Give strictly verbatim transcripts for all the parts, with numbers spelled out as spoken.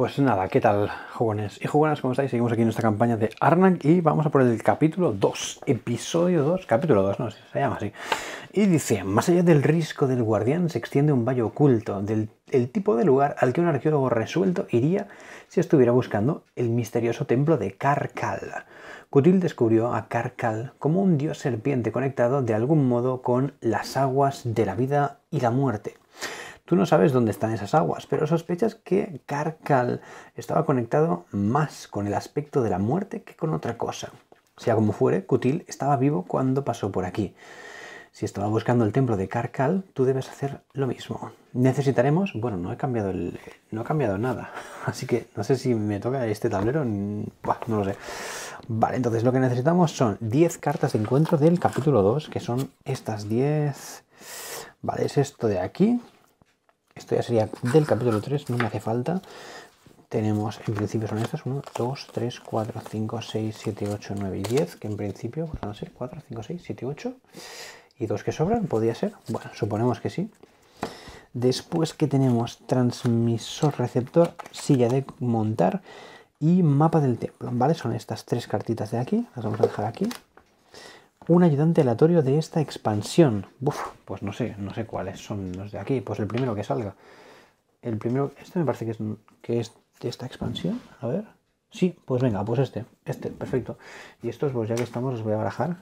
pues nada, ¿qué tal, jugones y jugonas? ¿Cómo estáis? Seguimos aquí en esta campaña de Arnak y vamos a por el capítulo dos, episodio dos, capítulo dos, no sé, se llama así. Y dice, más allá del risco del guardián se extiende un valle oculto, del el tipo de lugar al que un arqueólogo resuelto iría si estuviera buscando el misterioso templo de Karkal. Kutil descubrió a Karkal como un dios serpiente conectado de algún modo con las aguas de la vida y la muerte. Tú no sabes dónde están esas aguas, pero sospechas que Karkal estaba conectado más con el aspecto de la muerte que con otra cosa. Sea como fuere, Kutil estaba vivo cuando pasó por aquí. Si estaba buscando el templo de Karkal, tú debes hacer lo mismo. Necesitaremos... Bueno, no he cambiado el, no he cambiado nada, así que no sé si me toca este tablero. Buah, no lo sé. Vale, entonces lo que necesitamos son diez cartas de encuentro del capítulo dos, que son estas diez... Vale, es esto de aquí. Esto ya sería del capítulo tres, no me hace falta. Tenemos, en principio son estas, uno, dos, tres, cuatro, cinco, seis, siete, ocho, nueve y diez, que en principio van a ser cuatro, cinco, seis, siete, ocho. Y dos que sobran, podría ser. Bueno, suponemos que sí. Después que tenemos transmisor receptor, silla de montar y mapa del templo, ¿vale? Son estas tres cartitas de aquí, las vamos a dejar aquí. Un ayudante aleatorio de esta expansión. Uf, pues no sé, no sé cuáles son los de aquí. Pues el primero que salga. El primero, este me parece que es, que es de esta expansión. A ver. Sí, pues venga, pues este. Este, perfecto. Y estos, pues ya que estamos, los voy a barajar.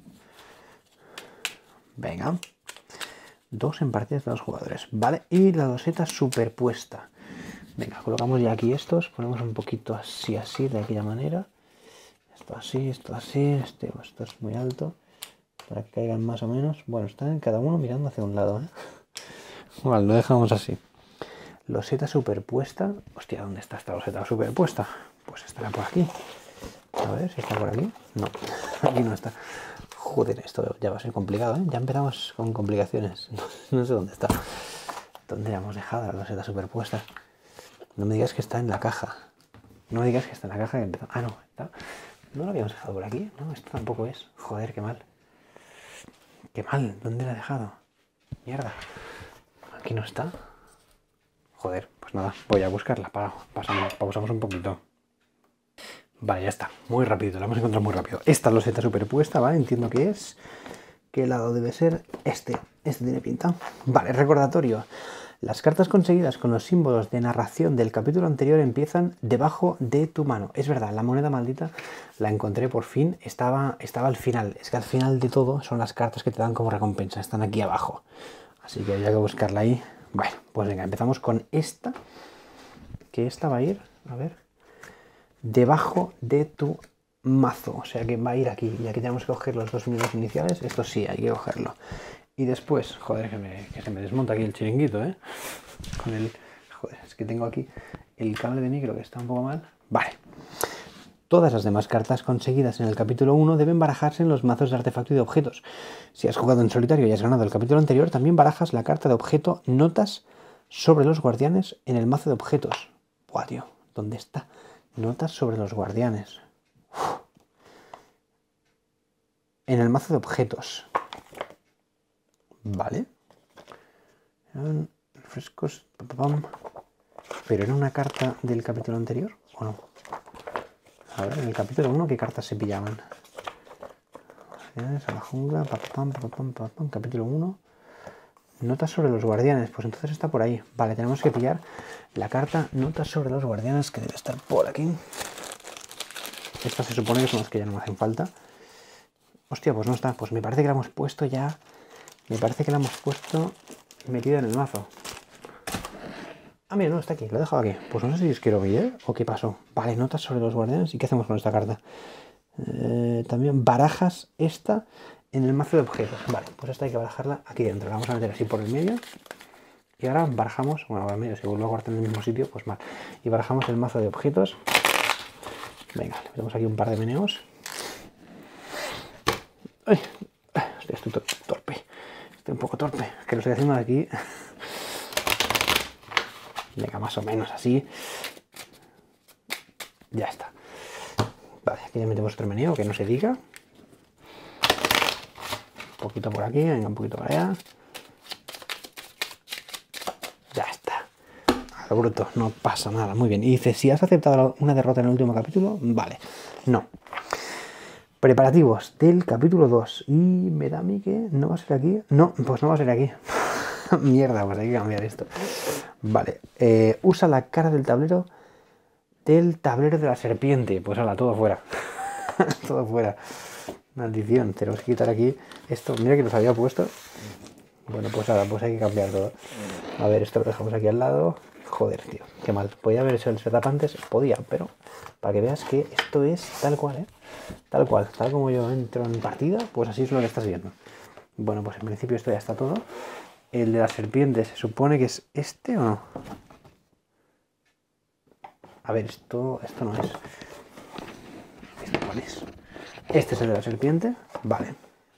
Venga. Dos en partidas de dos jugadores. Vale, y la doseta superpuesta. Venga, colocamos ya aquí estos. Ponemos un poquito así, así, de aquella manera. Esto así, esto así, este, esto es muy alto, para que caigan más o menos. Bueno, están cada uno mirando hacia un lado, ¿eh? Vale, lo dejamos así. Loseta superpuesta. Hostia, ¿dónde está esta loseta superpuesta? Pues estará por aquí. A ver si está por aquí. No, aquí no está. Joder, esto ya va a ser complicado, ¿eh? Ya empezamos con complicaciones. No sé dónde está. ¿Dónde la hemos dejado la loseta superpuesta? No me digas que está en la caja. No me digas que está en la caja que empezó. Ah, no, está... ¿No lo habíamos dejado por aquí? No, esto tampoco es. Joder, qué mal. Qué mal. ¿Dónde la he dejado? Mierda. Aquí no está. Joder, pues nada. Voy a buscarla. Pa pasamos, pausamos un poquito. Vale, ya está. Muy rápido. La hemos encontrado muy rápido. Esta loseta superpuesta, ¿vale? Entiendo que es. ¿Qué lado debe ser? Este. Este tiene pinta. Vale, recordatorio. Las cartas conseguidas con los símbolos de narración del capítulo anterior empiezan debajo de tu mano. Es verdad, la moneda maldita la encontré por fin, estaba, estaba al final. Es que al final de todo son las cartas que te dan como recompensa, están aquí abajo. Así que había que buscarla ahí. Bueno, pues venga, empezamos con esta. Que esta va a ir, a ver, debajo de tu mazo. O sea que va a ir aquí. Y aquí tenemos que coger los dos minutos iniciales. Esto sí, hay que cogerlo. Y después, joder, que, me, que se me desmonta aquí el chiringuito, ¿eh? Con el... Joder, es que tengo aquí el cable de micro que está un poco mal. Vale. Todas las demás cartas conseguidas en el capítulo uno deben barajarse en los mazos de artefacto y de objetos. Si has jugado en solitario y has ganado el capítulo anterior, también barajas la carta de objeto Notas sobre los guardianes en el mazo de objetos. Buah, tío, ¿dónde está? Notas sobre los guardianes. Uf. En el mazo de objetos. Vale. Eran frescos. Pero era una carta del capítulo anterior, ¿o no? A ver, en el capítulo uno, ¿qué cartas se pillaban? A la jungla, papapam, papapam, papapam, capítulo uno. Notas sobre los guardianes, pues entonces está por ahí. Vale, tenemos que pillar la carta Notas sobre los guardianes, que debe estar por aquí. Estas se supone que son las que ya no me hacen falta. Hostia, pues no está. Pues me parece que la hemos puesto ya... Me parece que la hemos puesto metida en el mazo. Ah, mira, no, está aquí, lo he dejado aquí. Pues no sé si os quiero ver o qué pasó. Vale, notas sobre los guardianes. ¿Y qué hacemos con esta carta? Eh, también barajas esta en el mazo de objetos. Vale, pues esta hay que barajarla aquí dentro. La vamos a meter así por el medio. Y ahora barajamos, bueno, por el medio, si vuelvo a cortar en el mismo sitio, pues mal. Y barajamos el mazo de objetos. Venga, le metemos aquí un par de meneos. ¡Ay! Hostia, estoy torpe. Estoy un poco torpe, que lo estoy haciendo de aquí. Venga, más o menos así. Ya está. Vale, aquí le metemos otro meneo, que no se diga. Un poquito por aquí, venga, un poquito por allá. Ya está. al bruto, no pasa nada, muy bien. Y dice, si has aceptado una derrota en el último capítulo, vale, no. Preparativos del capítulo dos. Y me da a mí que no va a ser aquí. No, pues no va a ser aquí. Mierda, pues hay que cambiar esto. Vale, eh, usa la cara del tablero del tablero de la serpiente. Pues hala, todo fuera. Todo fuera. Maldición, tenemos que quitar aquí esto. Mira que los había puesto. Bueno, pues ahora, pues hay que cambiar todo. A ver, esto lo dejamos aquí al lado. Joder, tío, qué mal. Podía haber hecho el setup antes, podía, pero para que veas que esto es tal cual, ¿eh? Tal cual, tal como yo entro en partida, pues así es lo que estás viendo. Bueno, pues en principio esto ya está todo. El de la serpiente, ¿se supone que es este o no? A ver, esto, esto no es. ¿Este cuál es? Este es el de la serpiente, vale.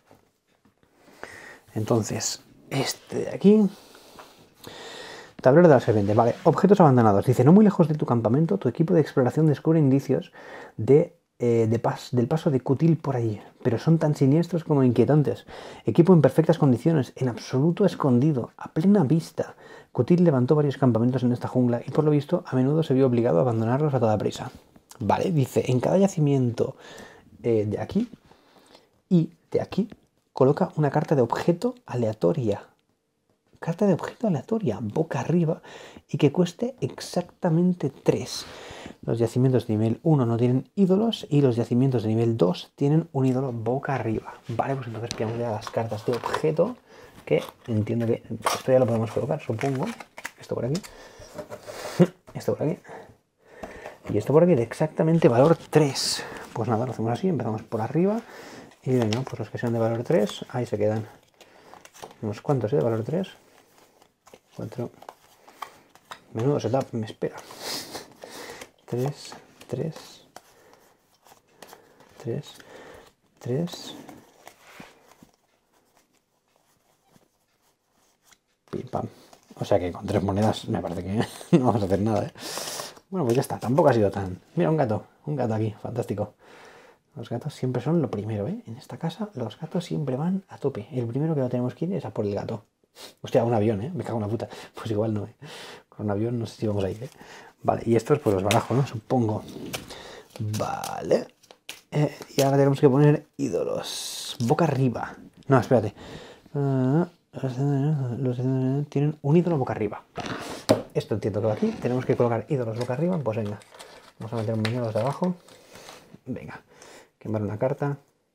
Entonces, este de aquí... Tablero de la serpiente, vale. Objetos abandonados. Dice, no muy lejos de tu campamento, tu equipo de exploración descubre indicios de, eh, de pas, del paso de Kutil por allí, pero son tan siniestros como inquietantes. Equipo en perfectas condiciones, en absoluto escondido, a plena vista. Kutil levantó varios campamentos en esta jungla y por lo visto a menudo se vio obligado a abandonarlos a toda prisa. Vale, dice, en cada yacimiento eh, de aquí y de aquí coloca una carta de objeto aleatoria. Carta de objeto aleatoria, boca arriba, y que cueste exactamente tres. Los yacimientos de nivel uno no tienen ídolos y los yacimientos de nivel dos tienen un ídolo boca arriba. Vale, pues entonces pillamos ya las cartas de objeto, que entiendo que esto ya lo podemos colocar, supongo. Esto por aquí, esto por aquí, y esto por aquí de exactamente valor tres. Pues nada, lo hacemos así, empezamos por arriba, y venga, pues los que sean de valor tres, ahí se quedan. Unos cuantos, ¿eh? De valor tres. cuatro. Menudo setup me espera. tres, tres, tres, tres. Pim pam. O sea que con tres monedas me parece que no vamos a hacer nada, ¿eh? Bueno, pues ya está. Tampoco ha sido tan... Mira, un gato. Un gato aquí. Fantástico. Los gatos siempre son lo primero, ¿eh? En esta casa los gatos siempre van a tope. El primero que lo tenemos que ir es a por el gato. Hostia, un avión, ¿eh? Me cago en la puta. Pues igual no, ¿eh? Con un avión no sé si vamos a ir, ¿eh? Vale, y estos pues los barajo, ¿no? Supongo. Vale. Eh, y ahora tenemos que poner ídolos. Boca arriba. No, espérate. Uh, los tienen un ídolo boca arriba. Vale. Esto entiendo que va aquí. Tenemos que colocar ídolos boca arriba. Pues venga. Vamos a meter un muñeco de abajo. Venga. Quemar una carta.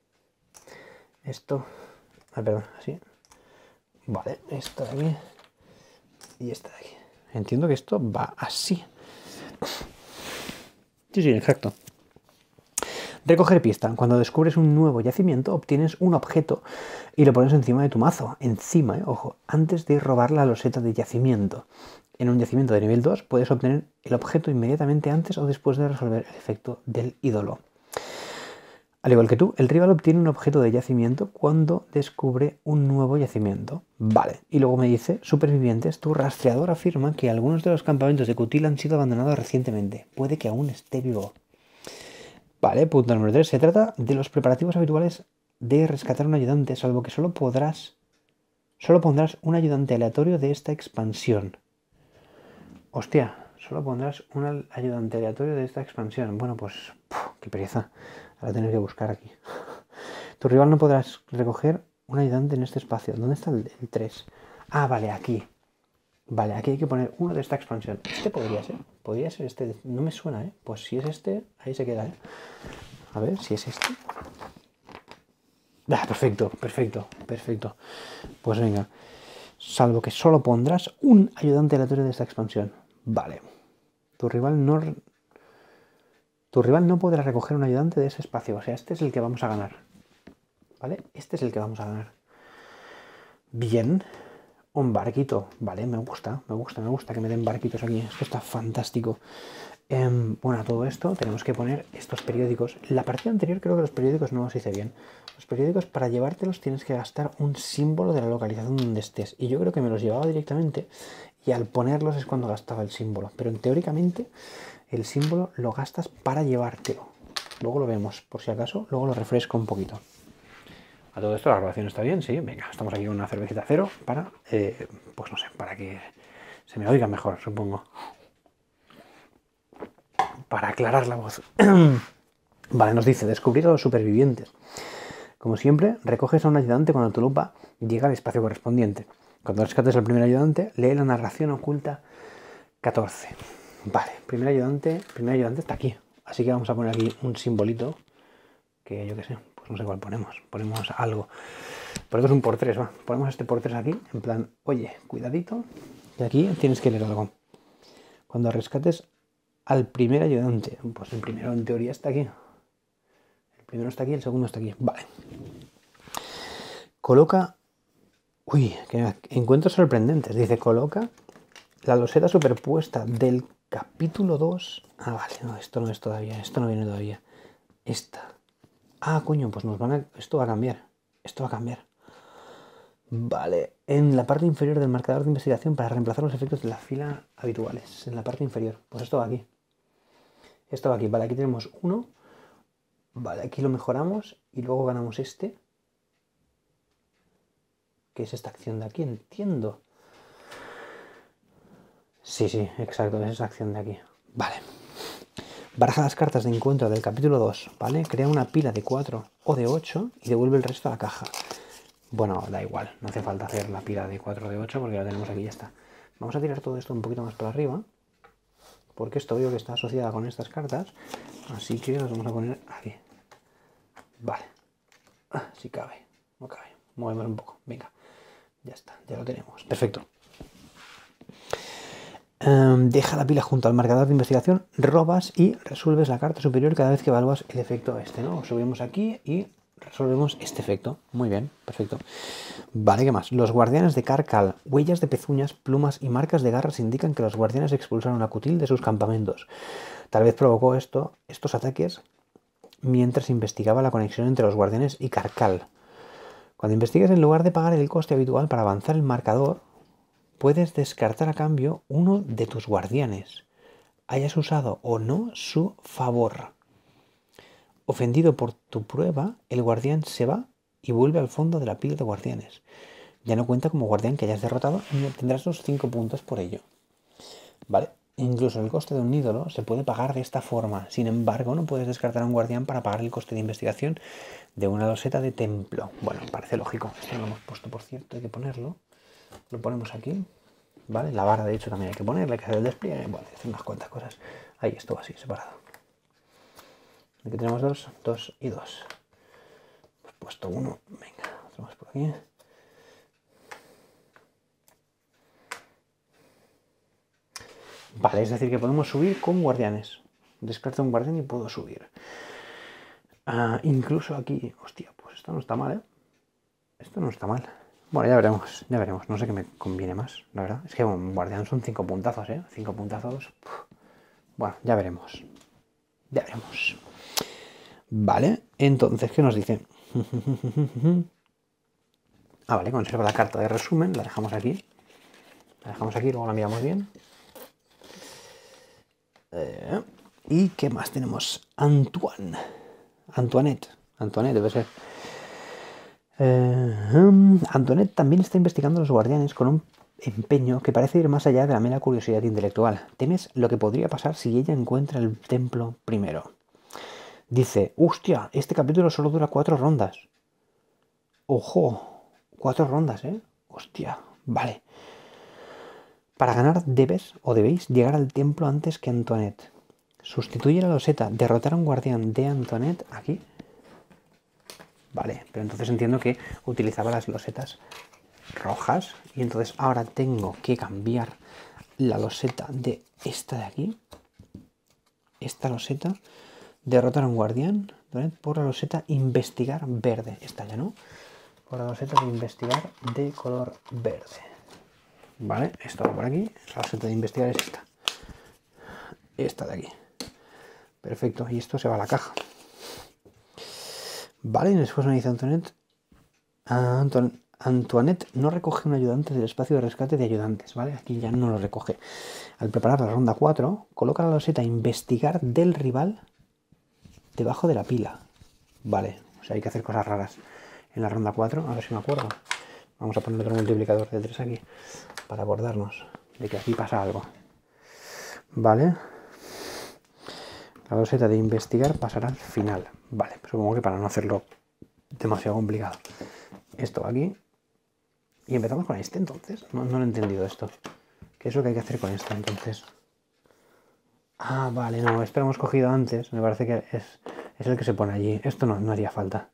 Esto. Ah, perdón, así. Vale, esto de aquí. Y esta de aquí. Entiendo que esto va así. Sí, sí, exacto. Recoger pista. Cuando descubres un nuevo yacimiento, obtienes un objeto y lo pones encima de tu mazo. Encima, eh, ojo, antes de robar la loseta de yacimiento. En un yacimiento de nivel dos puedes obtener el objeto inmediatamente antes o después de resolver el efecto del ídolo. Al igual que tú, el rival obtiene un objeto de yacimiento cuando descubre un nuevo yacimiento. Vale, y luego me dice, supervivientes, tu rastreador afirma que algunos de los campamentos de Kutil han sido abandonados recientemente. Puede que aún esté vivo. Vale, punto número tres. Se trata de los preparativos habituales de rescatar un ayudante, salvo que solo podrás... Solo pondrás un ayudante aleatorio de esta expansión. Hostia, solo pondrás un ayudante aleatorio de esta expansión. Bueno, pues... Puf, qué pereza. Ahora tener que buscar aquí. Tu rival no podrás recoger un ayudante en este espacio. ¿Dónde está el, el tres? Ah, vale, aquí. Vale, aquí hay que poner uno de esta expansión. Este podría ser. Podría ser este. No me suena, ¿eh? Pues si es este, ahí se queda, ¿eh? A ver, si es este. Ah, perfecto, perfecto, perfecto. Pues venga. Salvo que solo pondrás un ayudante aleatorio de esta expansión. Vale. Tu rival no... Tu rival no podrá recoger un ayudante de ese espacio. O sea, este es el que vamos a ganar. ¿Vale? Este es el que vamos a ganar. Bien. Un barquito. Vale, me gusta, me gusta, me gusta que me den barquitos aquí. Esto está fantástico. Eh, bueno, a todo esto tenemos que poner estos periódicos. La partida anterior creo que los periódicos no los hice bien. Los periódicos, para llevártelos tienes que gastar un símbolo de la localización donde estés. Y yo creo que me los llevaba directamente. Y al ponerlos es cuando gastaba el símbolo. Pero teóricamente... el símbolo lo gastas para llevártelo. Luego lo vemos, por si acaso. Luego lo refresco un poquito. A todo esto la grabación está bien, sí. Venga, estamos aquí con una cervecita cero para, eh, pues no sé, para que se me oiga mejor, supongo. para aclarar la voz. Vale, nos dice, descubrir a los supervivientes. Como siempre, recoges a un ayudante cuando tu lupa llega al espacio correspondiente. Cuando rescates al primer ayudante, lee la narración oculta catorce. Vale, primer ayudante, primer ayudante está aquí. Así que vamos a poner aquí un simbolito, que yo qué sé, pues no sé cuál ponemos. Ponemos algo. Ponemos un por tres, va. Ponemos este por tres aquí, en plan, oye, cuidadito. Y aquí tienes que leer algo. Cuando rescates al primer ayudante, pues el primero en teoría está aquí. El primero está aquí, el segundo está aquí. Vale. Coloca... Uy, que encuentros sorprendentes. Dice, coloca la loseta superpuesta del capítulo dos. Ah, vale, no, esto no es todavía. Esto no viene todavía. Esta. Ah, coño, pues nos van a... Esto va a cambiar. Esto va a cambiar. Vale. En la parte inferior del marcador de investigación para reemplazar los efectos de la fila habituales. En la parte inferior. Pues esto va aquí. Esto va aquí. Vale, aquí tenemos uno. Vale, aquí lo mejoramos. Y luego ganamos este. ¿Qué es esta acción de aquí? Entiendo. Sí, sí, exacto, es esa acción de aquí. Vale. Baraja las cartas de encuentro del capítulo dos, ¿vale? Crea una pila de cuatro o de ocho y devuelve el resto a la caja. Bueno, da igual, no hace falta hacer la pila de cuatro o de ocho porque la tenemos aquí y ya está. Vamos a tirar todo esto un poquito más para arriba, porque esto veo que está asociada con estas cartas, así que las vamos a poner aquí. Vale. Ah, si cabe, no cabe. Movemos un poco, venga. Ya está, ya lo tenemos. Perfecto. Um, deja la pila junto al marcador de investigación, robas y resuelves la carta superior cada vez que evalúas el efecto este, ¿no? Subimos aquí y resolvemos este efecto. Muy bien, perfecto. Vale, ¿qué más? Los guardianes de Carcal. Huellas de pezuñas, plumas y marcas de garras indican que los guardianes expulsaron a Kutil de sus campamentos. Tal vez provocó esto, estos ataques mientras investigaba la conexión entre los guardianes y Carcal. Cuando investigues, en lugar de pagar el coste habitual para avanzar el marcador, puedes descartar a cambio uno de tus guardianes, hayas usado o no su favor. Ofendido por tu prueba, el guardián se va y vuelve al fondo de la pila de guardianes. Ya no cuenta como guardián que hayas derrotado y obtendrás los cinco puntos por ello. Vale, incluso el coste de un ídolo se puede pagar de esta forma. Sin embargo, no puedes descartar a un guardián para pagar el coste de investigación de una loseta de templo. Bueno, parece lógico. Esto no lo hemos puesto, por cierto, hay que ponerlo. Lo ponemos aquí, ¿vale? La vara, de hecho, también hay que ponerla, hay que hacer el despliegue, bueno, hacer unas cuantas cosas. Ahí, esto así, separado. Aquí tenemos dos, dos y dos. Pues puesto uno, venga, otro más por aquí. Vale, es decir, que podemos subir con guardianes. Descarto un guardián y puedo subir. Uh, incluso aquí, hostia, pues esto no está mal, ¿eh? Esto no está mal. Bueno, ya veremos, ya veremos. No sé qué me conviene más, la verdad. Es que un guardián son cinco puntazos, ¿eh? Cinco puntazos. Bueno, ya veremos. Ya veremos. Vale, entonces, ¿qué nos dice? Ah, vale, conserva la carta de resumen. La dejamos aquí. La dejamos aquí, luego la miramos bien. Eh, ¿Y qué más tenemos? Antoine. Antoinette. Antoinette debe ser. Eh, um, Antoinette también está investigando a los guardianes con un empeño que parece ir más allá de la mera curiosidad intelectual. Temes lo que podría pasar si ella encuentra el templo primero. Dice, hostia, este capítulo solo dura cuatro rondas. Ojo, cuatro rondas, ¿eh? Hostia, vale. Para ganar debes o debéis llegar al templo antes que Antoinette. Sustituye la loseta, derrotar a un guardián de Antoinette aquí. Vale, pero entonces entiendo que utilizaba las losetas rojas y entonces ahora tengo que cambiar la loseta de esta de aquí, esta loseta, derrotar a un guardián, ¿vale? Por la loseta investigar verde, esta ya no, por la loseta de investigar de color verde. Vale, esto va por aquí, la loseta de investigar es esta, esta de aquí. Perfecto, y esto se va a la caja. Vale, y después me dice Antoinette. Anton, Antoinette no recoge un ayudante del espacio de rescate de ayudantes, ¿vale? Aquí ya no lo recoge. Al preparar la ronda cuatro, coloca la loseta investigar del rival debajo de la pila. Vale, o sea, hay que hacer cosas raras en la ronda cuatro, a ver si me acuerdo. Vamos a poner otro multiplicador de tres aquí para acordarnos de que aquí pasa algo. Vale. La loseta de investigar pasará al final. Vale, supongo que para no hacerlo demasiado complicado. Esto va aquí. Y empezamos con este entonces. No, no lo he entendido esto. ¿Qué es lo que hay que hacer con esto entonces? Ah, vale, no, esto lo hemos cogido antes. Me parece que es, es el que se pone allí. Esto no, no haría falta.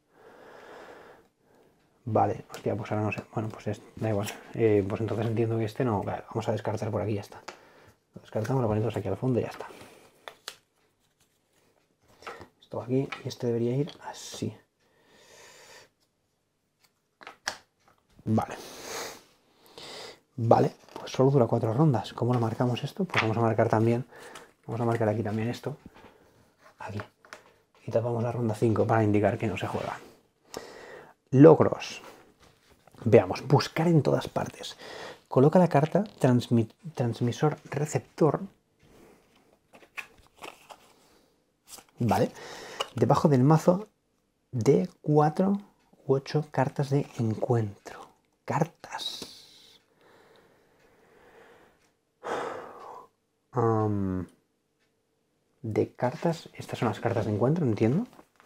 Vale, hostia, pues ahora no sé. Bueno, pues es, da igual. Eh, pues entonces entiendo que este no. Vale, vamos a descartar por aquí y ya está. Lo descartamos, lo ponemos aquí al fondo y ya está. Esto aquí y este debería ir así. Vale. Vale, pues solo dura cuatro rondas. ¿Cómo lo marcamos esto? Pues vamos a marcar también. Vamos a marcar aquí también esto. Aquí. Y tapamos la ronda cinco para indicar que no se juega. Logros. Veamos, buscar en todas partes. Coloca la carta transmi transmisor receptor. Vale. Debajo del mazo de cuatro u ocho cartas de encuentro. Cartas. Um, de cartas. Estas son las cartas de encuentro, entiendo.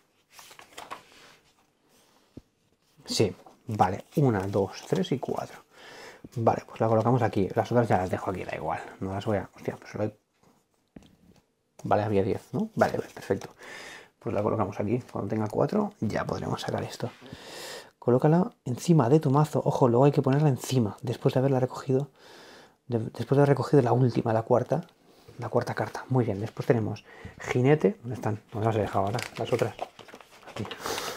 Sí, vale. Una, dos, tres y cuatro. Vale, pues la colocamos aquí. Las otras ya las dejo aquí, da igual. No las voy a... Hostia, pues solo hay... Vale, había diez, ¿no? Vale, perfecto. Pues la colocamos aquí. Cuando tenga cuatro, ya podremos sacar esto. Colócala encima de tu mazo. Ojo, luego hay que ponerla encima. Después de haberla recogido. De... Después de haber recogido la última, la cuarta. La cuarta carta. Muy bien. Después tenemos jinete. ¿Dónde están? ¿Dónde las he dejado ahora? Las otras. Aquí.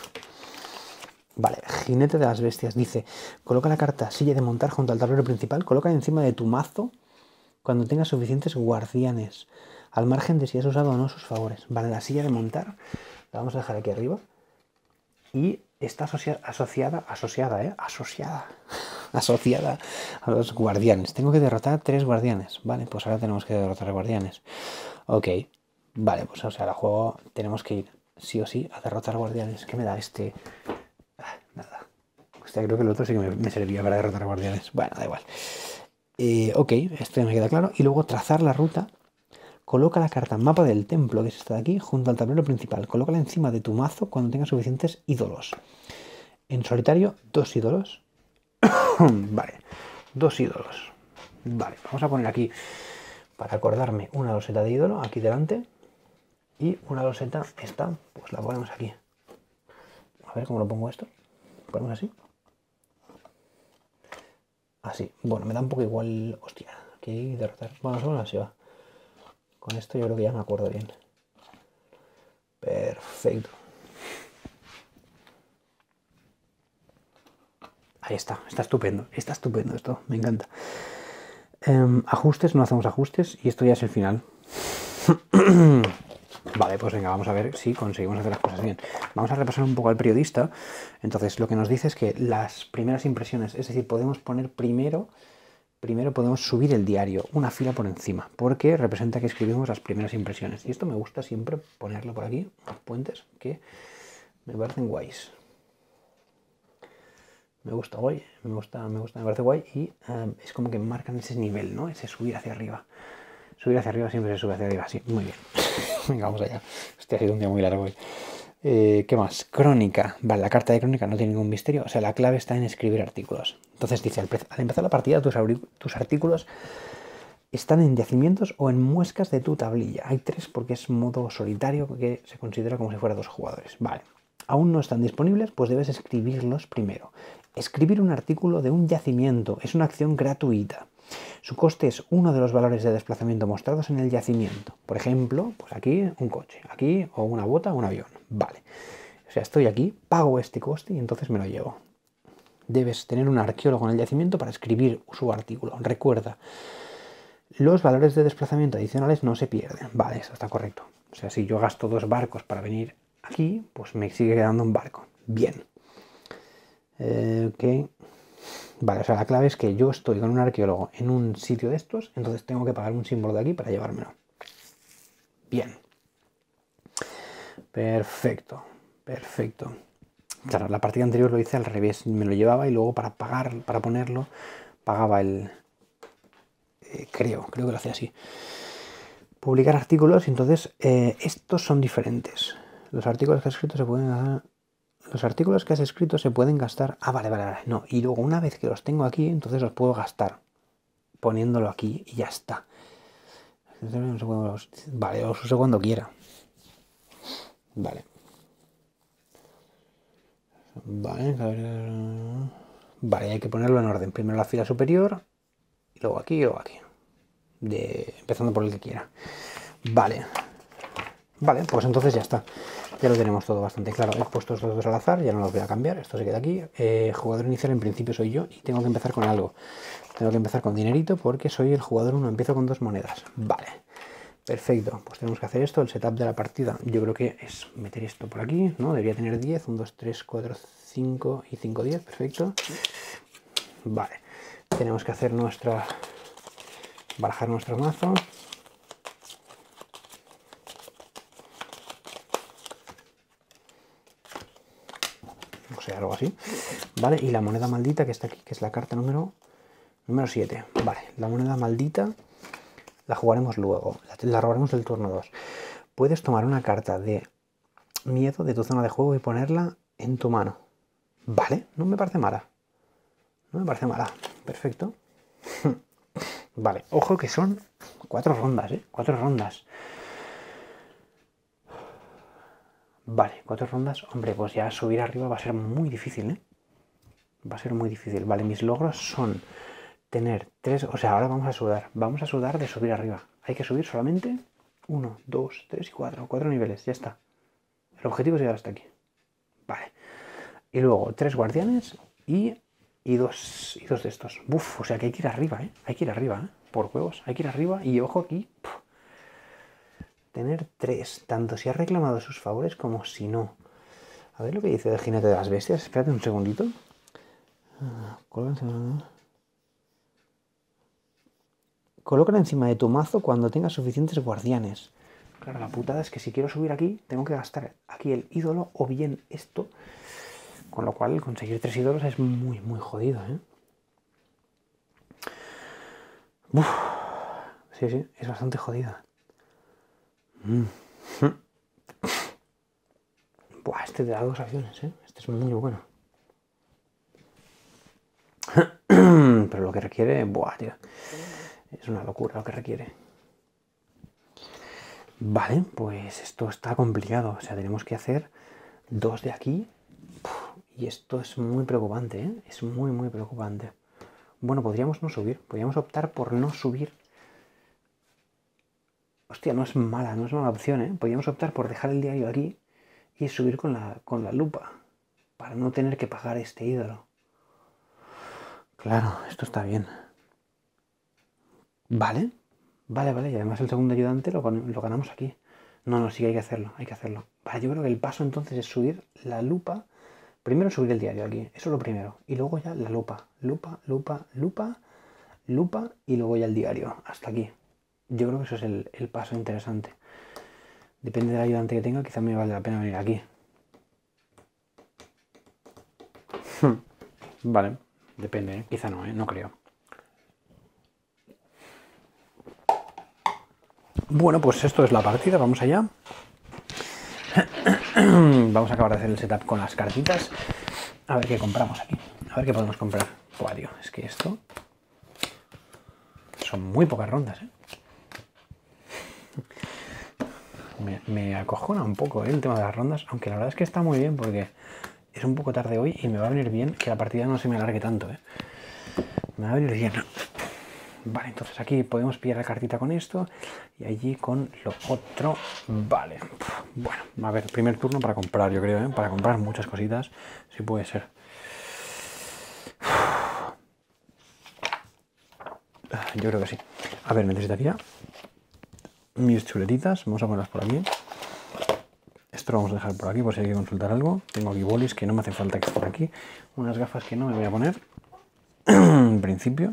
Vale, jinete de las bestias. Dice, coloca la carta silla de montar junto al tablero principal. Coloca encima de tu mazo cuando tengas suficientes guardianes. Al margen de si has usado o no sus favores. Vale, la silla de montar la vamos a dejar aquí arriba. Y está asocia asociada, asociada, ¿eh? Asociada. Asociada a los guardianes. Tengo que derrotar tres guardianes. Vale, pues ahora tenemos que derrotar guardianes. Ok. Vale, pues o sea, la juego tenemos que ir sí o sí a derrotar guardianes. ¿Qué me da este? Ah, nada. Hostia, creo que el otro sí que me, me servía para derrotar guardianes. Bueno, da igual. Eh, ok, esto ya me queda claro. Y luego trazar la ruta. Coloca la carta mapa del templo, que es esta de aquí, junto al tablero principal. Colócala encima de tu mazo cuando tengas suficientes ídolos. En solitario, dos ídolos. Vale, dos ídolos. Vale, vamos a poner aquí, para acordarme, una loseta de ídolo aquí delante. Y una loseta, esta, pues la ponemos aquí. A ver cómo lo pongo esto. Ponemos así. Así. Bueno, me da un poco igual. Hostia, aquí hay que derrotar. Bueno, solo así va. Con esto yo creo que ya me acuerdo bien. Perfecto. Ahí está, está estupendo. Está estupendo esto, me encanta. Eh, ajustes, no hacemos ajustes y esto ya es el final. Vale, pues venga, vamos a ver si conseguimos hacer las cosas bien. Vamos a repasar un poco al periodista. Entonces, lo que nos dice es que las primeras impresiones, es decir, podemos poner primero, primero podemos subir el diario, una fila por encima, porque representa que escribimos las primeras impresiones. Y esto me gusta siempre ponerlo por aquí, los puentes, que me parecen guays. Me gusta guay, me gusta, me gusta, me parece guay y um, es como que marcan ese nivel, ¿no? Ese subir hacia arriba. Subir hacia arriba siempre se sube hacia arriba, sí, muy bien. Venga, vamos allá. Este ha sido un día muy largo hoy. Eh, ¿Qué más? Crónica. Vale, la carta de crónica no tiene ningún misterio. O sea, la clave está en escribir artículos. Entonces dice, al, al empezar la partida, tus, tus artículos están en yacimientos o en muescas de tu tablilla. Hay tres porque es modo solitario que se considera como si fuera dos jugadores. Vale. Aún no están disponibles, pues debes escribirlos primero. Escribir un artículo de un yacimiento es una acción gratuita. Su coste es uno de los valores de desplazamiento mostrados en el yacimiento. Por ejemplo, pues aquí un coche, aquí o una bota o un avión. Vale. O sea, estoy aquí, pago este coste y entonces me lo llevo. Debes tener un arqueólogo en el yacimiento para escribir su artículo. Recuerda, los valores de desplazamiento adicionales no se pierden. Vale, eso está correcto. O sea, si yo gasto dos barcos para venir aquí, pues me sigue quedando un barco. Bien. Eh, ok. Vale, o sea, la clave es que yo estoy con un arqueólogo en un sitio de estos, entonces tengo que pagar un símbolo de aquí para llevármelo. Bien. Perfecto. Perfecto. Claro, la partida anterior lo hice al revés. Me lo llevaba y luego para pagar, para ponerlo, pagaba el... Eh, creo, creo que lo hacía así. publicar artículos, entonces eh, estos son diferentes. Los artículos que has escrito se pueden los artículos que has escrito se pueden gastar. Ah, vale, vale, vale. No, y luego una vez que los tengo aquí, entonces los puedo gastar poniéndolo aquí y ya está. Vale, los uso cuando quiera. Vale. Vale, vale, hay que ponerlo en orden. Primero la fila superior, y luego aquí y luego aquí. De, empezando por el que quiera. Vale. Vale, pues entonces ya está. Ya lo tenemos todo bastante claro. He puesto estos dos al azar, ya no los voy a cambiar. Esto se queda aquí. Eh, jugador inicial en principio soy yo y tengo que empezar con algo. Tengo que empezar con dinerito porque soy el jugador uno. Empiezo con dos monedas. Vale. Perfecto. Pues tenemos que hacer esto. El setup de la partida yo creo que es meter esto por aquí, ¿no? Debería tener diez. uno, dos, tres, cuatro, cinco y cinco, diez. Perfecto. Vale. Tenemos que hacer nuestra... barajar nuestro mazo. O sea, algo así. Vale, y la moneda maldita que está aquí, que es la carta número número siete. Vale, la moneda maldita la jugaremos luego. La, la robaremos del turno dos. Puedes tomar una carta de miedo de tu zona de juego y ponerla en tu mano. Vale, no me parece mala. No me parece mala. Perfecto. Vale, ojo que son cuatro rondas, ¿eh? Cuatro rondas. Vale, cuatro rondas. Hombre, pues ya subir arriba va a ser muy difícil, ¿eh? Va a ser muy difícil. Vale, mis logros son tener tres... O sea, ahora vamos a sudar. Vamos a sudar de subir arriba. Hay que subir solamente uno, dos, tres y cuatro. Cuatro niveles, ya está. El objetivo es llegar hasta aquí. Vale. Y luego tres guardianes y, y, dos, y dos de estos. Uf, o sea que hay que ir arriba, ¿eh? Hay que ir arriba, ¿eh? Por juegos. Hay que ir arriba y ojo aquí... Puf. Tener tres, tanto si ha reclamado sus favores como si no. A ver lo que dice del jinete de las bestias. Espérate un segundito. Colócala encima de tu mazo cuando tengas suficientes guardianes. Claro, la putada es que si quiero subir aquí, tengo que gastar aquí el ídolo o bien esto. Con lo cual, conseguir tres ídolos es muy, muy jodido, ¿eh? Uf. Sí, sí, es bastante jodida. Mm. Buah, este te da dos acciones, ¿eh? Este es muy bueno. Pero lo que requiere... Buah, tío. Es una locura lo que requiere. Vale, pues esto está complicado. O sea, tenemos que hacer dos de aquí. Y esto es muy preocupante, ¿eh? Es muy, muy preocupante. Bueno, podríamos no subir. Podríamos optar por no subir. Hostia, no es mala, no es mala opción, ¿eh? Podríamos optar por dejar el diario aquí y subir con la, con la lupa. Para no tener que pagar este ídolo. Claro, esto está bien. Vale. Vale, vale. Y además el segundo ayudante lo, lo ganamos aquí. No, no, sí que hay que hacerlo. Hay que hacerlo. Vale, yo creo que el paso entonces es subir la lupa. Primero subir el diario aquí. Eso es lo primero. Y luego ya la lupa. Lupa, lupa, lupa, lupa. Y luego ya el diario. Hasta aquí. Yo creo que eso es el, el paso interesante. Depende del ayudante que tenga. Quizá me vale la pena venir aquí. Vale. Depende, ¿eh? Quizá no, ¿eh? No creo. Bueno, pues esto es la partida. Vamos allá. Vamos a acabar de hacer el setup con las cartitas. A ver qué compramos aquí. A ver qué podemos comprar. Buah, tío, es que esto... Son muy pocas rondas, ¿eh? Me, me acojona un poco, ¿eh? El tema de las rondas. Aunque la verdad es que está muy bien porque es un poco tarde hoy y me va a venir bien que la partida no se me alargue tanto, ¿eh? Me va a venir bien. Vale, entonces aquí podemos pillar la cartita con esto y allí con lo otro. Vale. Bueno, a ver, primer turno para comprar, yo creo, ¿eh? Para comprar muchas cositas. Sí puede ser. Yo creo que sí. A ver, necesitaría mis chuletitas. Vamos a ponerlas por aquí. Esto lo vamos a dejar por aquí por si hay que consultar algo. Tengo aquí bolis que no me hace falta que estén aquí. Unas gafas que no me voy a poner. En principio.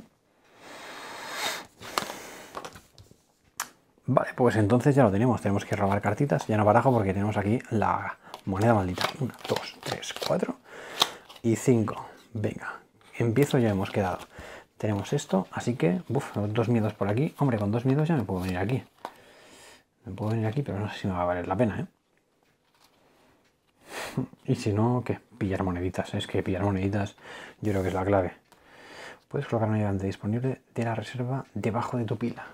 Vale, pues entonces ya lo tenemos. Tenemos que robar cartitas. Ya no barajo porque tenemos aquí la moneda maldita. Una, dos, tres, cuatro y cinco. Venga, empiezo, ya hemos quedado. Tenemos esto, así que... Uf, dos miedos por aquí. Hombre, con dos miedos ya me puedo venir aquí. Me puedo venir aquí, pero no sé si me va a valer la pena, ¿eh? Y si no, ¿qué? Pillar moneditas. Es que pillar moneditas yo creo que es la clave. Puedes colocar un ayudante disponible de la reserva debajo de tu pila.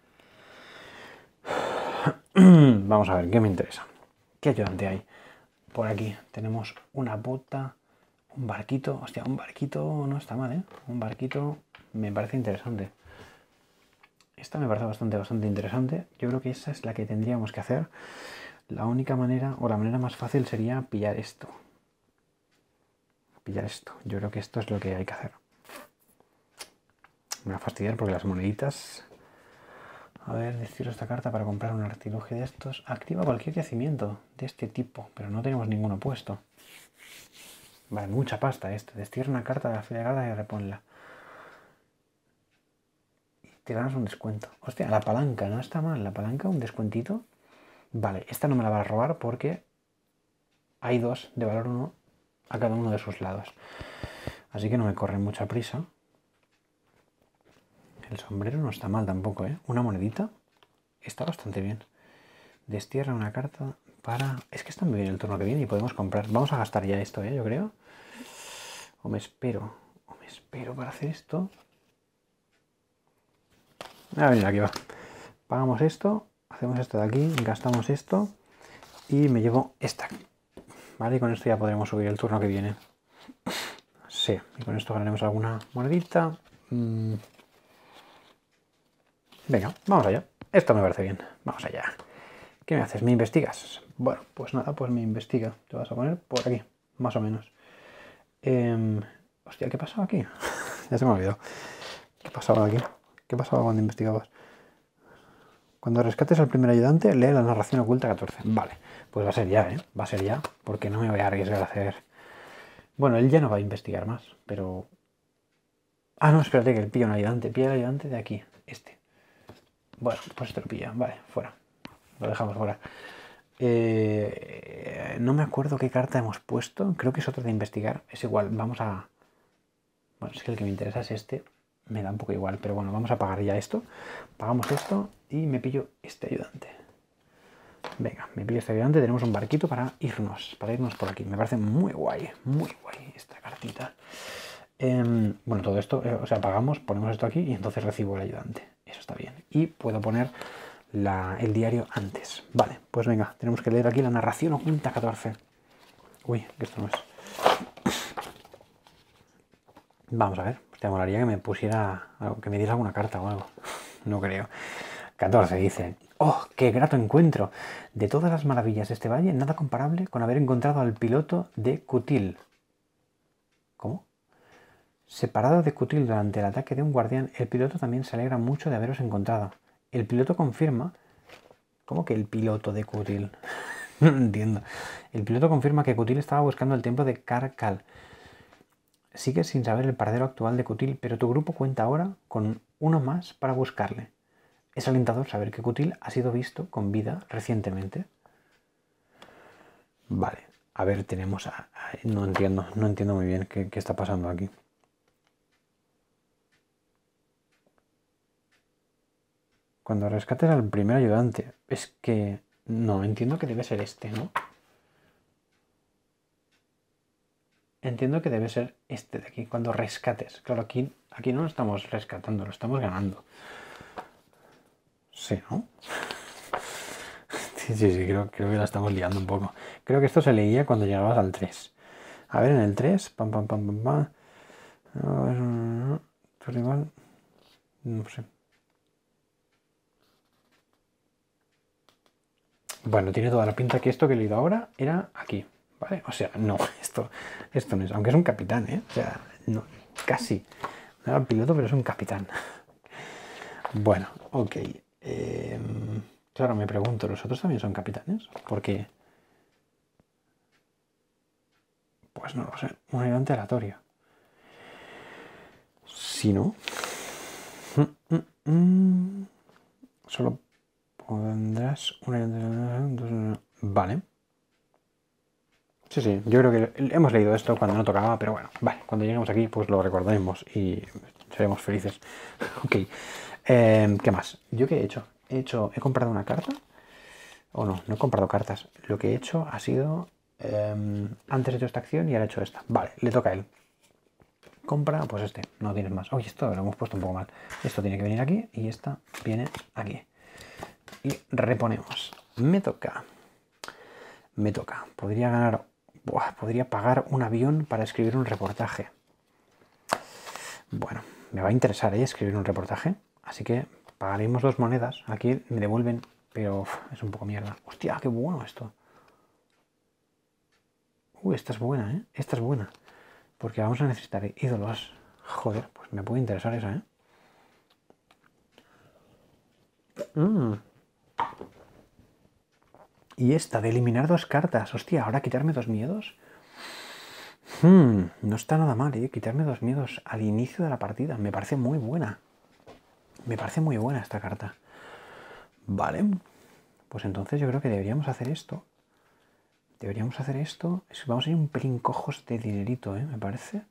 Vamos a ver, ¿qué me interesa? ¿Qué ayudante hay? Por aquí tenemos una bota, un barquito. Hostia, un barquito no está mal, ¿eh? Un barquito me parece interesante. Esta me parece bastante, bastante interesante. Yo creo que esa es la que tendríamos que hacer. La única manera, o la manera más fácil sería pillar esto. Pillar esto. Yo creo que esto es lo que hay que hacer. Me va a fastidiar porque las moneditas... A ver, destierro esta carta para comprar un artilugio de estos. Activa cualquier yacimiento de este tipo, pero no tenemos ninguno puesto. Vale, mucha pasta este. Destierra una carta de la fila de cartas y reponla. Y te ganas un descuento. Hostia, la palanca, no está mal. La palanca, un descuentito. Vale, esta no me la va a robar porque hay dos de valor uno a cada uno de sus lados. Así que no me corre mucha prisa. El sombrero no está mal tampoco, ¿eh? Una monedita está bastante bien. Destierra una carta para... Es que está muy bien el turno que viene y podemos comprar. Vamos a gastar ya esto, ¿eh? Yo creo. O me espero. O me espero para hacer esto. A ver, aquí va. Pagamos esto. Hacemos esto de aquí. Gastamos esto. Y me llevo esta. Vale, y con esto ya podremos subir el turno que viene. Sí. Y con esto ganaremos alguna monedita. Mm. Venga, vamos allá. Esto me parece bien. Vamos allá. ¿Qué me haces? ¿Me investigas? Bueno, pues nada, pues me investiga. Te vas a poner por aquí, más o menos. Eh, hostia, ¿qué pasaba aquí? Ya se me ha olvidado. ¿Qué pasaba aquí? ¿Qué pasaba cuando investigabas? Cuando rescates al primer ayudante, lee la narración oculta catorce. Vale, pues va a ser ya, ¿eh? Va a ser ya, porque no me voy a arriesgar a hacer... Bueno, él ya no va a investigar más, pero... Ah, no, espérate, que él pilla un ayudante. Pilla el ayudante de aquí, este. Bueno, pues este lo pilla. Vale, fuera. Lo dejamos fuera. Eh, no me acuerdo qué carta hemos puesto. Creo que es otra de investigar. Es igual, vamos a... Bueno, es que el que me interesa es este. Me da un poco igual, pero bueno, vamos a pagar ya esto. Pagamos esto y me pillo este ayudante. Venga, me pillo este ayudante. Tenemos un barquito para irnos. Para irnos por aquí. Me parece muy guay. Muy guay esta cartita. Eh, bueno, todo esto, eh, o sea, pagamos, ponemos esto aquí y entonces recibo el ayudante. Eso está bien. Y puedo poner la, el diario antes. Vale, pues venga, tenemos que leer aquí la narración oculta catorce. Uy, que esto no es. Vamos a ver. Te molaría que me pusiera algo, que me diera alguna carta o algo. No creo. catorce dice: ¡oh, qué grato encuentro! De todas las maravillas de este valle, nada comparable con haber encontrado al piloto de Kutil. ¿Cómo? Separado de Kutil durante el ataque de un guardián, el piloto también se alegra mucho de haberos encontrado. El piloto confirma... ¿Cómo que el piloto de Kutil? No entiendo. El piloto confirma que Kutil estaba buscando el templo de Karkal. Sigues sin saber el paradero actual de Kutil, pero tu grupo cuenta ahora con uno más para buscarle. Es alentador saber que Kutil ha sido visto con vida recientemente. Vale. A ver, tenemos... A... No entiendo. No entiendo muy bien qué, qué está pasando aquí. Cuando rescates al primer ayudante. Es que... No, entiendo que debe ser este, ¿no? Entiendo que debe ser este de aquí. Cuando rescates. Claro, aquí, aquí no lo estamos rescatando, lo estamos ganando. Sí, ¿no? Sí, sí, sí, creo, creo que la estamos liando un poco. Creo que esto se leía cuando llegabas al tres. A ver, en el tres... Pam, pam, pam, pam, pam. A ver... Tu rival... No sé. Bueno, tiene toda la pinta que esto que he leído ahora era aquí, ¿vale? O sea, no, esto, esto no es, aunque es un capitán, ¿eh? O sea, no, casi. No era el piloto, pero es un capitán. Bueno, ok. Eh, claro, me pregunto, ¿los otros también son capitanes? Porque... Pues no lo sé, un ayudante aleatorio. Si no... Mm, mm, mm. Solo... Pondrás una... Vale. Sí, sí, yo creo que hemos leído esto cuando no tocaba, pero bueno, vale, cuando lleguemos aquí pues lo recordaremos y seremos felices. Ok, eh, ¿qué más? ¿Yo qué he hecho? He hecho, he comprado una carta O no, no he comprado cartas. Lo que he hecho ha sido... Eh, antes he hecho esta acción y ahora he hecho esta. Vale, le toca a él. Compra, pues este, no tienes más. Oye, esto lo hemos puesto un poco mal. Esto tiene que venir aquí y esta viene aquí. Y reponemos. Me toca. Me toca. Podría ganar... Buah, podría pagar un avión para escribir un reportaje. Bueno, me va a interesar ¿eh? escribir un reportaje. Así que pagaremos dos monedas. Aquí me devuelven, pero uf, es un poco mierda. Hostia, qué bueno esto. Uy, esta es buena, ¿eh? Esta es buena. Porque vamos a necesitar ídolos. Joder, pues me puede interesar esa, ¿eh? Mm. Y esta de eliminar dos cartas. Hostia, ahora quitarme dos miedos. Hmm, no está nada mal, ¿eh? Quitarme dos miedos al inicio de la partida. Me parece muy buena. Me parece muy buena esta carta. Vale. Pues entonces yo creo que deberíamos hacer esto. Deberíamos hacer esto. Vamos a ir un pelín cojos de dinerito, ¿eh? Me parece.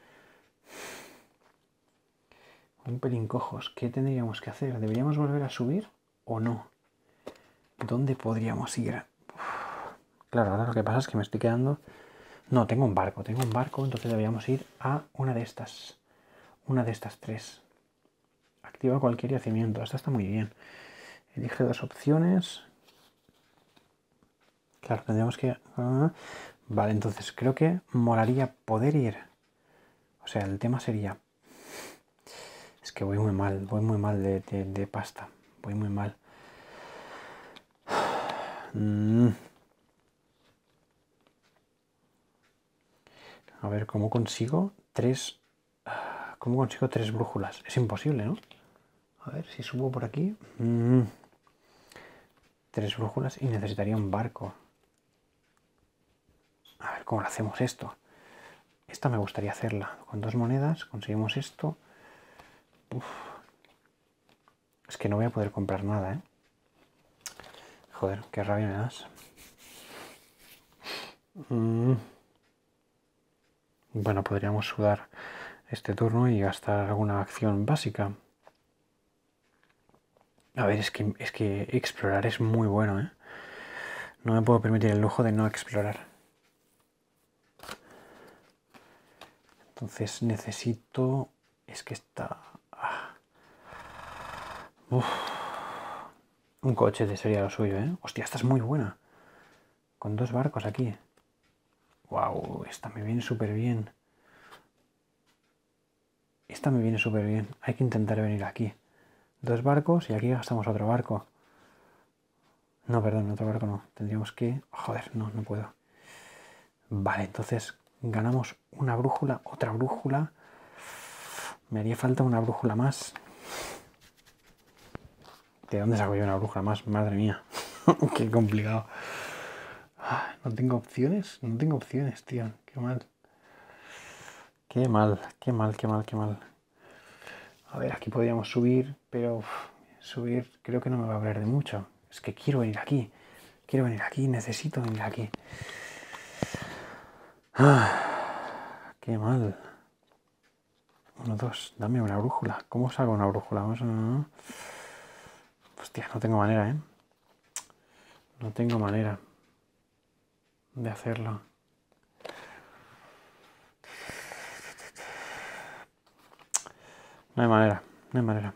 Un pelín cojos. ¿Qué tendríamos que hacer? ¿Deberíamos volver a subir o no? ¿Dónde podríamos ir? Uf. Claro, ahora lo que pasa es que me estoy quedando... No, tengo un barco. Tengo un barco, entonces deberíamos ir a una de estas. Una de estas tres. Activa cualquier yacimiento. Esta está muy bien. Elige dos opciones. Claro, tendríamos que... Vale, entonces creo que molaría poder ir. O sea, el tema sería... Es que voy muy mal, voy muy mal de, de, de pasta. Voy muy mal. Mm. A ver, ¿cómo consigo tres... ¿Cómo consigo tres brújulas? Es imposible, ¿no? A ver, si subo por aquí... Mm. Tres brújulas y necesitaría un barco. A ver, ¿cómo lo hacemos esto? Esta me gustaría hacerla. Con dos monedas conseguimos esto. Uf. Es que no voy a poder comprar nada, ¿eh? Joder, qué rabia me das. Mm. Bueno, podríamos sudar este turno y gastar alguna acción básica. A ver, es que, es que explorar es muy bueno, ¿eh? No me puedo permitir el lujo de no explorar. Entonces necesito... Es que está... Uf. Un coche sería lo suyo, ¿eh? Hostia, esta es muy buena. Con dos barcos aquí. Wow, esta me viene súper bien. Esta me viene súper bien. Hay que intentar venir aquí. Dos barcos y aquí gastamos otro barco. No, perdón, otro barco no. Tendríamos que... Joder, no, no puedo. Vale, entonces ganamos una brújula, otra brújula. Me haría falta una brújula más. ¿De dónde saco yo una brújula más? Madre mía. Qué complicado. No tengo opciones. No tengo opciones, tío. Qué mal. Qué mal, qué mal, qué mal, qué mal. A ver, aquí podríamos subir, pero uf, subir creo que no me va a valer de mucho. Es que quiero venir aquí. Quiero venir aquí, necesito venir aquí. Ah, qué mal. Uno, dos, dame una brújula. ¿Cómo saco una brújula? Vamos a... Hostia, no tengo manera, ¿eh? No tengo manera de hacerlo. No hay manera, no hay manera.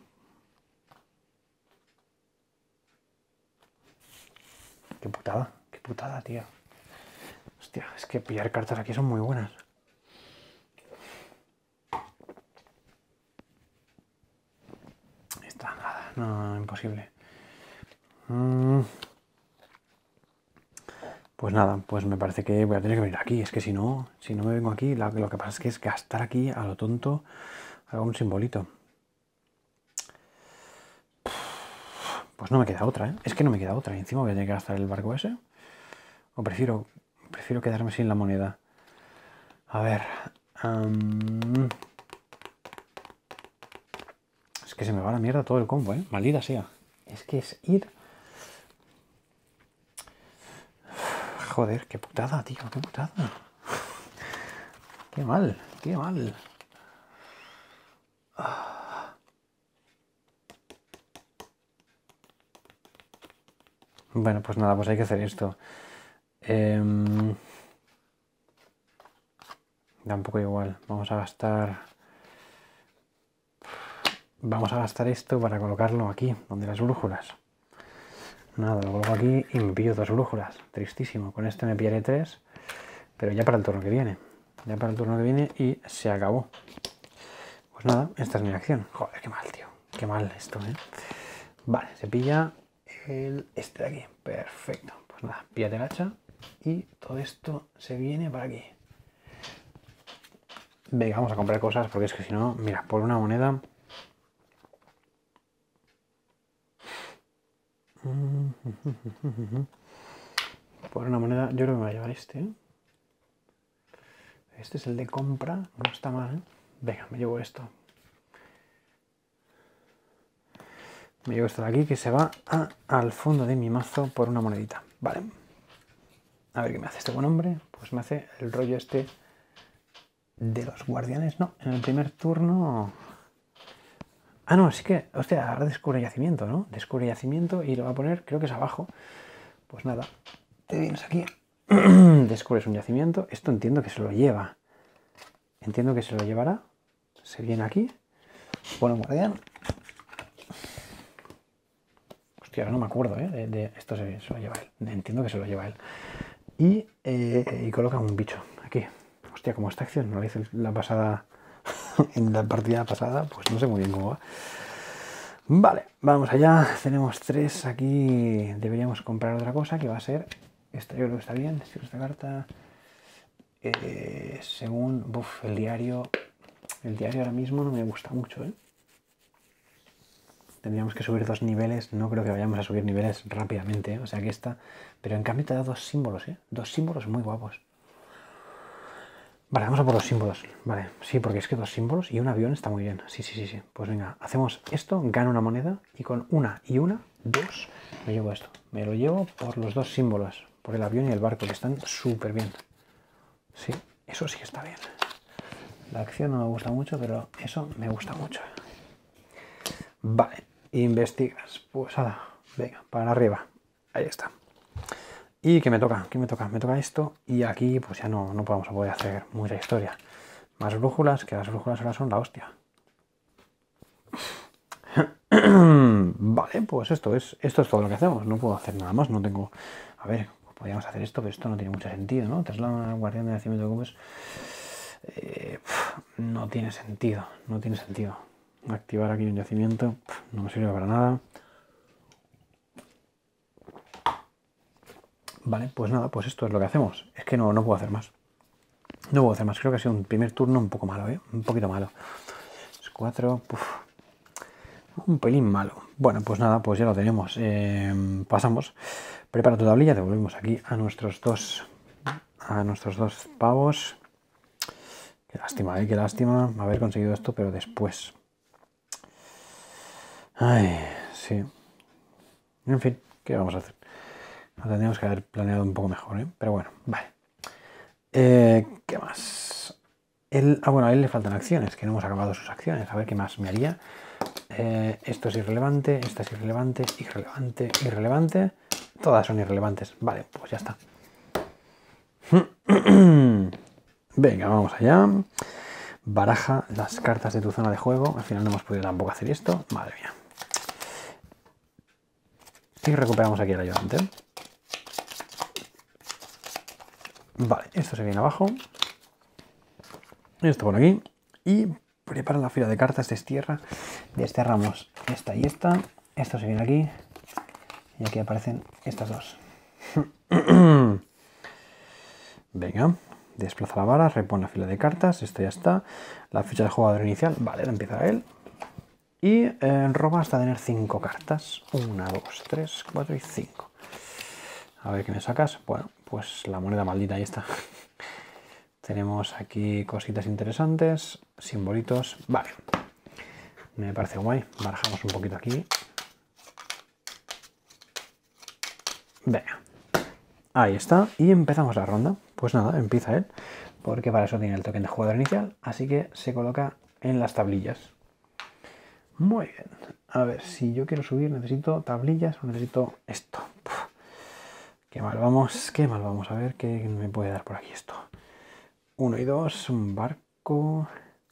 Qué putada, qué putada, tío. Hostia, es que pillar cartas aquí son muy buenas. Está nada, no, no, imposible. Mm. Pues nada, pues me parece que voy a tener que venir aquí. Es que si no, si no me vengo aquí, lo, lo que pasa es que es gastar aquí a lo tonto hago un simbolito. Pues no me queda otra, ¿eh? Es que no me queda otra. Y encima voy a tener que gastar el barco ese. O prefiero, prefiero quedarme sin la moneda. A ver. Um... Es que se me va a la mierda todo el combo, ¿eh? Maldita sea. Es que es ir... Joder, qué putada, tío, qué putada. Qué mal, qué mal. Bueno, pues nada, pues hay que hacer esto. Eh, da un poco igual. Vamos a gastar... Vamos a gastar esto para colocarlo aquí, donde las brújulas. Nada, lo coloco aquí y me pillo dos brújulas. Tristísimo. Con este me pillaré tres, pero ya para el turno que viene. Ya para el turno que viene y se acabó. Pues nada, esta es mi acción. Joder, qué mal, tío. Qué mal esto, ¿eh? Vale, se pilla el este de aquí. Perfecto. Pues nada, píllate el hacha y todo esto se viene para aquí. Venga, vamos a comprar cosas porque es que si no, mira, por una moneda... Por una moneda, yo creo que me voy a llevar este, ¿eh? Este es el de compra, no está mal, ¿eh? Venga, me llevo esto. Me llevo esto de aquí que se va a, al fondo de mi mazo por una monedita. Vale. A ver qué me hace este buen hombre. Pues me hace el rollo este de los guardianes. No, en el primer turno... Ah, no, sí que... Hostia, ahora descubre yacimiento, ¿no? Descubre yacimiento y lo va a poner, creo que es abajo. Pues nada, te vienes aquí. Descubres un yacimiento. Esto entiendo que se lo lleva. Entiendo que se lo llevará. Se viene aquí. Pone un guardián. Hostia, ahora no me acuerdo, ¿eh? De, de esto se, se lo lleva él. Entiendo que se lo lleva él. Y, eh, y coloca un bicho aquí. Hostia, como esta acción no la hice la pasada... en la partida pasada, pues no sé muy bien cómo va. Vale, vamos allá. Tenemos tres aquí. Deberíamos comprar otra cosa que va a ser... Esta yo creo que está bien. Esta carta... Eh, según uf, el diario... El diario ahora mismo no me gusta mucho, ¿eh? Tendríamos que subir dos niveles. No creo que vayamos a subir niveles rápidamente, ¿eh? O sea que esta... Pero en cambio te da dos símbolos, ¿eh? Dos símbolos muy guapos. Vale, vamos a por los símbolos. Vale, sí, porque es que dos símbolos y un avión está muy bien. Sí, sí, sí, sí. Pues venga, hacemos esto, gano una moneda y con una y una, dos, me llevo esto. Me lo llevo por los dos símbolos, por el avión y el barco, que están súper bien. Sí, eso sí que está bien. La acción no me gusta mucho, pero eso me gusta mucho. Vale, investigas. Pues nada, venga, para arriba. Ahí está. ¿Y qué me toca? ¿Qué me toca? Me toca esto y aquí pues ya no, no vamos a poder hacer mucha historia. Más brújulas, que las brújulas ahora son la hostia. Vale, pues esto es, esto es todo lo que hacemos. No puedo hacer nada más, no tengo... A ver, podríamos hacer esto, pero esto no tiene mucho sentido, ¿no? Traslada al guardián de nacimiento de cubos. Eh, no tiene sentido, no tiene sentido. Activar aquí un yacimiento no me sirve para nada. Vale, pues nada, pues esto es lo que hacemos. Es que no, no puedo hacer más. No puedo hacer más. Creo que ha sido un primer turno un poco malo, ¿eh? Un poquito malo. Es cuatro. Uf, un pelín malo. Bueno, pues nada, pues ya lo tenemos. Eh, pasamos. Prepara tu tablilla. Devolvemos aquí a nuestros dos. A nuestros dos pavos. Qué lástima, ¿eh? Qué lástima haber conseguido esto, pero después. Ay, sí. En fin, ¿qué vamos a hacer? Lo tendríamos que haber planeado un poco mejor, ¿eh? Pero bueno, vale. Eh, ¿Qué más? Él, ah, bueno, a él le faltan acciones, que no hemos acabado sus acciones. A ver qué más me haría. Eh, esto es irrelevante, esta es irrelevante, irrelevante, irrelevante. Todas son irrelevantes. Vale, pues ya está. Venga, vamos allá. Baraja las cartas de tu zona de juego. Al final no hemos podido tampoco hacer esto. Madre mía. Y recuperamos aquí el ayudante. Vale, esto se viene abajo. Esto por aquí. Y prepara la fila de cartas, destierra. Desterramos esta y esta. Esto se viene aquí. Y aquí aparecen estas dos. Venga, desplaza la vara, repone la fila de cartas. Esto ya está. La ficha de jugador inicial. Vale, la empieza él. Y eh, roba hasta tener cinco cartas. Una, dos, tres, cuatro y cinco. A ver qué me sacas. Bueno, pues la moneda maldita, ahí está. Tenemos aquí cositas interesantes, simbolitos. Vale, me parece guay. Barajamos un poquito aquí. Venga, ahí está. Y empezamos la ronda. Pues nada, empieza él, porque para eso tiene el token de jugador inicial. Así que se coloca en las tablillas. Muy bien. A ver, si yo quiero subir, necesito tablillas o necesito esto. Qué mal vamos, qué mal vamos. A ver qué me puede dar por aquí esto. Uno y dos, un barco.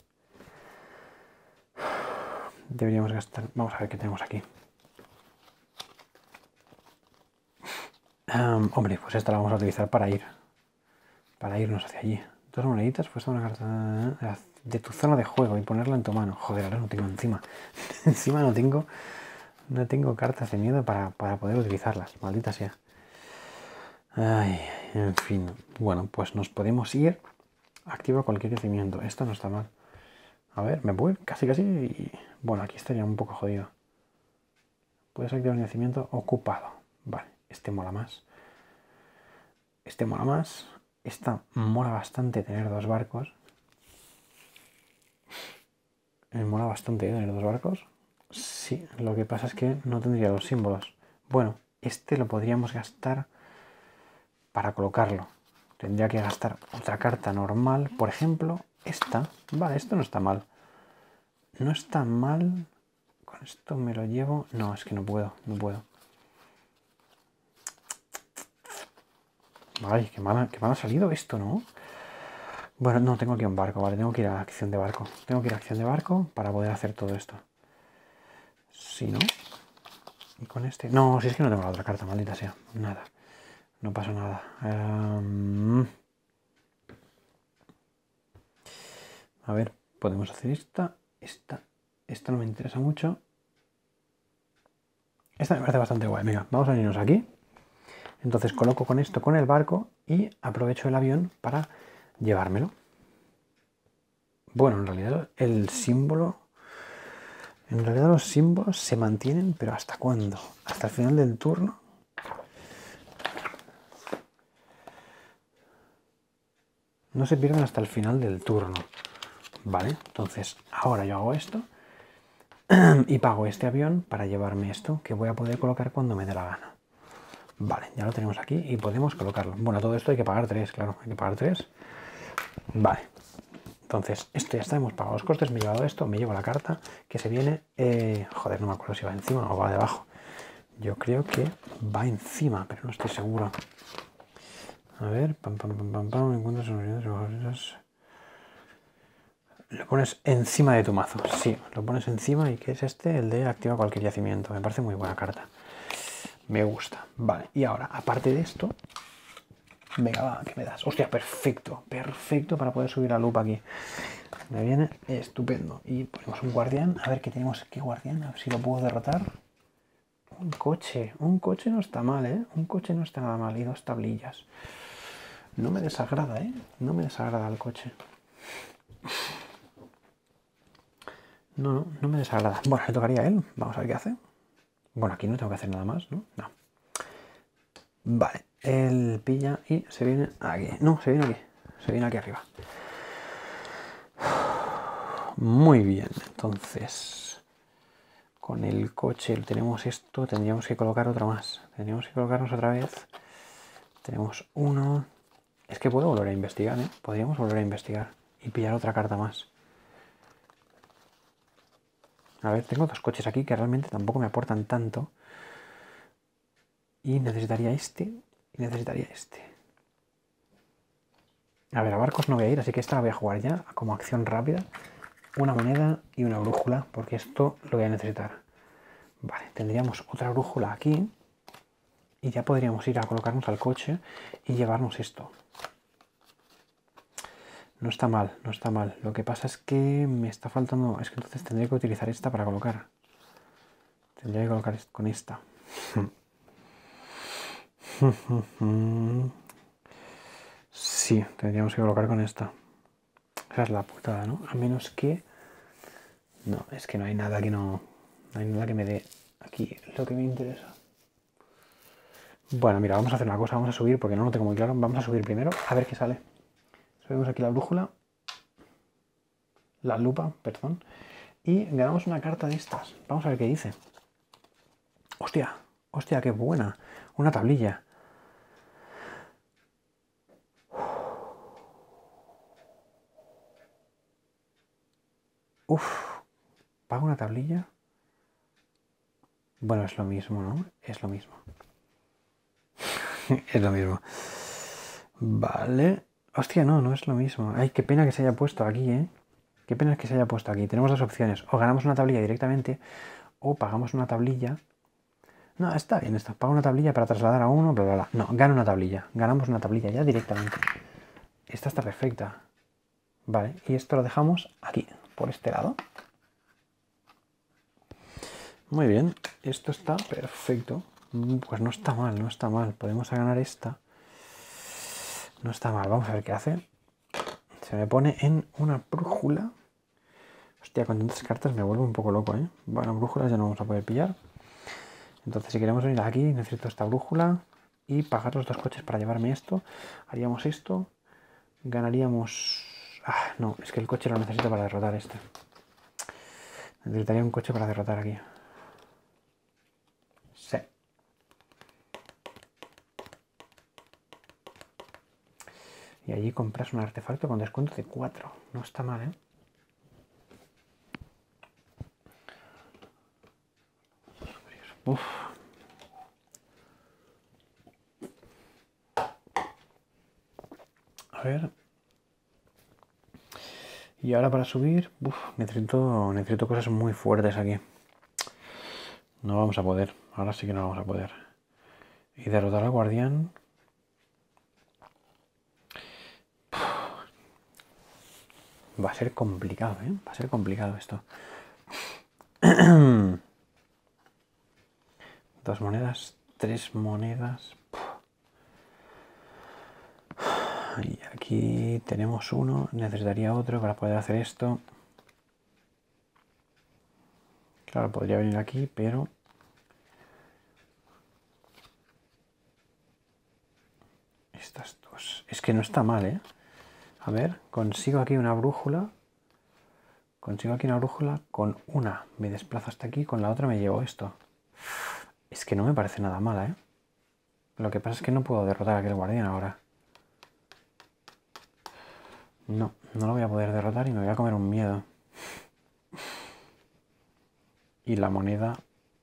Deberíamos gastar... Vamos a ver qué tenemos aquí. Um, hombre, pues esta la vamos a utilizar para ir. Para irnos hacia allí. Dos moneditas, pues una carta de tu zona de juego y ponerla en tu mano. Joder, ahora no tengo encima. Encima no tengo... No tengo cartas de miedo para, para poder utilizarlas. Maldita sea. Ay, en fin. Bueno, pues nos podemos ir. Activa cualquier yacimiento. Esto no está mal. A ver, me voy casi casi y... Bueno, aquí estaría un poco jodido. Puedes activar un yacimiento ocupado. Vale, este mola más. Este mola más. Esta mola bastante tener dos barcos. Me mola bastante tener dos barcos. Sí, lo que pasa es que no tendría los símbolos. Bueno, este lo podríamos gastar para colocarlo. Tendría que gastar otra carta normal. Por ejemplo, esta. Vale, esto no está mal. No está mal. Con esto me lo llevo. No, es que no puedo, no puedo. Ay, qué mal, qué mal ha salido esto, ¿no? Bueno, no, tengo que ir a un barco, vale. Tengo que ir a acción de barco. Tengo que ir a acción de barco para poder hacer todo esto. Si no... Y con este... No, si es que no tengo la otra carta, maldita sea. Nada. No pasa nada. Um... A ver, podemos hacer esta. Esta. Esta no me interesa mucho. Esta me parece bastante guay. Venga, vamos a irnos aquí. Entonces coloco con esto con el barco y aprovecho el avión para llevármelo. Bueno, en realidad el símbolo... En realidad los símbolos se mantienen, pero ¿hasta cuándo? ¿Hasta el final del turno? No se pierden hasta el final del turno. Vale, entonces ahora yo hago esto y pago este avión para llevarme esto que voy a poder colocar cuando me dé la gana. Vale, ya lo tenemos aquí y podemos colocarlo. Bueno, todo esto hay que pagar tres, claro, hay que pagar tres. Vale, entonces esto ya está, hemos pagado los costes, me he llevado esto, me llevo la carta que se viene... Eh, joder, no me acuerdo si va encima o va debajo. Yo creo que va encima, pero no estoy seguro. A ver, pam, pam, pam, pam, pam, encuentras unidades. Lo pones encima de tu mazo, sí, lo pones encima y ¿qué es este? El de activa cualquier yacimiento, me parece muy buena carta. Me gusta, vale, y ahora, aparte de esto, venga, va, ¿qué me das? Hostia, perfecto, perfecto para poder subir la lupa aquí. Me viene estupendo. Y ponemos un guardián, a ver qué tenemos aquí, guardián, a ver si lo puedo derrotar. Un coche, un coche no está mal, ¿eh? Un coche no está nada mal, y dos tablillas. No me desagrada, ¿eh? No me desagrada el coche. No, no, no me desagrada. Bueno, le tocaría a él. Vamos a ver qué hace. Bueno, aquí no tengo que hacer nada más, ¿no? No. Vale, él pilla y se viene aquí. No, se viene aquí. Se viene aquí arriba. Muy bien, entonces... Con el coche tenemos esto. Tendríamos que colocar otra más. Tendríamos que colocarnos otra vez. Tenemos uno... Es que puedo volver a investigar, ¿eh? Podríamos volver a investigar y pillar otra carta más. A ver, tengo dos coches aquí que realmente tampoco me aportan tanto. Y necesitaría este y necesitaría este. A ver, a barcos no voy a ir, así que esta la voy a jugar ya como acción rápida. Una moneda y una brújula, porque esto lo voy a necesitar. Vale, tendríamos otra brújula aquí. Y ya podríamos ir a colocarnos al coche y llevarnos esto. No está mal, no está mal. Lo que pasa es que me está faltando... Es que entonces tendría que utilizar esta para colocar. Tendría que colocar con esta. Sí, tendríamos que colocar con esta. Esa es la putada, ¿no? A menos que... No, es que no hay nada que no... No hay nada que me dé aquí lo que me interesa. Bueno, mira, vamos a hacer una cosa. Vamos a subir, porque no lo tengo muy claro. Vamos a subir primero, a ver qué sale. Subimos aquí la brújula. La lupa, perdón. Y ganamos una carta de estas. Vamos a ver qué dice. Hostia, hostia, qué buena. Una tablilla. Uf, ¿pago una tablilla? Bueno, es lo mismo, ¿no? Es lo mismo. Es lo mismo. Vale. Hostia, no, no es lo mismo. Ay, qué pena que se haya puesto aquí, ¿eh? Qué pena que se haya puesto aquí. Tenemos dos opciones. O ganamos una tablilla directamente, o pagamos una tablilla. No, está bien esto. Pago una tablilla para trasladar a uno, bla, bla, bla. No, gano una tablilla. Ganamos una tablilla ya directamente. Esta está perfecta. Vale, y esto lo dejamos aquí, por este lado. Muy bien, esto está perfecto. Pues no está mal, no está mal. Podemos ganar esta. No está mal, vamos a ver qué hace. Se me pone en una brújula. Hostia, con tantas cartas me vuelvo un poco loco, ¿eh? Bueno, brújulas ya no vamos a poder pillar. Entonces, si queremos venir aquí, necesito esta brújula y pagar los dos coches para llevarme esto. Haríamos esto. Ganaríamos... Ah, no, es que el coche lo necesito para derrotar este. Necesitaría un coche para derrotar aquí. Sí. Y allí compras un artefacto con descuento de cuatro. No está mal, ¿eh? Uf. A ver. Y ahora para subir, uf, necesito, necesito cosas muy fuertes aquí. No vamos a poder. Ahora sí que no vamos a poder. Y derrotar al guardián... Va a ser complicado, ¿eh? Va a ser complicado esto. Dos monedas, tres monedas. Y aquí tenemos uno. Necesitaría otro para poder hacer esto. Claro, podría venir aquí, pero... Estas dos... Es que no está mal, ¿eh? A ver, consigo aquí una brújula. Consigo aquí una brújula. Con una me desplazo hasta aquí, con la otra me llevo esto. Es que no me parece nada mala, ¿eh? Lo que pasa es que no puedo derrotar a aquel guardián ahora. No, no lo voy a poder derrotar y me voy a comer un miedo. Y la moneda...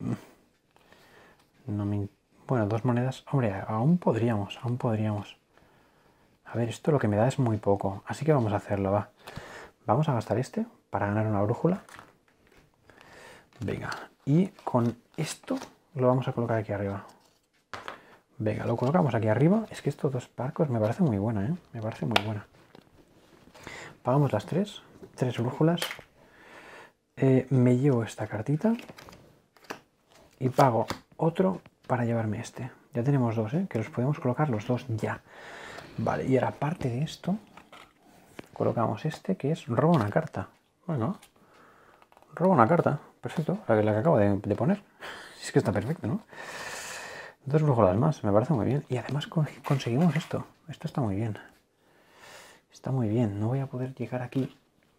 No me... Bueno, dos monedas... Hombre, aún podríamos, aún podríamos. A ver, esto lo que me da es muy poco. Así que vamos a hacerlo, va. Vamos a gastar este para ganar una brújula. Venga. Y con esto lo vamos a colocar aquí arriba. Venga, lo colocamos aquí arriba. Es que estos dos barcos me parece muy buena, ¿eh? Me parece muy buena. Pagamos las tres. Tres brújulas. Eh, me llevo esta cartita. Y pago otro para llevarme este. Ya tenemos dos, ¿eh? Que los podemos colocar los dos ya. Vale, y ahora aparte de esto, colocamos este que es roba una carta. Bueno, roba una carta. Perfecto, la que, la que acabo de, de poner. Es que está perfecto, ¿no? Dos brújulas más, me parece muy bien. Y además conseguimos esto. Esto está muy bien. Está muy bien. No voy a poder llegar aquí.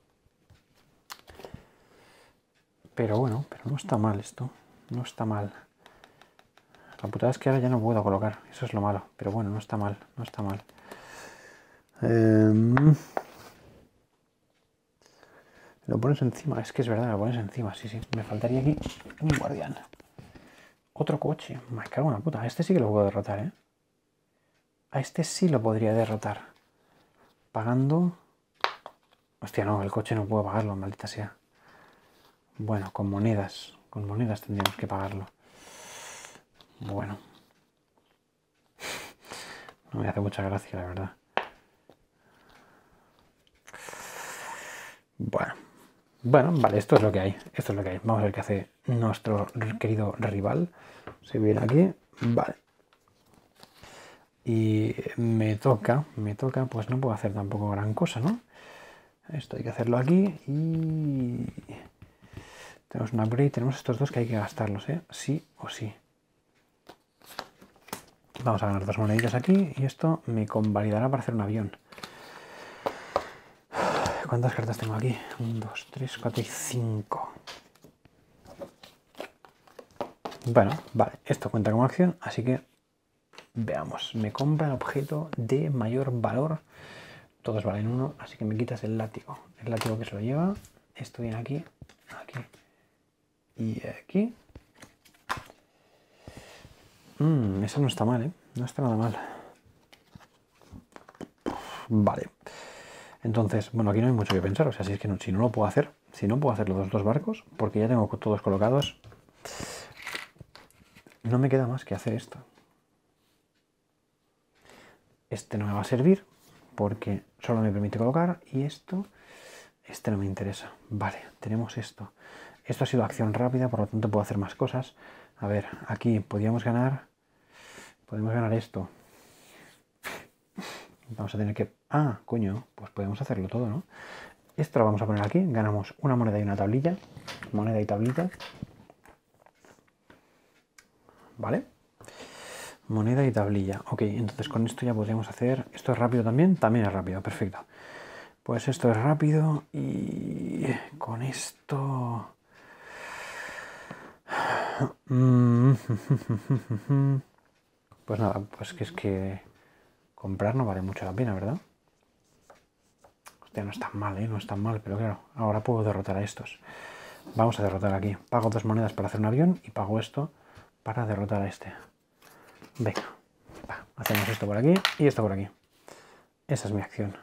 Pero bueno, pero no está mal esto. No está mal. La putada es que ahora ya no puedo colocar. Eso es lo malo. Pero bueno, no está mal. No está mal. Eh... Lo pones encima. Es que es verdad, lo pones encima. Sí, sí. Me faltaría aquí un guardián. Otro coche. Me cago en la puta. A este sí que lo puedo derrotar, ¿eh? A este sí lo podría derrotar. Pagando... Hostia, no. El coche no puedo pagarlo, maldita sea. Bueno, con monedas. Con monedas tendríamos que pagarlo. Bueno. No me hace mucha gracia, la verdad. Bueno. Bueno, vale, esto es lo que hay. Esto es lo que hay. Vamos a ver qué hace nuestro querido rival. Se viene aquí. Vale. Y me toca, me toca, pues no puedo hacer tampoco gran cosa, ¿no? Esto hay que hacerlo aquí y... Tenemos un upgrade, tenemos estos dos que hay que gastarlos, ¿eh? Sí o sí. Vamos a ganar dos moneditas aquí y esto me convalidará para hacer un avión. ¿Cuántas cartas tengo aquí? uno, dos, tres, cuatro y cinco. Bueno, vale, esto cuenta como acción, así que veamos. Me compra el objeto de mayor valor. Todos valen uno, así que me quitas el látigo. El látigo que se lo lleva. Esto viene aquí, aquí y aquí. Mmm, eso no está mal, ¿eh? No está nada mal. Vale. Entonces, bueno, aquí no hay mucho que pensar. O sea, si es que no, si no lo puedo hacer, si no puedo hacer los dos barcos, porque ya tengo todos colocados, no me queda más que hacer esto. Este no me va a servir porque solo me permite colocar, y esto, este no me interesa. Vale, tenemos esto. Esto ha sido acción rápida, por lo tanto puedo hacer más cosas. A ver, aquí podríamos ganar, podemos ganar esto. Vamos a tener que... Ah, coño, pues podemos hacerlo todo, ¿no? Esto lo vamos a poner aquí, ganamos una moneda y una tablilla. Moneda y tablita. ¿Vale? Moneda y tablilla. Ok, entonces con esto ya podríamos hacer... ¿Esto es rápido también? También es rápido, perfecto. Pues esto es rápido y con esto... Pues nada, pues que es que comprar no vale mucho la pena, ¿verdad? Hostia, no es tan mal, ¿eh? No es tan mal, pero claro, ahora puedo derrotar a estos. Vamos a derrotar aquí. Pago dos monedas para hacer un avión y pago esto para derrotar a este. Venga, va, hacemos esto por aquí y esto por aquí. Esa es mi acción.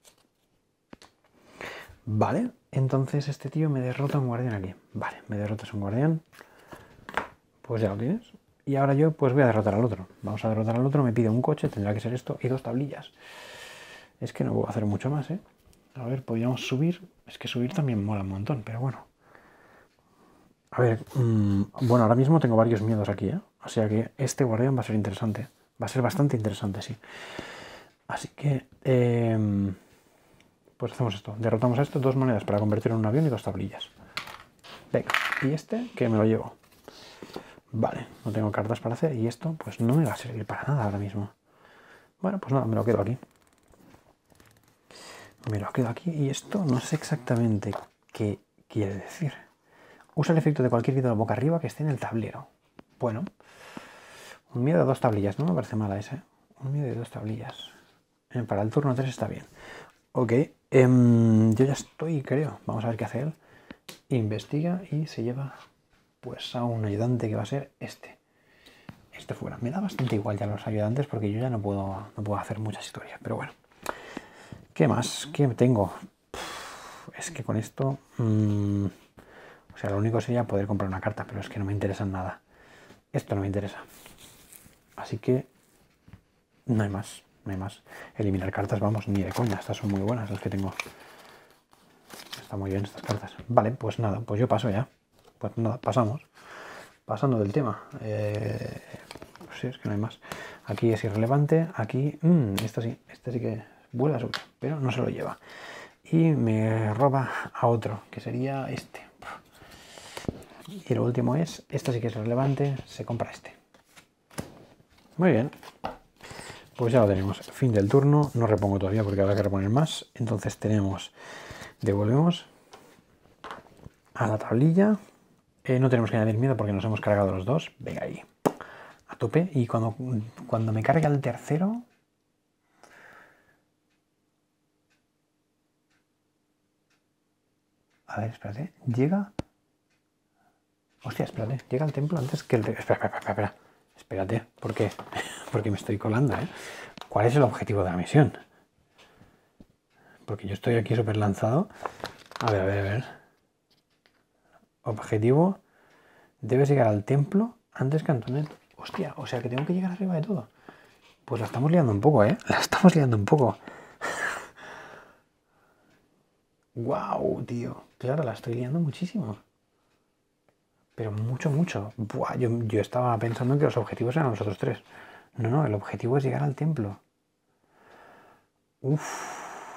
Vale, entonces este tío me derrota un guardián aquí. Vale, me derrotas un guardián. Pues ya lo tienes. Y ahora yo pues voy a derrotar al otro. Vamos a derrotar al otro, me pide un coche, tendrá que ser esto, y dos tablillas. Es que no puedo hacer mucho más, ¿eh? A ver, podríamos subir. Es que subir también mola un montón, pero bueno. A ver, mmm, bueno, ahora mismo tengo varios miedos aquí, ¿eh? O sea que este guardián va a ser interesante. Va a ser bastante interesante, sí. Así que, eh, pues hacemos esto. Derrotamos a esto, dos monedas para convertirlo en un avión y dos tablillas. Venga, y este, que me lo llevo. Vale, no tengo cartas para hacer y esto pues no me va a servir para nada ahora mismo. Bueno, pues nada, me lo quedo aquí. Me lo quedo aquí y esto no sé exactamente qué quiere decir. Usa el efecto de cualquier ídolo boca arriba que esté en el tablero. Bueno, un miedo de dos tablillas, no me parece mala esa, ¿eh? Un miedo de dos tablillas. Eh, para el turno tres está bien. Ok, eh, yo ya estoy, creo. Vamos a ver qué hace él. Investiga y se lleva... pues a un ayudante que va a ser este. Este fuera. Me da bastante igual ya los ayudantes porque yo ya no puedo, no puedo hacer muchas historias. Pero bueno. ¿Qué más? ¿Qué tengo? Uf, es que con esto... Mmm, o sea, lo único sería poder comprar una carta, pero es que no me interesa nada. Esto no me interesa. Así que... no hay más. No hay más. Eliminar cartas, vamos, ni de coña. Estas son muy buenas las que tengo. Están muy bien estas cartas. Vale, pues nada. Pues yo paso ya. Pues nada, pasamos. Pasando del tema. Eh, pues sí, es que no hay más. Aquí es irrelevante. Aquí, mmm, esto sí, este sí que vuela sobre, pero no se lo lleva. Y me roba a otro, que sería este. Y lo último es, esto sí que es relevante, se compra este. Muy bien. Pues ya lo tenemos. Fin del turno. No repongo todavía porque habrá que reponer más. Entonces tenemos, devolvemos a la tablilla. Eh, no tenemos que añadir miedo porque nos hemos cargado los dos. Venga ahí. A tope. Y cuando, cuando me cargue el tercero... A ver, espérate. Llega... Hostia, espérate. Llega al templo antes que el... Espera, espera, espera, espera. Espérate. ¿Por qué? Porque me estoy colando, ¿eh? ¿Cuál es el objetivo de la misión? Porque yo estoy aquí súper lanzado. A ver, a ver, a ver. Objetivo... Debes llegar al templo antes que Antonet. Hostia, o sea que tengo que llegar arriba de todo. Pues la estamos liando un poco, ¿eh? La estamos liando un poco. Wow, tío. Claro, la estoy liando muchísimo. Pero mucho, mucho. Buah, yo, yo estaba pensando en que los objetivos eran los otros tres. No, no, el objetivo es llegar al templo. Uf.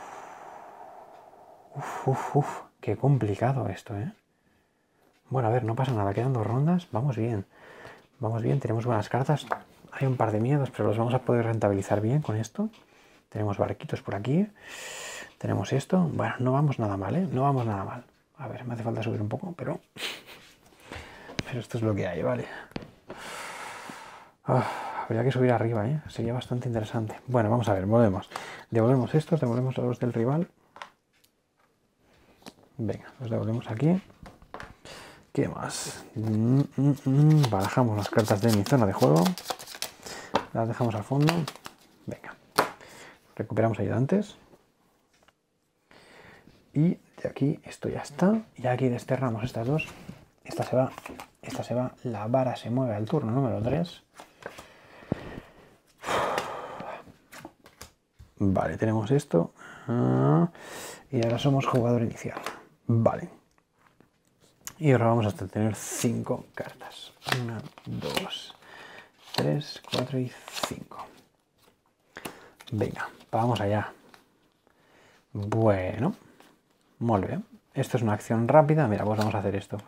Uf, uf, uf. Qué complicado esto, ¿eh? Bueno, a ver, no pasa nada. Quedan dos rondas. Vamos bien. Vamos bien, tenemos buenas cartas. Hay un par de miedos, pero los vamos a poder rentabilizar bien con esto. Tenemos barquitos por aquí. Tenemos esto. Bueno, no vamos nada mal, ¿eh? No vamos nada mal. A ver, me hace falta subir un poco, pero... Pero esto es lo que hay, ¿vale? Oh, habría que subir arriba, ¿eh? Sería bastante interesante. Bueno, vamos a ver, volvemos. Devolvemos estos, devolvemos a los del rival. Venga, los devolvemos aquí. ¿Qué más? Mm, mm, mm. Barajamos las cartas de mi zona de juego. las dejamos al fondo. Venga. Recuperamos ayudantes. Y de aquí esto ya está. Y aquí desterramos estas dos. Esta se va. Esta se va. La vara se mueve al turno número tres. Vale, tenemos esto. Y ahora somos jugador inicial. Vale. Y ahora vamos hasta tener cinco cartas. Una, dos, tres, cuatro y cinco. Venga, vamos allá. Bueno. Muy bien. Esto es una acción rápida. Mira, pues vamos a hacer esto.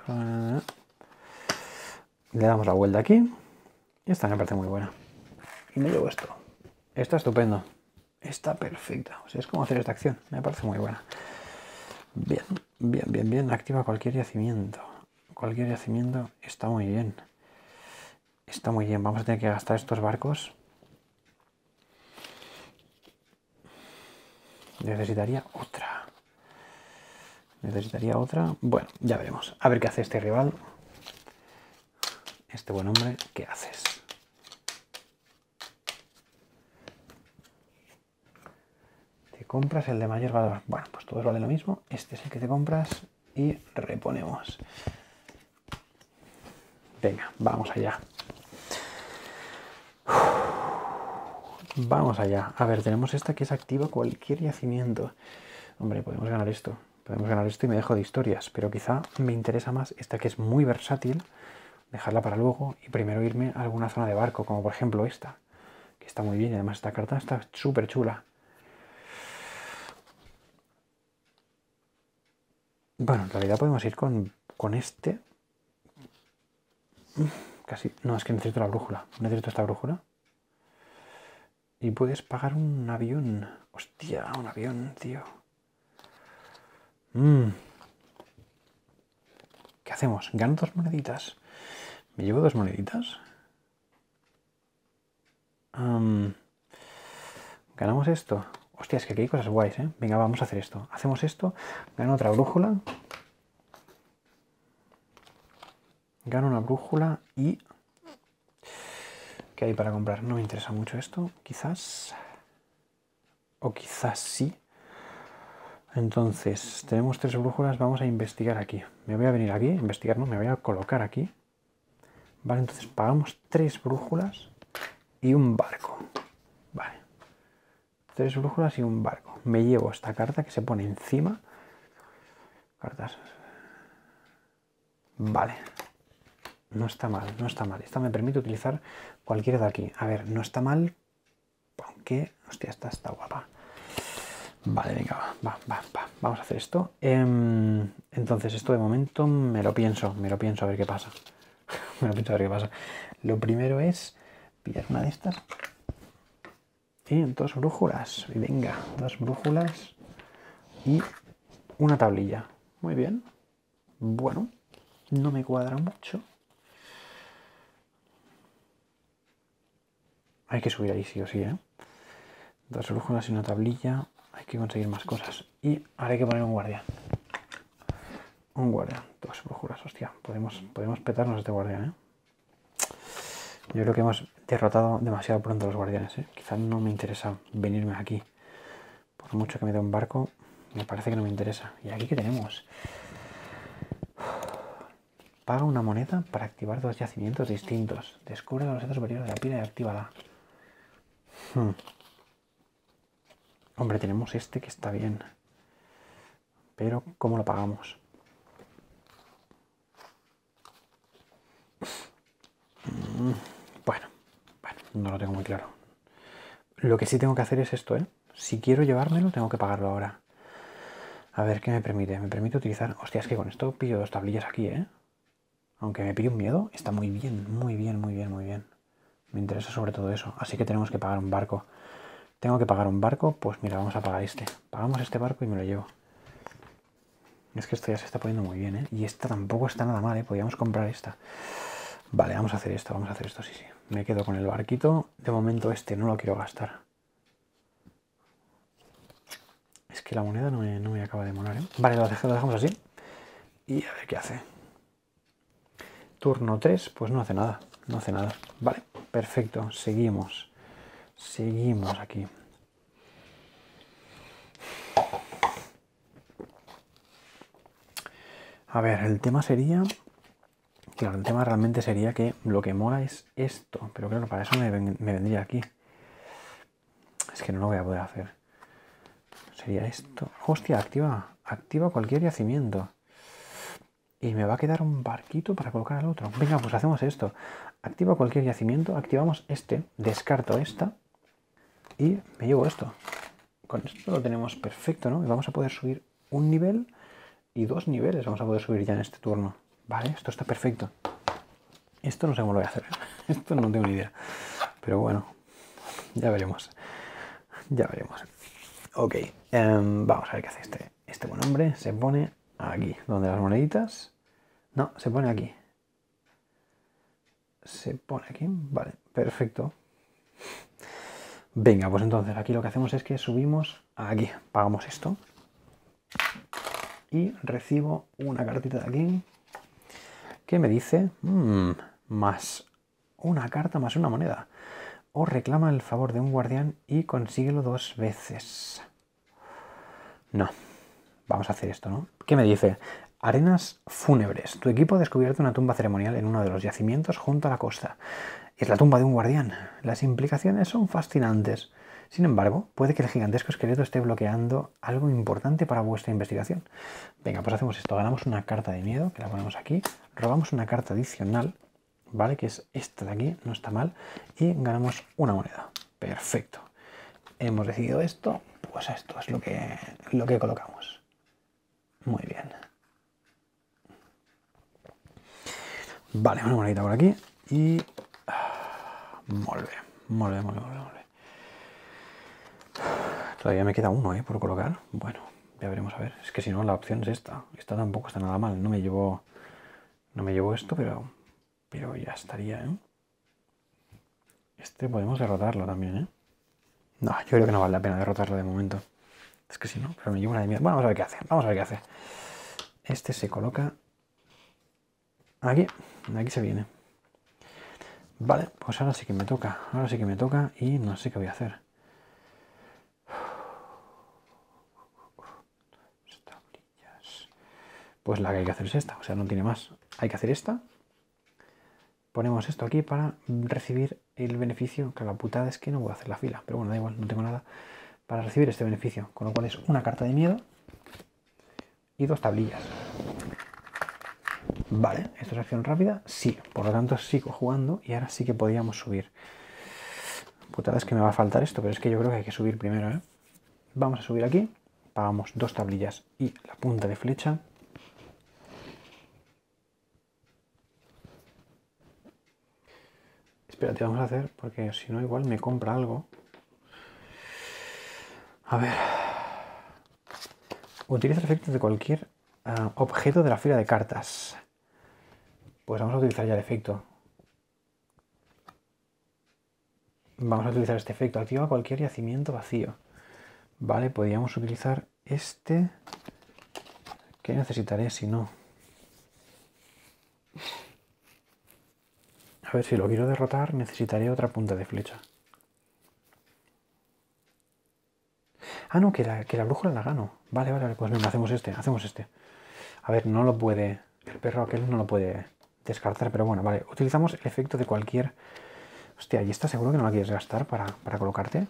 Le damos la vuelta aquí. Y esta me parece muy buena. Y me llevo esto. Está estupendo. Está perfecta. O sea, es como hacer esta acción. Me parece muy buena. Bien, bien, bien, bien. Activa cualquier yacimiento. Cualquier yacimiento está muy bien. Está muy bien. Vamos a tener que gastar estos barcos. Necesitaría otra. Necesitaría otra. Bueno, ya veremos. A ver qué hace este rival. Este buen hombre, ¿qué haces? Te compras el de mayor valor. Bueno, pues todos vale lo mismo. Este es el que te compras y reponemos. Venga, vamos allá. Vamos allá. A ver, tenemos esta que es activa cualquier yacimiento. Hombre, podemos ganar esto. Podemos ganar esto y me dejo de historias. Pero quizá me interesa más esta que es muy versátil. Dejarla para luego y primero irme a alguna zona de barco, como por ejemplo esta, que está muy bien y además esta carta está súper chula. Bueno, en realidad podemos ir con, con este. Casi. No, es que necesito la brújula. Necesito esta brújula. Y puedes pagar un avión. Hostia, un avión, tío. Mm. ¿Qué hacemos? ¿Gano dos moneditas? ¿Me llevo dos moneditas? Um, ¿Ganamos esto? Hostia, es que aquí hay cosas guays, ¿eh? Venga, vamos a hacer esto. Hacemos esto, gano otra brújula. Gano una brújula y... ¿Qué hay para comprar? No me interesa mucho esto, quizás. O quizás sí. Entonces, tenemos tres brújulas, vamos a investigar aquí. Me voy a venir aquí, investigar, no, me voy a colocar aquí. Vale, entonces pagamos tres brújulas y un barco. Vale. Tres brújulas y un barco. Me llevo esta carta que se pone encima. Cartas. Vale. No está mal, no está mal. Esta me permite utilizar cualquiera de aquí. A ver, no está mal. Aunque, hostia, esta está guapa. Vale, venga, va, va, va, va. Vamos a hacer esto. Eh, entonces, esto de momento me lo pienso. Me lo pienso a ver qué pasa. me lo pienso a ver qué pasa. Lo primero es pillar una de estas. Y dos brújulas. Y venga, dos brújulas y una tablilla. Muy bien. Bueno, no me cuadra mucho. Hay que subir ahí sí o sí, ¿eh? Dos brújulas y una tablilla. Hay que conseguir más cosas. Y ahora hay que poner un guardián. Un guardián. Dos brújulas, hostia. Podemos, podemos petarnos este guardián, ¿eh? Yo creo que hemos derrotado demasiado pronto a los guardianes, ¿eh? Quizás no me interesa venirme aquí. Por mucho que me dé un barco, me parece que no me interesa. ¿Y aquí qué tenemos? Paga una moneda para activar dos yacimientos distintos. Descubre los objetos superiores de la pila y actívala. Hmm. Hombre, tenemos este que está bien. Pero, ¿cómo lo pagamos? Mm, bueno, bueno, no lo tengo muy claro. Lo que sí tengo que hacer es esto, ¿eh? Si quiero llevármelo, tengo que pagarlo ahora. A ver, ¿qué me permite? Me permite utilizar... Hostia, es que con esto pillo dos tablillas aquí, ¿eh? Aunque me pille un miedo, está muy bien, muy bien, muy bien, muy bien. Me interesa sobre todo eso. Así que tenemos que pagar un barco. Tengo que pagar un barco, pues mira, vamos a pagar este. Pagamos este barco y me lo llevo. Es que esto ya se está poniendo muy bien, ¿eh? Y esta tampoco está nada mal, ¿eh? Podríamos comprar esta. Vale, vamos a hacer esto, vamos a hacer esto, sí, sí. Me quedo con el barquito. De momento este no lo quiero gastar. Es que la moneda no me, no me acaba de molar, ¿eh? Vale, lo dejamos así. Y a ver qué hace. Turno tres, pues no hace nada. No hace nada. Vale, perfecto. Seguimos. Seguimos aquí. A ver, el tema sería... Claro, el tema realmente sería que lo que mola es esto. Pero claro, para eso me, me vendría aquí. Es que no lo voy a poder hacer. Sería esto. Hostia, activa, activa cualquier yacimiento. Y me va a quedar un barquito para colocar al otro. Venga, pues hacemos esto. Activa cualquier yacimiento. Activamos este. Descarto esta. Y me llevo esto. Con esto lo tenemos perfecto, ¿no? Y vamos a poder subir un nivel y dos niveles. Vamos a poder subir ya en este turno. Vale, esto está perfecto. Esto no sé cómo lo voy a hacer. Esto no tengo ni idea. Pero bueno, ya veremos. Ya veremos. Ok, um, vamos a ver qué hace este. Este buen hombre se pone aquí, donde las moneditas... No, se pone aquí. Se pone aquí, vale, perfecto. Venga, pues entonces aquí lo que hacemos es que subimos aquí, pagamos esto. Y recibo una cartita de aquí que me dice, mmm, más una carta más una moneda. O reclama el favor de un guardián y consíguelo dos veces. No, vamos a hacer esto, ¿no? ¿Qué me dice? Arenas fúnebres. Tu equipo ha descubierto una tumba ceremonial en uno de los yacimientos junto a la costa. Es la tumba de un guardián. Las implicaciones son fascinantes. Sin embargo, puede que el gigantesco esqueleto esté bloqueando algo importante para vuestra investigación. Venga, pues hacemos esto. Ganamos una carta de miedo, que la ponemos aquí. Robamos una carta adicional, ¿vale? Que es esta de aquí, no está mal. Y ganamos una moneda. Perfecto. Hemos decidido esto, pues esto es lo que, lo que colocamos. Muy bien. Vale, una monedita por aquí. Y... Molt bé, molt bé, molt bé, molt bé. Todavía me queda uno, ¿eh? Por colocar. Bueno, ya veremos a ver. Es que si no, la opción es esta. Esta tampoco está nada mal. No me llevo... No me llevo esto, pero... Pero ya estaría, ¿eh? Este podemos derrotarlo también, ¿eh? No, yo creo que no vale la pena derrotarlo de momento. Es que si no, pero me llevo una de miedo. Bueno, vamos a ver qué hace. Vamos a ver qué hace. Este se coloca... Aquí. Aquí se viene. Vale, pues ahora sí que me toca. Ahora sí que me toca y no sé qué voy a hacer. Pues la que hay que hacer es esta, o sea, no tiene más. Hay que hacer esta. Ponemos esto aquí para recibir el beneficio, que la putada es que no voy a hacer la fila, pero bueno, da igual, no tengo nada para recibir este beneficio, con lo cual es una carta de miedo y dos tablillas. Vale, ¿esto es acción rápida? Sí, por lo tanto sigo jugando y ahora sí que podríamos subir. Putada es que me va a faltar esto, pero es que yo creo que hay que subir primero, ¿eh? Vamos a subir aquí, pagamos dos tablillas y la punta de flecha. Espérate, vamos a hacer, porque si no igual me compra algo. A ver. Utiliza el efecto de cualquier uh, objeto de la fila de cartas. Pues vamos a utilizar ya el efecto. Vamos a utilizar este efecto. Activa cualquier yacimiento vacío. Vale, podríamos utilizar este. ¿Qué necesitaré si no? A ver, si lo quiero derrotar, necesitaré otra punta de flecha. Ah, no, que la, que la brújula la gano. Vale, vale, pues venga, hacemos este, hacemos este. A ver, no lo puede... El perro aquel no lo puede descartar, pero bueno, vale. Utilizamos el efecto de cualquier... Hostia, ¿y esta seguro que no la quieres gastar para, para colocarte?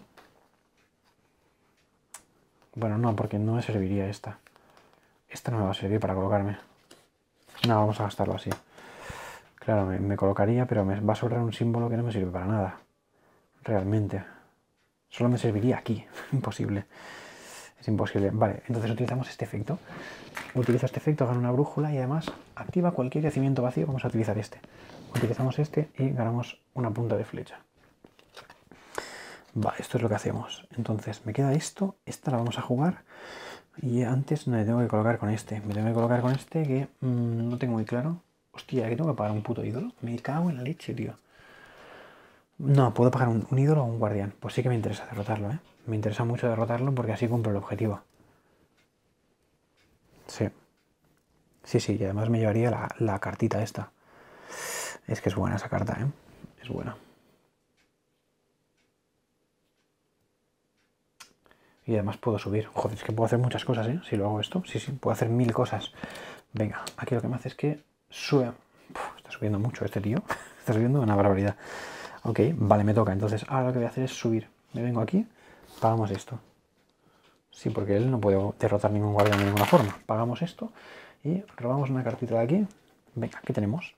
Bueno, no, porque no me serviría esta. Esta no me va a servir para colocarme. No, vamos a gastarlo así. Claro, me, me colocaría, pero me va a sobrar un símbolo que no me sirve para nada. Realmente. Solo me serviría aquí. Imposible. Es imposible. Vale, entonces utilizamos este efecto. Utilizo este efecto, gano una brújula y además activa cualquier yacimiento vacío. Vamos a utilizar este. Utilizamos este y ganamos una punta de flecha. Vale, esto es lo que hacemos. Entonces me queda esto. Esta la vamos a jugar. Y antes me tengo que colocar con este. Me tengo que colocar con este que mmm, no tengo muy claro. Hostia, ¿que tengo que pagar un puto ídolo? Me cago en la leche, tío. No, puedo pagar un, un ídolo o un guardián. Pues sí que me interesa derrotarlo, ¿eh? Me interesa mucho derrotarlo porque así cumplo el objetivo. Sí. Sí, sí, y además me llevaría la, la cartita esta. Es que es buena esa carta, ¿eh? Es buena. Y además puedo subir. Joder, es que puedo hacer muchas cosas, ¿eh? Si lo hago esto. Sí, sí, puedo hacer mil cosas. Venga, aquí lo que me hace es que sube. Uf, está subiendo mucho este tío. Está subiendo una barbaridad. Ok, vale, me toca. Entonces ahora lo que voy a hacer es subir. Me vengo aquí, pagamos esto. Sí, porque él no puede derrotar ningún guardián de ninguna forma. Pagamos esto y robamos una cartita de aquí. Venga, ¿qué tenemos?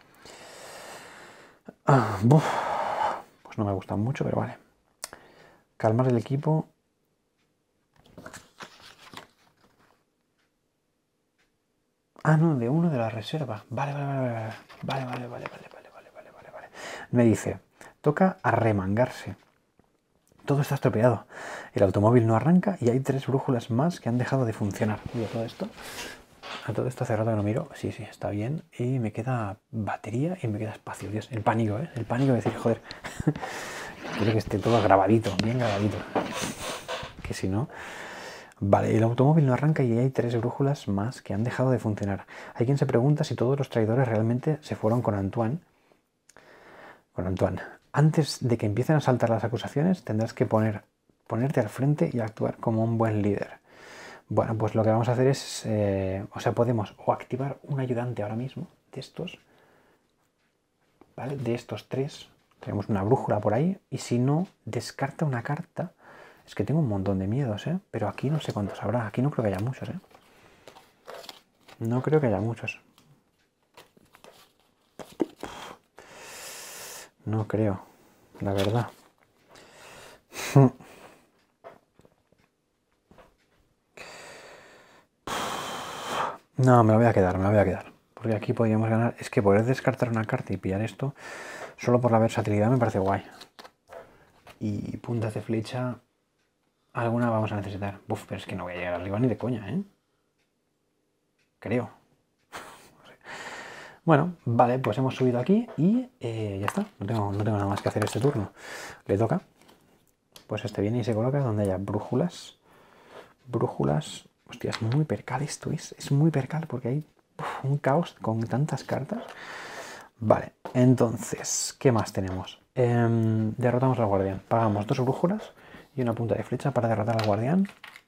Ah, buf. Pues no me gustan mucho, pero vale. Calmar el equipo. Ah, no, de uno de la reserva. Vale, vale, vale, vale. Vale, vale, vale, vale, vale, vale, vale, vale, vale. Me dice, toca arremangarse. Todo está estropeado. El automóvil no arranca y hay tres brújulas más que han dejado de funcionar. Mira todo esto. A todo esto hace rato que no miro. Sí, sí, está bien. Y me queda batería y me queda espacio. Dios, el pánico, ¿eh? El pánico de decir, joder, quiero que esté todo grabadito, bien grabadito. Que si no... Vale, el automóvil no arranca y hay tres brújulas más que han dejado de funcionar. Hay quien se pregunta si todos los traidores realmente se fueron con Antoine. Con Antoine. Antes de que empiecen a saltar las acusaciones, tendrás que poner, ponerte al frente y actuar como un buen líder. Bueno, pues lo que vamos a hacer es, eh, o sea, podemos o activar un ayudante ahora mismo de estos, ¿vale? De estos tres, tenemos una brújula por ahí, y si no, descarta una carta. Es que tengo un montón de miedos, ¿eh? Pero aquí no sé cuántos habrá, aquí no creo que haya muchos, ¿eh? No creo que haya muchos. No creo, la verdad. No, me lo voy a quedar, me lo voy a quedar. Porque aquí podríamos ganar. Es que poder descartar una carta y pillar esto, solo por la versatilidad me parece guay. Y puntas de flecha, alguna vamos a necesitar. Uf, pero es que no voy a llegar arriba ni de coña, ¿eh? Creo. Bueno, vale, pues hemos subido aquí y eh, ya está. No tengo, no tengo nada más que hacer este turno. Le toca. Pues este viene y se coloca donde haya brújulas. Brújulas. Hostia, es muy percal esto. Es, es muy percal porque hay uf, un caos con tantas cartas. Vale, entonces, ¿qué más tenemos? Eh, derrotamos al guardián. Pagamos dos brújulas y una punta de flecha para derrotar al guardián.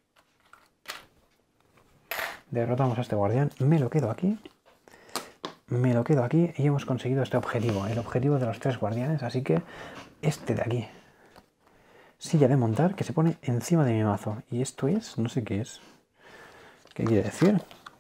Derrotamos a este guardián. Me lo quedo aquí. Me lo quedo aquí y hemos conseguido este objetivo, el objetivo de los tres guardianes, así que este de aquí. Silla de montar que se pone encima de mi mazo. Y esto es, no sé qué es. ¿Qué quiere decir?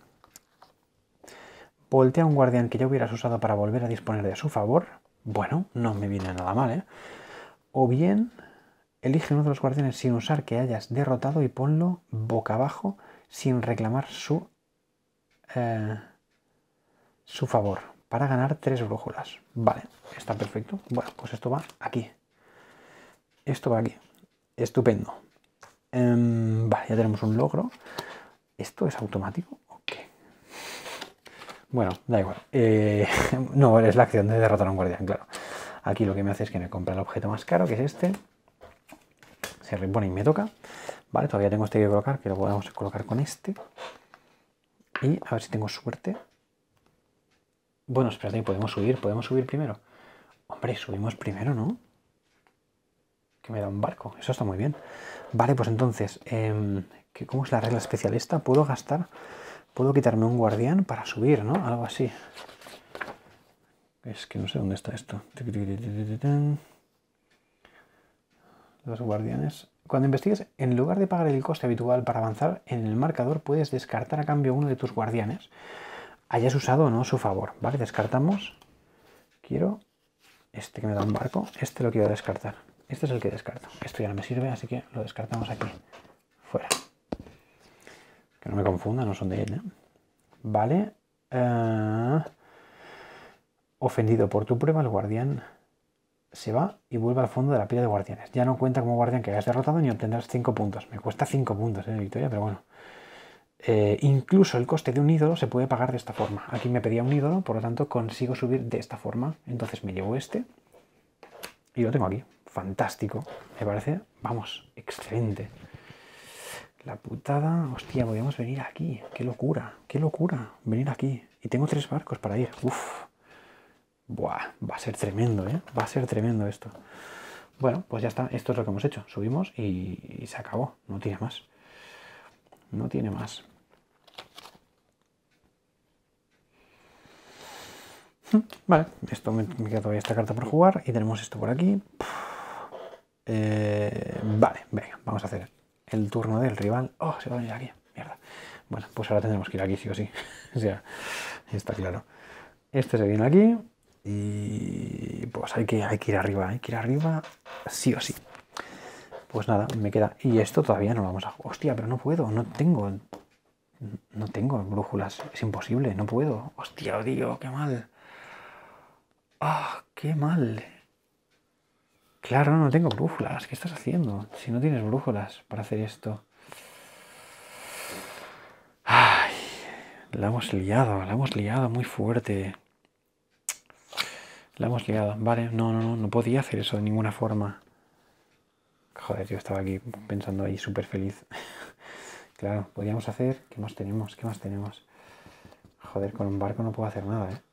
Voltea a un guardián que ya hubieras usado para volver a disponer de su favor. Bueno, no me viene nada mal, ¿eh? O bien, elige uno de los guardianes sin usar que hayas derrotado y ponlo boca abajo sin reclamar su... Eh, su favor, para ganar tres brújulas. Vale, está perfecto. Bueno, pues esto va aquí. Esto va aquí. Estupendo. Um, vale, ya tenemos un logro. ¿Esto es automático o qué? Bueno, da igual. Eh, no, es la acción de derrotar a un guardián, claro. Aquí lo que me hace es que me compra el objeto más caro, que es este. Se repone y me toca. Vale, todavía tengo este que colocar, que lo podemos colocar con este. Y a ver si tengo suerte. Bueno, espérate, podemos subir, podemos subir primero. Hombre, subimos primero, ¿no? Que me da un barco, eso está muy bien. Vale, pues entonces, eh, ¿cómo es la regla especial esta? Puedo gastar, puedo quitarme un guardián para subir, ¿no? Algo así. Es que no sé dónde está esto. Los guardianes. Cuando investigues, en lugar de pagar el coste habitual para avanzar en el marcador, puedes descartar a cambio uno de tus guardianes. Hayas usado o no su favor, ¿vale? Descartamos. Quiero este que me da un barco. Este lo quiero descartar. Este es el que descarto. Esto ya no me sirve, así que lo descartamos aquí. Fuera. Que no me confunda, no son de él, ¿eh? Vale. Uh... Ofendido por tu prueba, el guardián se va y vuelve al fondo de la pila de guardianes. Ya no cuenta como guardián que hayas derrotado ni obtendrás cinco puntos. Me cuesta cinco puntos, ¿eh? De victoria, pero bueno. Eh, incluso el coste de un ídolo se puede pagar de esta forma. Aquí me pedía un ídolo, por lo tanto consigo subir de esta forma. Entonces me llevo este y lo tengo aquí. Fantástico. Me parece, vamos, excelente. La putada, hostia, podríamos venir aquí. Qué locura, qué locura. Venir aquí. Y tengo tres barcos para ir. Uf. Buah, va a ser tremendo, ¿eh? Va a ser tremendo esto. Bueno, pues ya está. Esto es lo que hemos hecho. Subimos y, y se acabó. No tiene más. No tiene más. Vale, esto me, me queda todavía esta carta por jugar y tenemos esto por aquí. Eh, vale, venga, vamos a hacer el turno del rival. Oh, se va a venir aquí, mierda. Bueno, pues ahora tendremos que ir aquí sí o sí. O sea, está claro. Este se viene aquí y pues hay que, hay que ir arriba, hay que ir arriba sí o sí. Pues nada, me queda... Y esto todavía no lo vamos a... Hostia, pero no puedo, no tengo... No tengo brújulas, es imposible, no puedo. Hostia, tío, qué mal. ¡Ah, qué mal! Claro, no tengo brújulas. ¿Qué estás haciendo? Si no tienes brújulas para hacer esto. ¡Ay! La hemos liado, la hemos liado muy fuerte. La hemos liado. Vale, no, no, no, no podía hacer eso de ninguna forma. Joder, yo estaba aquí pensando ahí súper feliz. Claro, podríamos hacer... ¿Qué más tenemos? ¿Qué más tenemos? Joder, con un barco no puedo hacer nada, ¿eh?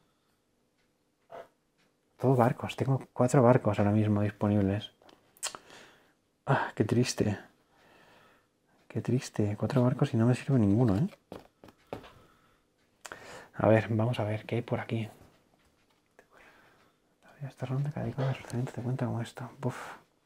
Todo barcos. Tengo cuatro barcos ahora mismo disponibles. Ah, qué triste. Qué triste. Cuatro barcos y no me sirve ninguno, ¿eh? A ver, vamos a ver qué hay por aquí. Esta ronda cada día de te cuenta como esto. Buf.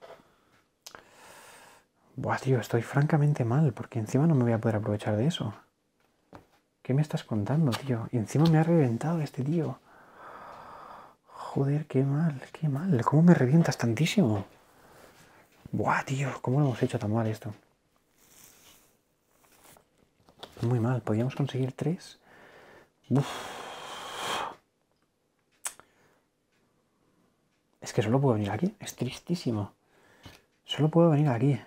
Buah, tío, estoy francamente mal, porque encima no me voy a poder aprovechar de eso. ¿Qué me estás contando, tío? Y encima me ha reventado este tío. Joder, qué mal, qué mal. ¿Cómo me revientas tantísimo? Buah, tío, ¿cómo lo hemos hecho tan mal esto? Muy mal, podíamos conseguir tres. Uf. Es que solo puedo venir aquí, es tristísimo. Solo puedo venir aquí.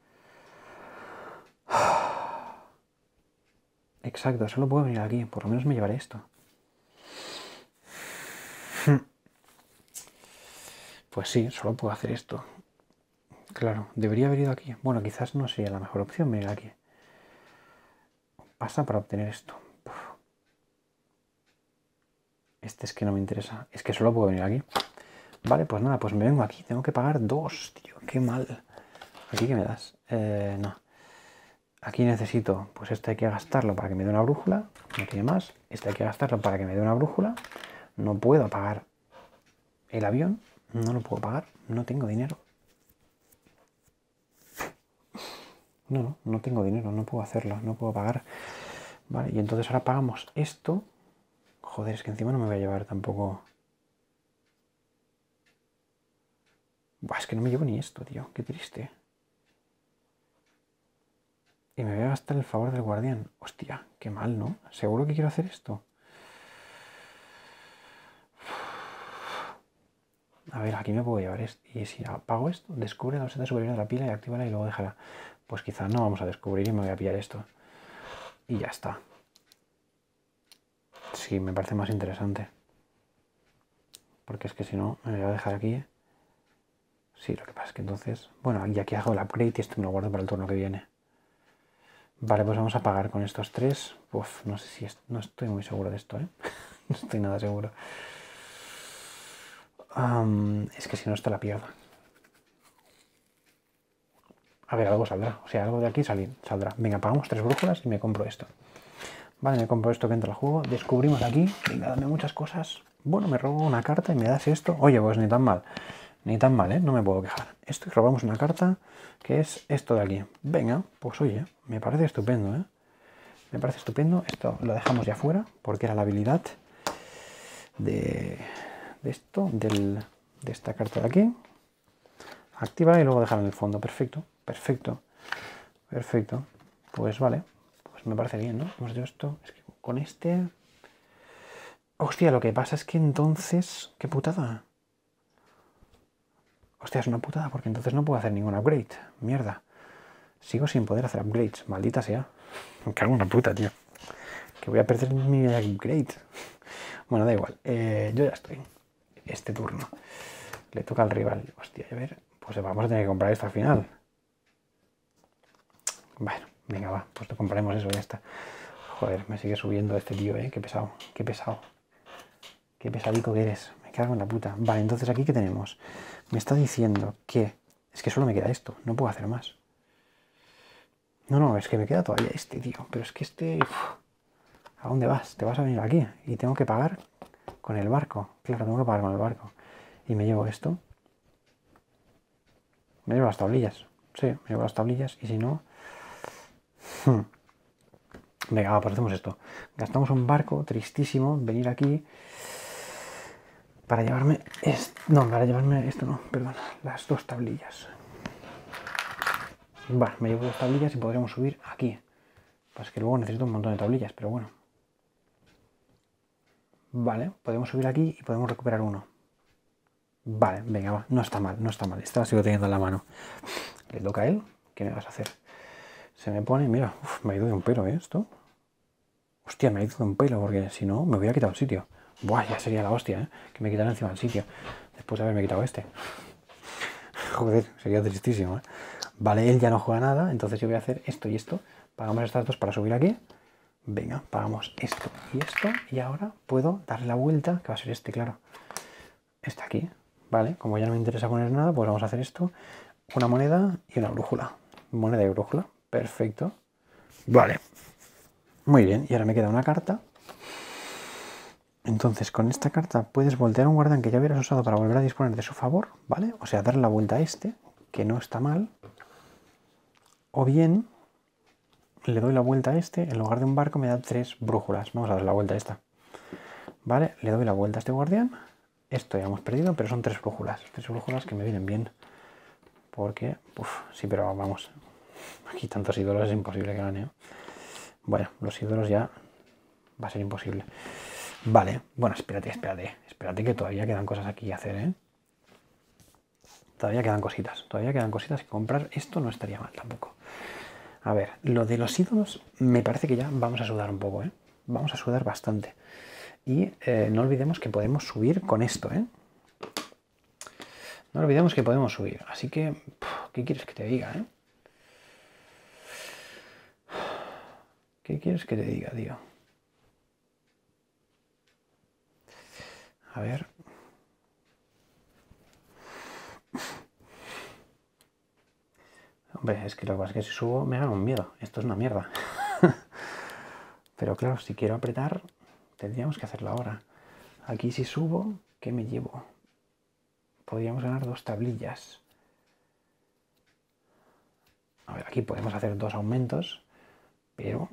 Exacto, solo puedo venir aquí. Por lo menos me llevaré esto. Pues sí, solo puedo hacer esto. Claro, debería haber ido aquí. Bueno, quizás no sería la mejor opción venir aquí. Pasa para obtener esto. Uf. Este es que no me interesa. Es que solo puedo venir aquí. Vale, pues nada, pues me vengo aquí. Tengo que pagar dos, tío. Qué mal. ¿Aquí qué me das? Eh, no. Aquí necesito, pues este hay que gastarlo para que me dé una brújula. No tiene más. Este hay que gastarlo para que me dé una brújula. No puedo pagar el avión. No lo puedo pagar. No tengo dinero. No, no, no tengo dinero. No puedo hacerlo. No puedo pagar. Vale, y entonces ahora pagamos esto. Joder, es que encima no me voy a llevar tampoco... Buah, es que no me llevo ni esto, tío. Qué triste. Y me voy a gastar el favor del guardián. Hostia, qué mal, ¿no? ¿Seguro que quiero hacer esto? A ver, aquí me puedo llevar esto. Y si apago esto, descubre la loseta superior de la pila y actívala y luego déjala. Pues quizás no vamos a descubrir y me voy a pillar esto. Y ya está. Sí, me parece más interesante. Porque es que si no, me voy a dejar aquí. Sí, lo que pasa es que entonces... Bueno, y aquí hago el upgrade y esto me lo guardo para el turno que viene. Vale, pues vamos a pagar con estos tres. Uf, no sé si... Es... No estoy muy seguro de esto, ¿eh? No estoy nada seguro. Um, es que si no, esta la pierdo. A ver, algo saldrá. O sea, algo de aquí salir, saldrá. Venga, pagamos tres brújulas y me compro esto. Vale, me compro esto que entra al juego. Descubrimos aquí. Venga, dame muchas cosas. Bueno, me robo una carta y me das esto. Oye, pues ni tan mal. Ni tan mal, ¿eh? No me puedo quejar. Esto y robamos una carta que es esto de aquí. Venga, pues oye, me parece estupendo, ¿eh? Me parece estupendo. Esto lo dejamos ya fuera porque era la habilidad de, de esto, del, de esta carta de aquí. Activa y luego dejar en el fondo. Perfecto, perfecto, perfecto. Pues vale, pues me parece bien, ¿no? Hemos hecho esto. Es que con este... Hostia, lo que pasa es que entonces... ¡Qué putada! Hostia, es una putada porque entonces no puedo hacer ningún upgrade. Mierda. Sigo sin poder hacer upgrades. Maldita sea. Me cago en una puta, tío. Que voy a perder mi upgrade. Bueno, da igual. Eh, yo ya estoy. Este turno. Le toca al rival. Hostia, a ver. Pues vamos a tener que comprar esto al final. Bueno, venga, va. Pues lo compraremos eso, ya está. Joder, me sigue subiendo este tío, ¿eh? Qué pesado. Qué pesado. Qué pesadico que eres. Me cago en la puta. Vale, entonces aquí ¿qué tenemos? Me está diciendo que Es que solo me queda esto, no puedo hacer más. No, no, es que me queda todavía este, tío. Pero es que este... Uf, ¿a dónde vas? Te vas a venir aquí y tengo que pagar con el barco. Claro, tengo que pagar con el barco. Y me llevo esto. Me llevo las tablillas. Sí, me llevo las tablillas y si no... Venga, va, pues hacemos esto. Gastamos un barco, tristísimo, venir aquí para llevarme... Esto. No, para llevarme esto no, perdón. Las dos tablillas. Vale, me llevo dos tablillas y podríamos subir aquí. Pues que luego necesito un montón de tablillas, pero bueno. Vale, podemos subir aquí y podemos recuperar uno. Vale, venga, va. No está mal, no está mal. Esta la sigo teniendo en la mano. Le toca a él. ¿Qué me vas a hacer? Se me pone... Mira, uf, me ha ido de un pelo, ¿eh? Esto. Hostia, me ha ido de un pelo porque si no me hubiera quitado el sitio. Buah, ya sería la hostia, ¿eh? Que me quitara encima del sitio. Después de haberme quitado este. Joder, sería tristísimo, ¿eh? Vale, él ya no juega nada, entonces yo voy a hacer esto y esto. Pagamos estas dos para subir aquí. Venga, pagamos esto y esto. Y ahora puedo darle la vuelta, que va a ser este, claro. Este aquí, ¿vale? Como ya no me interesa poner nada, pues vamos a hacer esto. Una moneda y una brújula. Moneda y brújula. Perfecto. Vale. Muy bien, y ahora me queda una carta. Entonces, con esta carta puedes voltear un guardián que ya hubieras usado para volver a disponer de su favor, ¿vale? O sea, darle la vuelta a este, que no está mal. O bien, le doy la vuelta a este, en lugar de un barco me da tres brújulas. Vamos a dar la vuelta a esta. ¿Vale? Le doy la vuelta a este guardián. Esto ya hemos perdido, pero son tres brújulas. Tres brújulas que me vienen bien. Porque, uff, sí, pero vamos. Aquí tantos ídolos es imposible que gane, ¿eh? Bueno, los ídolos ya va a ser imposible. Vale, bueno, espérate, espérate. Espérate que todavía quedan cosas aquí que hacer, ¿eh? Todavía quedan cositas. Todavía quedan cositas que comprar. Esto no estaría mal tampoco. A ver, lo de los ídolos me parece que ya vamos a sudar un poco, ¿eh? Vamos a sudar bastante. Y eh, no olvidemos que podemos subir con esto, ¿eh? No olvidemos que podemos subir. Así que, ¿qué quieres que te diga, eh? ¿Qué quieres que te diga, tío? A ver. Hombre, es que lo que pasa es que si subo me gana un miedo. Esto es una mierda. Pero claro, si quiero apretar, tendríamos que hacerlo ahora. Aquí si subo, ¿qué me llevo? Podríamos ganar dos tablillas. A ver, aquí podemos hacer dos aumentos, pero...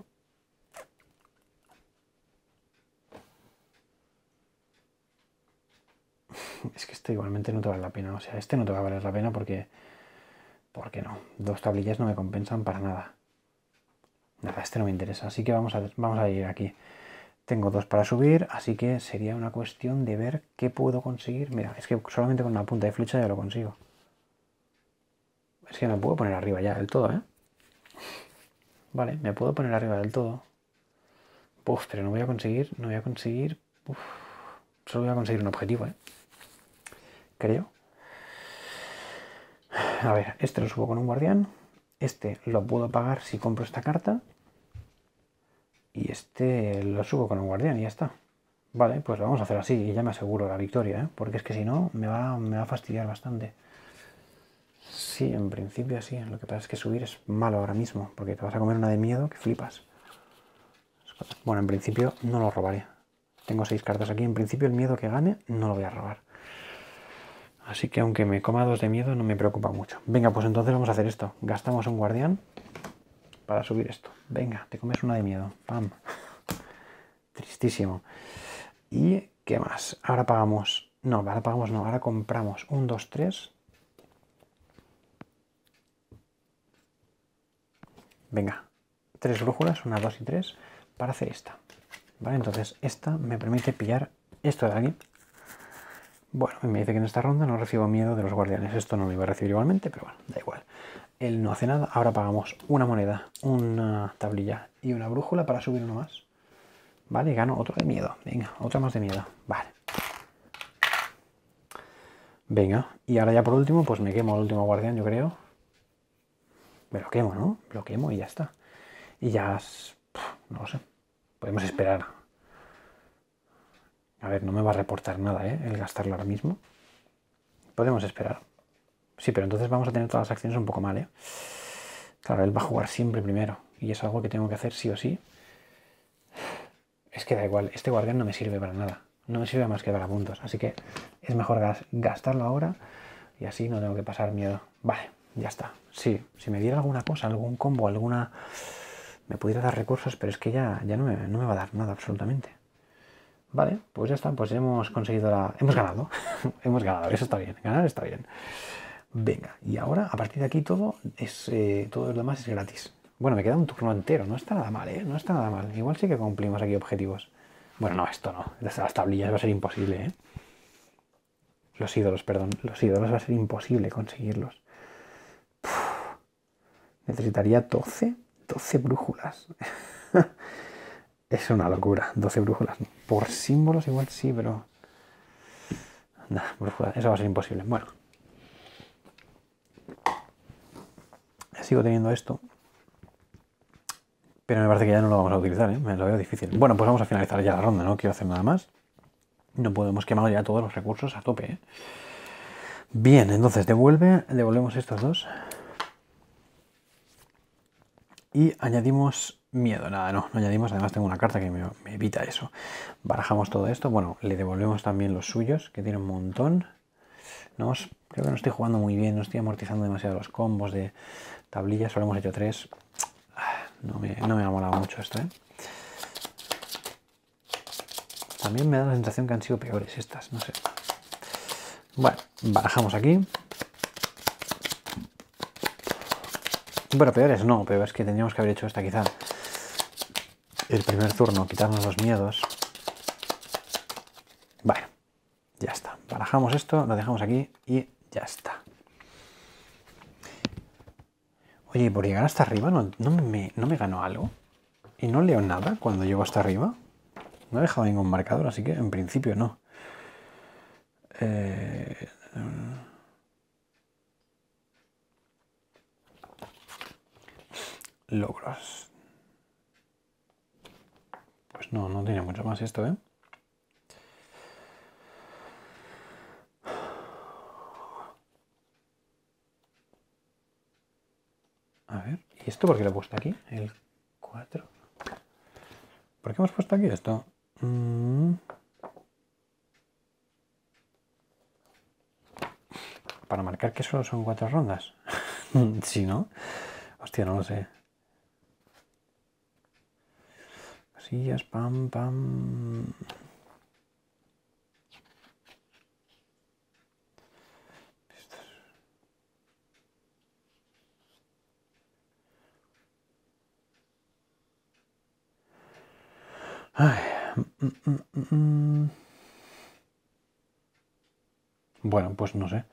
Es que este igualmente no te vale la pena. O sea, este no te va a valer la pena porque... ¿Por qué no? Dos tablillas no me compensan para nada. Nada, este no me interesa. Así que vamos a, vamos a ir aquí. Tengo dos para subir, así que sería una cuestión de ver qué puedo conseguir. Mira, es que solamente con una punta de flecha ya lo consigo. Es que me puedo poner arriba ya del todo, ¿eh? Vale, me puedo poner arriba del todo. Uf, pero no voy a conseguir, no voy a conseguir... Uf, solo voy a conseguir un objetivo, ¿eh? Creo. A ver, este lo subo con un guardián. Este lo puedo pagar si compro esta carta. Y este lo subo con un guardián y ya está. Vale, pues lo vamos a hacer así y ya me aseguro la victoria, ¿eh? Porque es que si no me va, me va a fastidiar bastante. Sí, en principio sí. Lo que pasa es que subir es malo ahora mismo, porque te vas a comer una de miedo que flipas. Bueno, en principio no lo robaré. Tengo seis cartas aquí. En principio el miedo que gane no lo voy a robar. Así que aunque me coma dos de miedo no me preocupa mucho. Venga, pues entonces vamos a hacer esto. Gastamos un guardián para subir esto. Venga, te comes una de miedo. Pam. Tristísimo. ¿Y qué más? Ahora pagamos... No, ahora pagamos no. Ahora compramos un, dos, tres. Venga. Tres brújulas, una, dos y tres, para hacer esta. Vale, entonces esta me permite pillar esto de aquí. Bueno, me dice que en esta ronda no recibo miedo de los guardianes. Esto no lo iba a recibir igualmente, pero bueno, da igual. Él no hace nada. Ahora pagamos una moneda, una tablilla y una brújula para subir uno más. Vale, gano otro de miedo. Venga, otra más de miedo. Vale. Venga, y ahora ya por último, pues me quemo al último guardián, yo creo. Me lo quemo, ¿no? Me lo quemo y ya está. Y ya... no lo sé. Podemos esperar. A ver, no me va a reportar nada, ¿eh? El gastarlo ahora mismo. Podemos esperar. Sí, pero entonces vamos a tener todas las acciones un poco mal, ¿eh? Claro, él va a jugar siempre primero. Y es algo que tengo que hacer sí o sí. Es que da igual, este guardián no me sirve para nada. No me sirve más que para puntos. Así que es mejor gastarlo ahora y así no tengo que pasar miedo. Vale, ya está. Sí, si me diera alguna cosa, algún combo, alguna... me pudiera dar recursos, pero es que ya, ya no, me, no me va a dar nada absolutamente. Vale, pues ya está, pues hemos conseguido la... hemos ganado. Hemos ganado, eso está bien. Ganar está bien. Venga, y ahora a partir de aquí todo es eh, todo lo demás es gratis. Bueno, me queda un turno entero, no está nada mal, ¿eh? No está nada mal. Igual sí que cumplimos aquí objetivos. Bueno, no, esto no. Las tablillas va a ser imposible, ¿eh? Los ídolos, perdón. Los ídolos va a ser imposible conseguirlos. Uf, necesitaría doce. doce brújulas. Es una locura. doce brújulas. Por símbolos igual sí, pero... nah, brújulas. Eso va a ser imposible. Bueno. Sigo teniendo esto. Pero me parece que ya no lo vamos a utilizar, ¿eh? Me lo veo difícil. Bueno, pues vamos a finalizar ya la ronda, no quiero hacer nada más. No podemos quemar ya todos los recursos a tope, ¿eh? Bien, entonces devuelve, devolvemos estos dos. Y añadimos miedo. Nada, no, no añadimos. Además tengo una carta que me, me evita eso. Barajamos todo esto. Bueno, le devolvemos también los suyos, que tiene un montón. No os, creo que no estoy jugando muy bien, no estoy amortizando demasiado los combos de tablillas. Solo hemos hecho tres. No me, no me ha molado mucho esto, ¿eh? También me da la sensación que han sido peores estas, no sé. Bueno, barajamos aquí. Bueno, peores no, pero es que tendríamos que haber hecho esta quizá. El primer turno, quitarnos los miedos. Bueno, ya está. Barajamos esto, lo dejamos aquí y ya está. Oye, por llegar hasta arriba, ¿no, no, me, ¿no me ganó algo? Y no leo nada cuando llego hasta arriba. No he dejado ningún marcador, así que en principio no. Eh... Logros. Pues no, no tiene mucho más esto, ¿eh? A ver, ¿y esto por qué lo he puesto aquí? El cuatro. ¿Por qué hemos puesto aquí esto? Mm. Para marcar que solo son cuatro rondas. Sí, ¿no? Hostia, no lo sé. Casillas, pam, pam. Ay. Mm, mm, mm, mm. Bueno, pues no sé.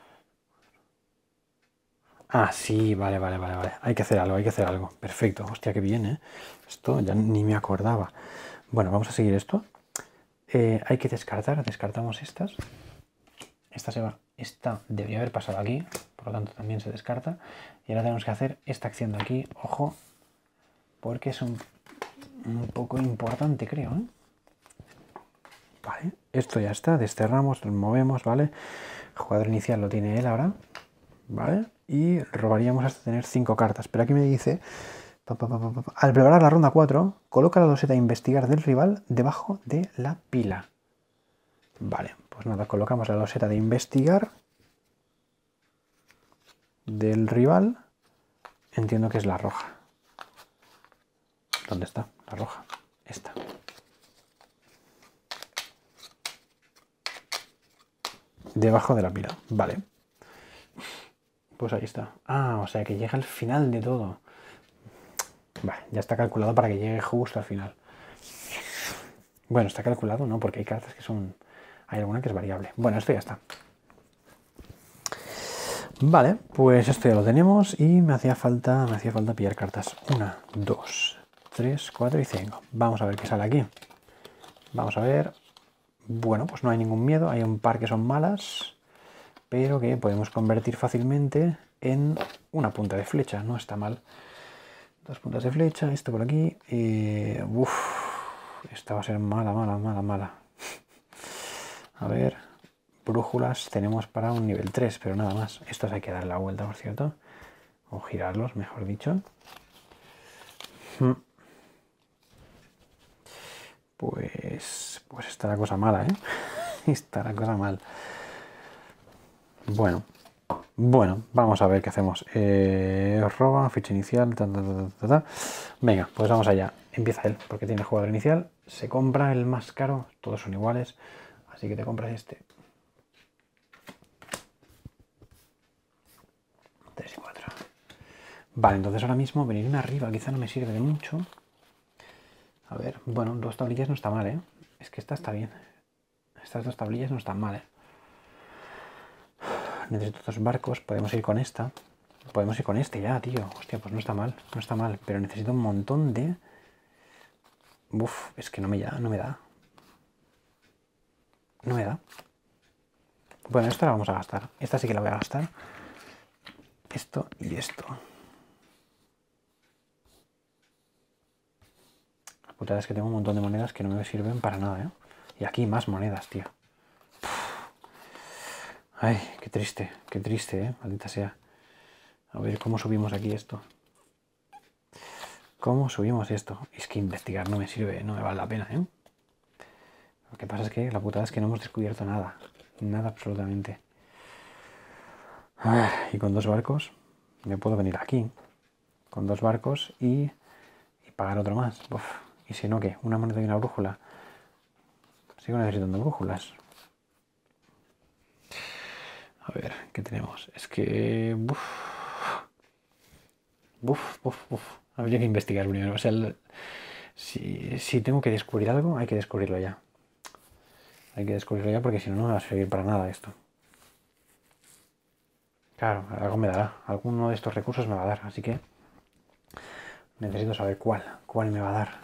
Ah, sí, vale, vale, vale, vale. Hay que hacer algo, hay que hacer algo. Perfecto. Hostia, qué bien, ¿eh? Esto ya ni me acordaba. Bueno, vamos a seguir esto. Eh, hay que descartar. Descartamos estas. Esta se va. Esta debería haber pasado aquí. Por lo tanto, también se descarta. Y ahora tenemos que hacer esta acción de aquí. Ojo. Porque es un, un poco importante, creo, ¿eh? Vale. Esto ya está. Desterramos, lo movemos, ¿vale? El jugador inicial lo tiene él ahora. ¿Vale? Y robaríamos hasta tener cinco cartas. Pero aquí me dice, pa, pa, pa, pa, pa, al preparar la ronda cuatro, coloca la loseta investigar del rival debajo de la pila. Vale, pues nada, colocamos la loseta de investigar del rival. Entiendo que es la roja. ¿Dónde está? La roja. Esta. Debajo de la pila. Vale. Pues ahí está. Ah, o sea que llega al final de todo. Vale, ya está calculado para que llegue justo al final. Bueno, está calculado, ¿no? Porque hay cartas que son... hay alguna que es variable. Bueno, esto ya está. Vale, pues esto ya lo tenemos y me hacía falta, me hacía falta pillar cartas. Una, dos, tres, cuatro y cinco. Vamos a ver qué sale aquí. Vamos a ver. Bueno, pues no hay ningún miedo. Hay un par que son malas, pero que podemos convertir fácilmente en una punta de flecha. No está mal. Dos puntas de flecha, esto por aquí. Eh, uf, esta va a ser mala, mala, mala, mala. A ver, brújulas tenemos para un nivel tres, pero nada más. Estos hay que darle la vuelta, por cierto. O girarlos, mejor dicho. Pues, pues está la cosa mala, ¿eh? Está la cosa mal. Bueno, bueno, vamos a ver qué hacemos. Eh, roba, ficha inicial, ta, ta, ta, ta, ta. Venga, pues vamos allá. Empieza él, porque tiene jugador inicial. Se compra el más caro, todos son iguales. Así que te compras este. tres y cuatro. Vale, entonces ahora mismo venir arriba quizá no me sirve de mucho. A ver, bueno, dos tablillas no está mal, ¿eh? Es que esta está bien. Estas dos tablillas no están mal, ¿eh? Necesito dos barcos, podemos ir con esta. Podemos ir con este ya, tío. Hostia, pues no está mal, no está mal. Pero necesito un montón de... Uf, es que no me, da, no me da. No me da. Bueno, esta la vamos a gastar. Esta sí que la voy a gastar. Esto y esto. La putada es que tengo un montón de monedas que no me sirven para nada, ¿eh? Y aquí más monedas, tío. Ay, qué triste, qué triste, ¿eh? Maldita sea. A ver, ¿cómo subimos aquí esto? ¿Cómo subimos esto? Es que investigar no me sirve, no me vale la pena, ¿eh? Lo que pasa es que la putada es que no hemos descubierto nada. Nada absolutamente. A ver, y con dos barcos me puedo venir aquí. Con dos barcos y, y pagar otro más. Uf. Y si no, ¿qué? Una moneda y una brújula. Sigo necesitando brújulas. A ver, ¿qué tenemos? Es que... Uf, uf, uf, uf. Habría que investigar primero. O sea, el... si, si tengo que descubrir algo, hay que descubrirlo ya. Hay que descubrirlo ya porque si no, no me va a servir para nada esto. Claro, algo me dará. Alguno de estos recursos me va a dar. Así que necesito saber cuál. Cuál me va a dar.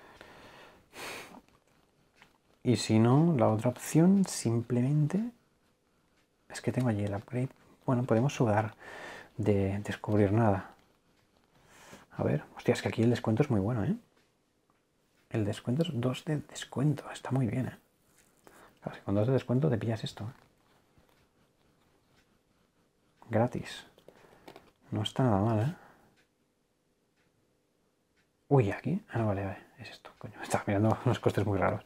Y si no, la otra opción simplemente... Es que tengo allí el upgrade. Bueno, podemos sudar de descubrir nada. A ver, hostia, es que aquí el descuento es muy bueno, ¿eh? El descuento es dos de descuento. Está muy bien, ¿eh? Claro, si con dos de descuento te pillas esto. ¿eh? Gratis. No está nada mal, ¿eh? Uy, aquí. Ah, no, vale, vale. Es esto, coño. Estaba mirando unos costes muy raros.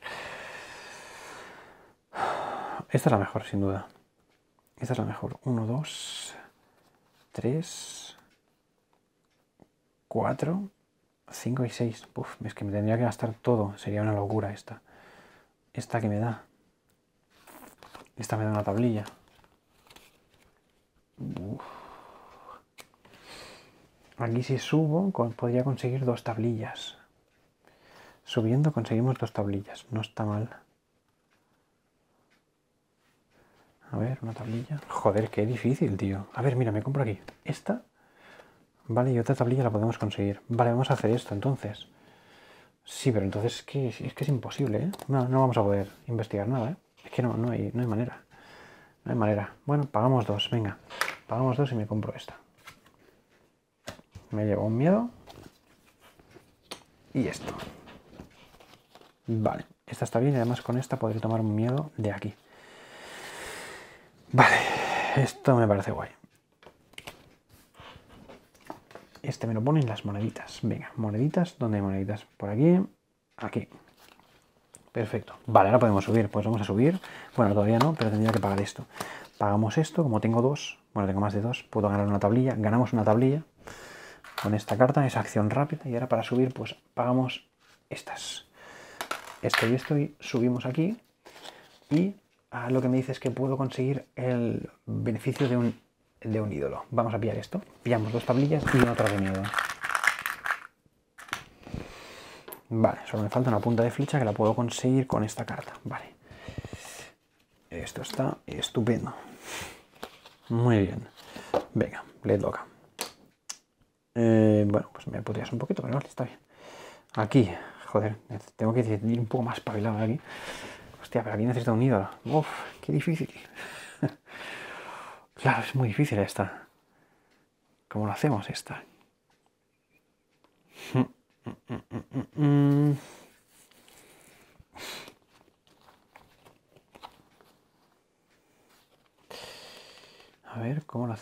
Esta es la mejor, sin duda. Esta es la mejor. Uno, dos, tres, cuatro, cinco y seis. Uf, es que me tendría que gastar todo. Sería una locura esta. Esta que me da. Esta me da una tablilla. Uf. Aquí si subo podría conseguir dos tablillas. Subiendo conseguimos dos tablillas. No está mal. A ver, una tablilla. Joder, qué difícil, tío. A ver, mira, me compro aquí. Esta. Vale, y otra tablilla la podemos conseguir. Vale, vamos a hacer esto entonces. Sí, pero entonces es que es, que es imposible, ¿eh? No, no vamos a poder investigar nada, ¿eh? Es que no, no hay, no hay manera. No hay manera. Bueno, pagamos dos, venga. Pagamos dos y me compro esta. Me llevo un miedo. Y esto. Vale, esta está bien y además con esta podré tomar un miedo de aquí. Vale, esto me parece guay. Este me lo ponen las moneditas. Venga, moneditas. ¿Dónde hay moneditas? Por aquí. Aquí. Perfecto. Vale, ahora podemos subir. Pues vamos a subir. Bueno, todavía no, pero tendría que pagar esto. Pagamos esto. Como tengo dos, bueno, tengo más de dos, puedo ganar una tablilla. Ganamos una tablilla con esta carta. Es acción rápida. Y ahora para subir, pues pagamos estas. Esto y esto y subimos aquí. Y ah, lo que me dice es que puedo conseguir el beneficio de un... de un ídolo. Vamos a pillar esto. Pillamos dos tablillas y otra de miedo. Vale, solo me falta una punta de flecha que la puedo conseguir con esta carta. Vale. Esto está estupendo. Muy bien. Venga, Blade loca. Eh, bueno, pues me podrías un poquito, pero vale, está bien. Aquí, joder, tengo que ir un poco más espabilado aquí. Hostia, pero aquí necesito un ídolo. Uf, qué difícil. Claro, es muy difícil esta. ¿Cómo lo hacemos esta?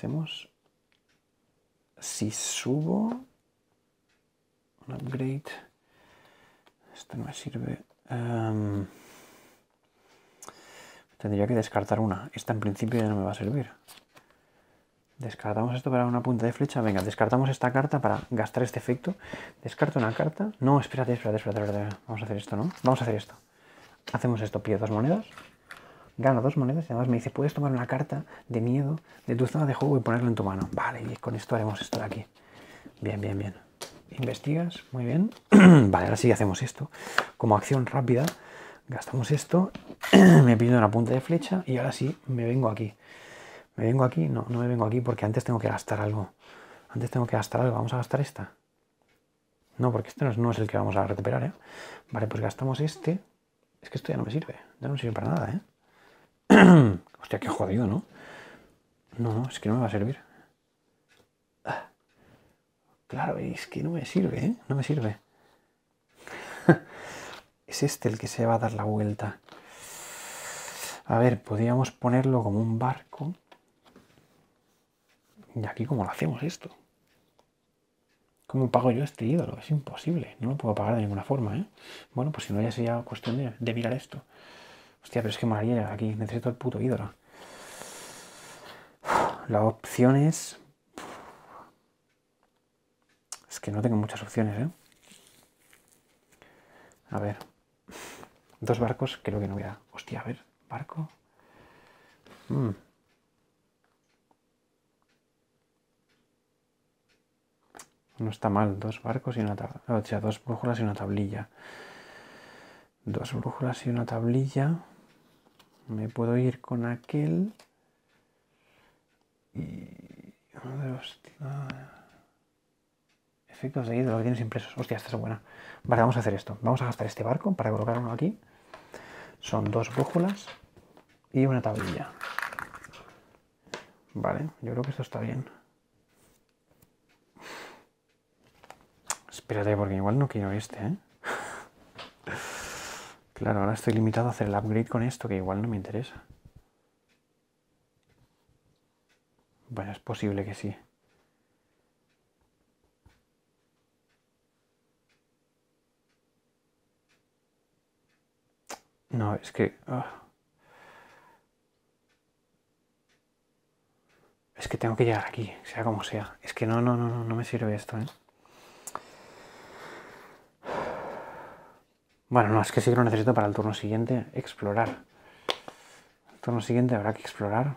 hacemos? Si subo... Un upgrade... Esto no me sirve. Um, tendría que descartar una. Esta en principio ya no me va a servir. Descartamos esto para una punta de flecha. Venga, descartamos esta carta para gastar este efecto. Descarto una carta. No, espérate, espérate, espérate, espérate. Vamos a hacer esto, ¿no? Vamos a hacer esto. Hacemos esto, pido dos monedas. Gano dos monedas y además me dice, puedes tomar una carta de miedo de tu zona de juego y ponerla en tu mano. Vale, y con esto haremos esto de aquí. Bien, bien, bien. Investigas, muy bien. Vale, ahora sí hacemos esto. Como acción rápida, gastamos esto, me pillo una punta de flecha y ahora sí me vengo aquí. ¿Me vengo aquí? No, no me vengo aquí porque antes tengo que gastar algo. Antes tengo que gastar algo. ¿Vamos a gastar esta? No, porque este no es, no es el que vamos a recuperar, ¿eh? Vale, pues gastamos este. Es que esto ya no me sirve. Ya no me sirve para nada, ¿eh? Hostia, qué jodido, ¿no? No, no, es que no me va a servir. Ah, claro, es que no me sirve, ¿eh? No me sirve. Es este el que se va a dar la vuelta. A ver, podríamos ponerlo como un barco. ¿Y aquí cómo lo hacemos esto? ¿Cómo pago yo este ídolo? Es imposible. No lo puedo pagar de ninguna forma, ¿eh? Bueno, pues si no, ya sería cuestión de, de mirar esto. Hostia, pero es que molaría aquí. Necesito el puto ídolo. La opción es... Es que no tengo muchas opciones, ¿eh? A ver. Dos barcos creo que no voy a... Hostia, a ver. Barco. Mm. No está mal. Dos barcos y una tablilla. O sea, dos brújulas y una tablilla. Dos brújulas y una tablilla. Me puedo ir con aquel... Y... Uno de los... Efectos de ídolo que tienes impresos. Hostia, esta es buena. Vale, vamos a hacer esto. Vamos a gastar este barco para colocar uno aquí. Son dos brújulas y una tablilla. Vale, yo creo que esto está bien. Espérate, porque igual no quiero este, ¿eh? Claro, ahora estoy limitado a hacer el upgrade con esto, que igual no me interesa. Bueno, es posible que sí. No, es que... Uh. Es que tengo que llegar aquí, sea como sea. Es que no, no, no, no, no me sirve esto, ¿eh? Bueno, no, es que sí que lo necesito para el turno siguiente. Explorar. El turno siguiente habrá que explorar.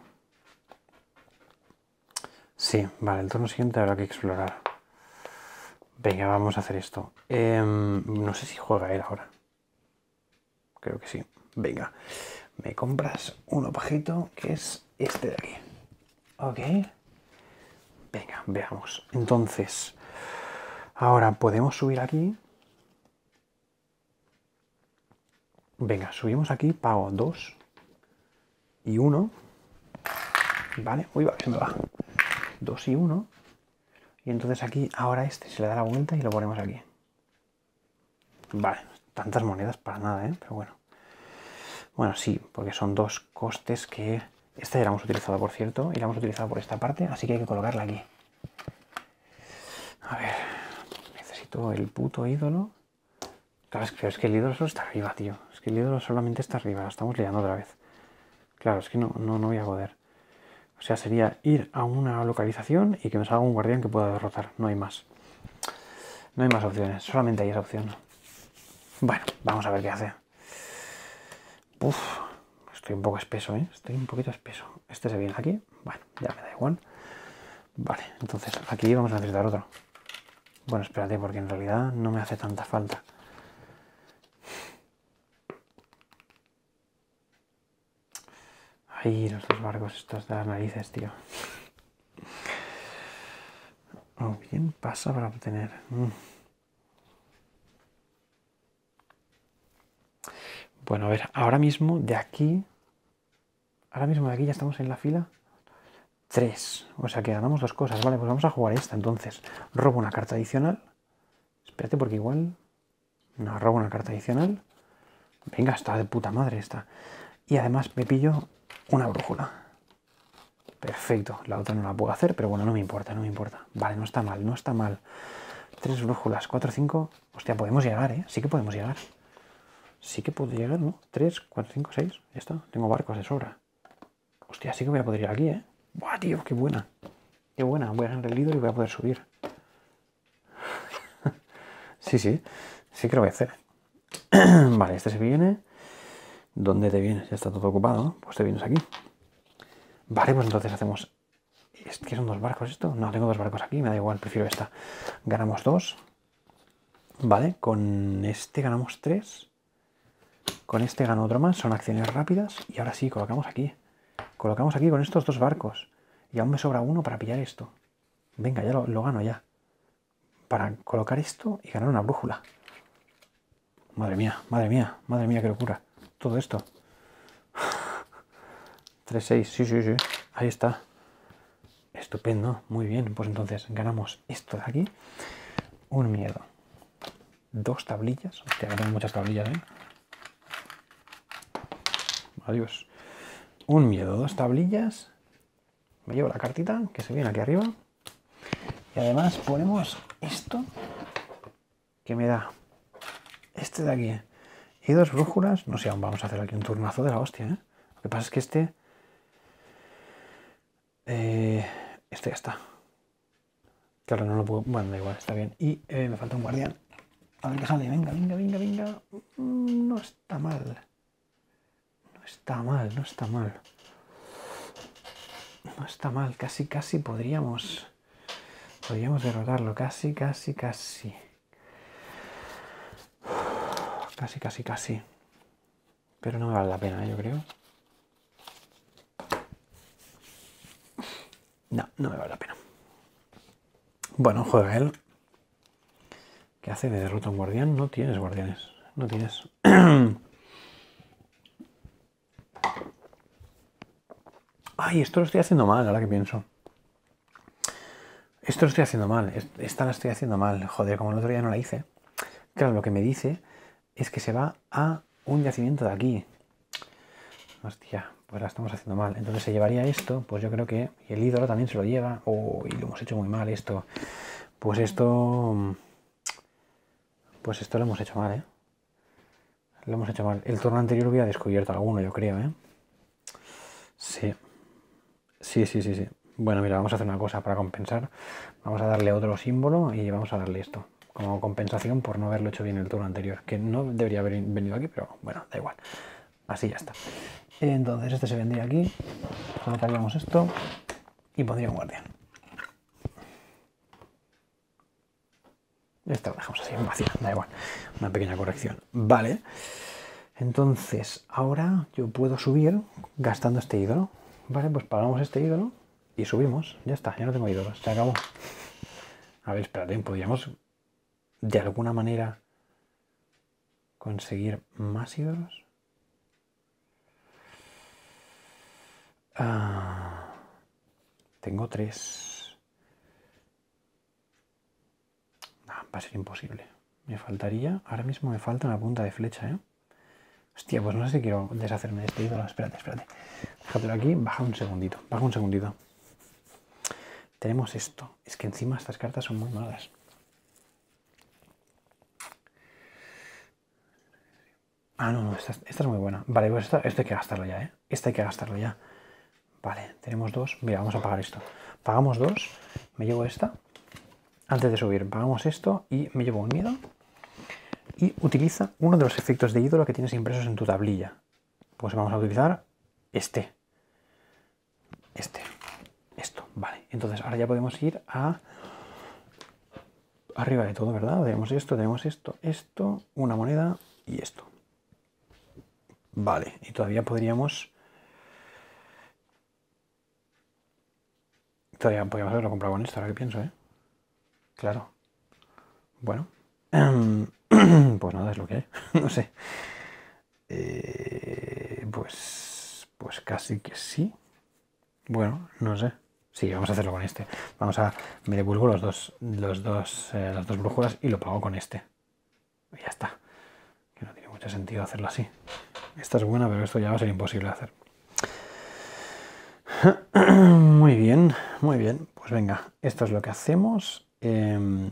Sí, vale, el turno siguiente habrá que explorar. Venga, vamos a hacer esto. Eh, no sé si juega él ahora. Creo que sí. Venga, me compras un objeto que es este de aquí. Ok. Venga, veamos. Entonces, ahora podemos subir aquí. Venga, subimos aquí, pago dos y uno. Vale, uy, va, que se me va. dos y uno. Y entonces aquí, ahora este se le da la vuelta y lo ponemos aquí. Vale, tantas monedas para nada, ¿eh? Pero bueno. Bueno, sí, porque son dos costes que... Esta ya la hemos utilizado, por cierto, y la hemos utilizado por esta parte, así que hay que colocarla aquí. A ver, necesito el puto ídolo. Claro, es que, es que el ídolo solo está arriba, tío. Es que el ídolo solamente está arriba, la estamos liando otra vez. Claro, es que no, no, no voy a poder. O sea, sería ir a una localización y que me salga un guardián que pueda derrotar. No hay más. No hay más opciones, solamente hay esa opción. Bueno, vamos a ver qué hace. Uf, estoy un poco espeso, ¿eh? Estoy un poquito espeso. Este se viene aquí. Bueno, ya me da igual. Vale, entonces aquí vamos a necesitar otro. Bueno, espérate, porque en realidad no me hace tanta falta. Ay, los dos barcos estos de las narices, tío. O bien pasa para obtener... Mm. Bueno, a ver, ahora mismo de aquí... Ahora mismo de aquí ya estamos en la fila tres. O sea que ganamos dos cosas. Vale, pues vamos a jugar esta entonces. Robo una carta adicional. Espérate porque igual... No, robo una carta adicional. Venga, está de puta madre esta. Y además me pillo una brújula. Perfecto. La otra no la puedo hacer, pero bueno, no me importa, no me importa. Vale, no está mal, no está mal. Tres brújulas, cuatro, cinco. Hostia, podemos llegar, ¿eh? Sí que podemos llegar. Sí que puedo llegar, ¿no? Tres, cuatro, cinco, seis. Ya está. Tengo barcos de sobra. Hostia, sí que voy a poder ir aquí, ¿eh? Buah, tío, qué buena. Qué buena. Voy a ganar el líder y voy a poder subir. Sí, sí. Sí que lo voy a hacer. Vale, este se viene. ¿Dónde te vienes? Ya está todo ocupado, ¿no? Pues te vienes aquí. Vale, pues entonces hacemos... ¿Es que son dos barcos esto? No, tengo dos barcos aquí, me da igual, prefiero esta. Ganamos dos. Vale, con este ganamos tres. Con este gano otro más, son acciones rápidas. Y ahora sí, colocamos aquí. Colocamos aquí con estos dos barcos. Y aún me sobra uno para pillar esto. Venga, ya lo, lo gano ya. Para colocar esto y ganar una brújula. Madre mía, madre mía, madre mía, qué locura. Todo esto. tres, seis, sí, sí, sí. Ahí está. Estupendo, muy bien. Pues entonces ganamos esto de aquí. Un miedo. Dos tablillas. Hostia, que tengo muchas tablillas, ¿eh? Adiós. Un miedo, dos tablillas. Me llevo la cartita que se viene aquí arriba. Y además ponemos esto que me da este de aquí. Y dos brújulas. No sé, aún vamos a hacer aquí un turnazo de la hostia, ¿eh? Lo que pasa es que este... Eh, este ya está. Claro, no lo puedo... Bueno, da igual, está bien. Y eh, me falta un guardián. A ver qué sale. Venga, venga, venga, venga. No está mal. No está mal, no está mal. No está mal. Casi, casi podríamos... Podríamos derrotarlo. Casi, casi, casi. Casi, casi, casi. Pero no me vale la pena, ¿eh? Yo creo. No, no me vale la pena. Bueno, juega él. ¿Qué hace? ¿De derrota a un guardián? No tienes guardianes. No tienes. Ay, esto lo estoy haciendo mal, ahora que pienso. Esto lo estoy haciendo mal. Esta la estoy haciendo mal. Joder, como el otro día no la hice. Claro, lo que me dice es que se va a un yacimiento de aquí. Hostia, pues la estamos haciendo mal. Entonces se llevaría esto, pues yo creo que... Y el ídolo también se lo lleva. Oh, y lo hemos hecho muy mal esto. Pues esto... Pues esto lo hemos hecho mal, ¿eh? Lo hemos hecho mal. El turno anterior hubiera descubierto alguno, yo creo, ¿eh? Sí. Sí, sí, sí, sí. Bueno, mira, vamos a hacer una cosa para compensar. Vamos a darle otro símbolo y vamos a darle esto. Como compensación por no haberlo hecho bien el turno anterior. Que no debería haber venido aquí, pero bueno, da igual. Así ya está. Entonces este se vendría aquí. Colocaríamos esto y pondría un guardián. Esta lo dejamos así, vacía, da igual. Una pequeña corrección. Vale. Entonces, ahora yo puedo subir gastando este ídolo. Vale, pues pagamos este ídolo y subimos. Ya está, ya no tengo ídolos. Se acabó. A ver, espérate, podríamos de alguna manera conseguir más ídolos. Ah, tengo tres. Ah, va a ser imposible. Me faltaría, ahora mismo me falta una punta de flecha, ¿eh? Hostia, pues no sé si quiero deshacerme de este ídolo. Espérate, espérate. Déjatelo aquí, baja un segundito, baja un segundito. Tenemos esto. Es que encima estas cartas son muy malas. Ah, no, no, esta, esta es muy buena. Vale, pues esta, esto hay que gastarlo ya, ¿eh? Esta hay que gastarlo ya. Vale, tenemos dos. Mira, vamos a pagar esto. Pagamos dos, me llevo esta. Antes de subir, pagamos esto y me llevo un miedo. Y utiliza uno de los efectos de ídolo que tienes impresos en tu tablilla. Pues vamos a utilizar este. Este. Esto, vale. Entonces ahora ya podemos ir a... Arriba de todo, ¿verdad? Tenemos esto, tenemos esto, esto, una moneda y esto. Vale, y todavía podríamos... Todavía podríamos haberlo comprado con esto, ahora que pienso, ¿eh? Claro. Bueno. Pues nada, es lo que hay. No sé. Eh, pues... Pues casi que sí. Bueno, no sé. Sí, vamos a hacerlo con este. Vamos a... Me devuelvo los dos, los dos, eh, las dos brújulas y lo pago con este. Y ya está. Que no tiene mucho sentido hacerlo así. Esta es buena, pero esto ya va a ser imposible de hacer. Muy bien, muy bien. Pues venga, esto es lo que hacemos. Eh,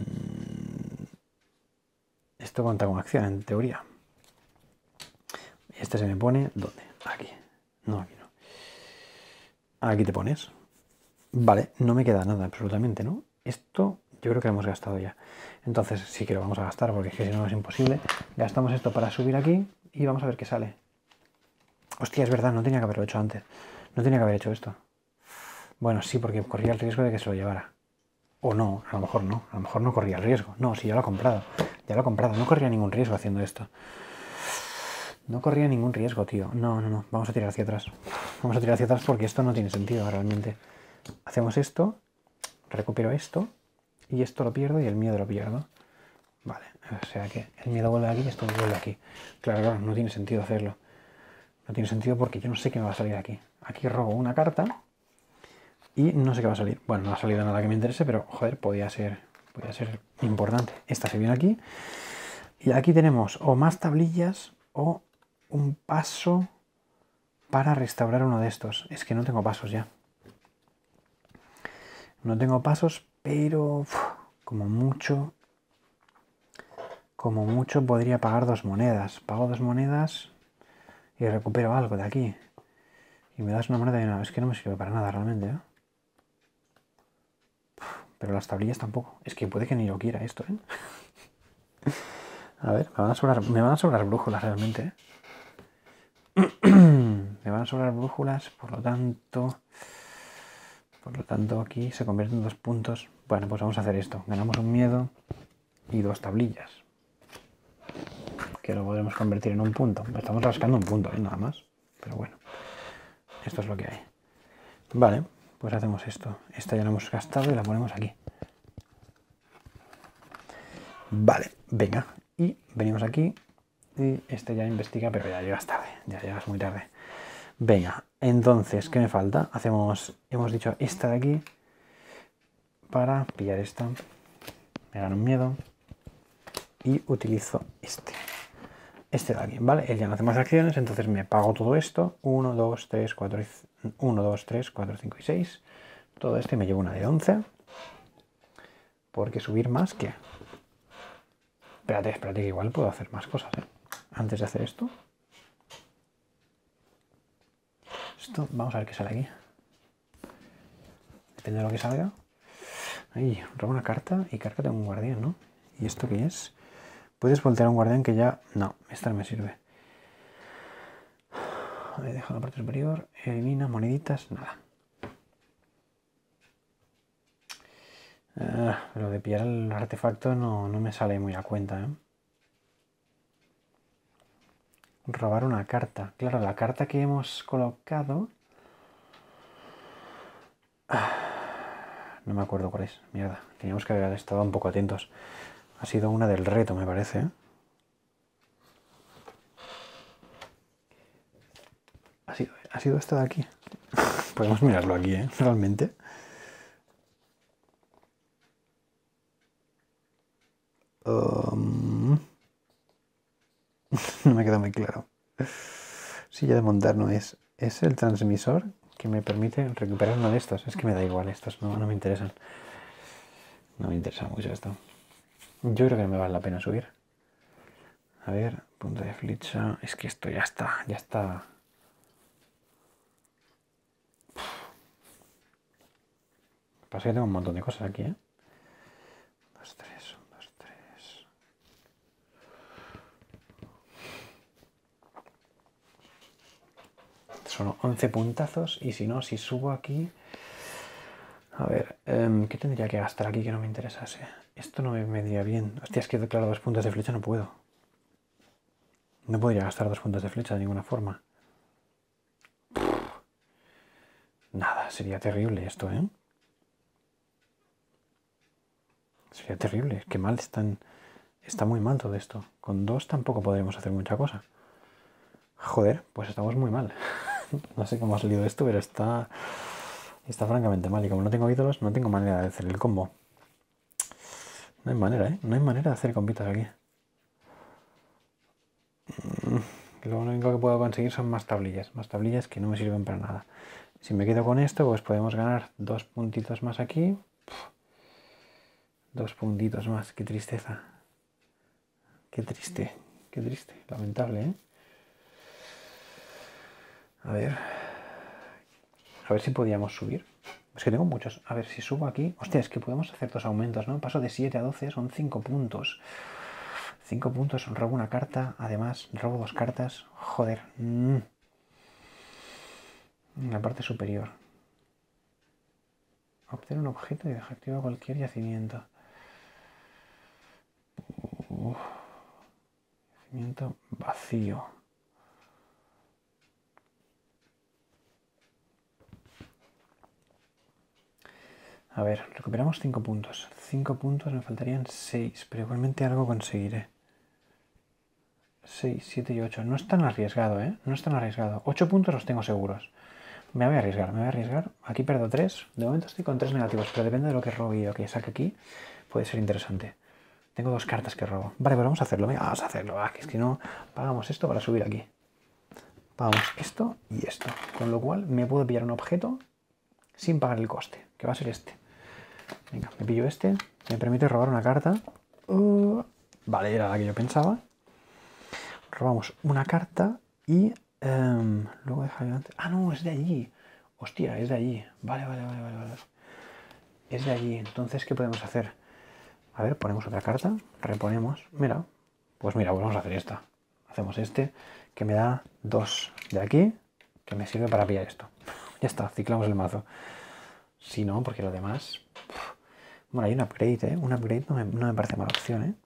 esto cuenta con acción, en teoría. Este se me pone... ¿Dónde? Aquí. No, aquí no. Aquí te pones. Vale, no me queda nada absolutamente, ¿no? Esto yo creo que lo hemos gastado ya. Entonces sí que lo vamos a gastar porque es que si no es imposible. Gastamos esto para subir aquí y vamos a ver qué sale. Hostia, es verdad, no tenía que haberlo hecho antes. No tenía que haber hecho esto. Bueno, sí, porque corría el riesgo de que se lo llevara. O no, a lo mejor no. A lo mejor no corría el riesgo. No, sí, ya lo he comprado. Ya lo he comprado. No corría ningún riesgo haciendo esto. No corría ningún riesgo, tío. No, no, no. Vamos a tirar hacia atrás. Vamos a tirar hacia atrás porque esto no tiene sentido realmente. Hacemos esto. Recupero esto. Y esto lo pierdo y el miedo lo pierdo. Vale. O sea que el miedo vuelve aquí y esto vuelve aquí. Claro, claro. No tiene sentido hacerlo. No tiene sentido porque yo no sé qué me va a salir aquí. Aquí robo una carta. Y no sé qué va a salir. Bueno, no ha salido nada que me interese, pero joder, podía ser, podía ser importante. Esta se viene aquí. Y aquí tenemos o más tablillas o un paso para restaurar uno de estos. Es que no tengo pasos ya. No tengo pasos, pero uf, como mucho, como mucho podría pagar dos monedas. Pago dos monedas y recupero algo de aquí. Y me das una moneda y nada. Es que no me sirve para nada realmente, ¿eh? Pero las tablillas tampoco. Es que puede que ni lo quiera esto, ¿eh? A ver, me van a sobrar, me van a sobrar brújulas realmente, ¿eh? Me van a sobrar brújulas, por lo tanto... Por lo tanto, aquí se convierte en dos puntos. Bueno, pues vamos a hacer esto. Ganamos un miedo y dos tablillas. Que lo podremos convertir en un punto. Estamos rascando un punto, ¿eh? Nada más. Pero bueno, esto es lo que hay. Vale, pues hacemos esto. Esta ya la hemos gastado y la ponemos aquí. Vale, venga. Y venimos aquí. Y este ya investiga, pero ya llegas tarde. Ya llegas muy tarde. Venga, entonces, ¿qué me falta? Hacemos, hemos dicho esta de aquí. Para pillar esta. Me gano un miedo. Y utilizo este. Este de aquí, ¿vale? Él ya no hace más acciones, entonces me pago todo esto. uno, dos, tres, cuatro, uno, dos, tres, cuatro, cinco y seis. Todo esto y me llevo una de once. Porque subir más, ¿qué? Espérate, espérate, que igual puedo hacer más cosas, ¿eh? Antes de hacer esto. Esto, vamos a ver qué sale aquí. Depende de lo que salga. Ahí, robo una carta y cárgate un guardián, ¿no? ¿Y esto qué es? Puedes voltear a un guardián que ya... No, esta no me sirve. Ahí deja la parte superior. Elimina moneditas. Nada. Uh, lo de pillar el artefacto no, no me sale muy a cuenta, ¿eh? Robar una carta. Claro, la carta que hemos colocado... No me acuerdo cuál es. Mierda. Teníamos que haber estado un poco atentos. Ha sido una del reto, me parece, ¿eh? Ha sido, ha sido esta de aquí. Podemos mirarlo aquí, ¿eh? Realmente. Um... no me queda muy claro. Silla de montar no es. Es el transmisor que me permite recuperar uno de estos. Es que me da igual, estos no, no me interesan. No me interesa mucho esto. Yo creo que no me vale la pena subir. A ver, punto de flecha. Es que esto ya está, ya está. Pasa que tengo un montón de cosas aquí, ¿eh? Dos, tres, dos, tres. Son once puntazos y si no, si subo aquí... A ver, um, ¿qué tendría que gastar aquí que no me interesase? Esto no me vendría bien. Hostia, es que claro, dos puntos de flecha no puedo. No podría gastar dos puntos de flecha de ninguna forma. Nada, sería terrible esto, ¿eh? Sería terrible. Qué mal están... Está muy mal todo esto. Con dos tampoco podremos hacer mucha cosa. Joder, pues estamos muy mal. No sé cómo ha salido esto, pero está... Está francamente mal. Y como no tengo ídolos, no tengo manera de hacer el combo. No hay manera, ¿eh? No hay manera de hacer combitas aquí. Lo único que puedo conseguir son más tablillas. Más tablillas que no me sirven para nada. Si me quedo con esto, pues podemos ganar dos puntitos más aquí. Puf, dos puntitos más, qué tristeza. Qué triste, qué triste, lamentable, ¿eh? A ver. A ver si podíamos subir. Es que tengo muchos. A ver si subo aquí. Hostia, es que podemos hacer dos aumentos, ¿no? Paso de siete a doce, son cinco puntos. cinco puntos, robo una carta. Además, robo dos cartas. Joder. Mm. En la parte superior. Obtener un objeto y desactiva cualquier yacimiento. Uf. Yacimiento vacío. A ver, recuperamos cinco puntos. cinco puntos, me faltarían seis, pero igualmente algo conseguiré. seis, siete y ocho. No es tan arriesgado, ¿eh? No es tan arriesgado. ocho puntos los tengo seguros. Me voy a arriesgar, me voy a arriesgar. Aquí pierdo tres. De momento estoy con tres negativos, pero depende de lo que robe y lo que saque aquí. Puede ser interesante. Tengo dos cartas que robo. Vale, pues vamos a hacerlo. Venga, vamos a hacerlo. Ah, que es que no pagamos esto para subir aquí. Pagamos esto y esto. Con lo cual me puedo pillar un objeto sin pagar el coste, que va a ser este. Venga, me pillo este. Me permite robar una carta. Uh, vale, era la que yo pensaba. Robamos una carta y... Um, luego deja antes. Ah, no, es de allí. Hostia, es de allí. Vale, vale, vale, vale, vale. Es de allí. Entonces, ¿qué podemos hacer? A ver, ponemos otra carta. Reponemos. Mira. Pues mira, pues vamos a hacer esta. Hacemos este, que me da dos de aquí, que me sirve para pillar esto. Ya está, ciclamos el mazo. Si no, porque lo demás... Bueno, hay un upgrade, ¿eh? Un upgrade no me, no me parece mala opción, ¿eh?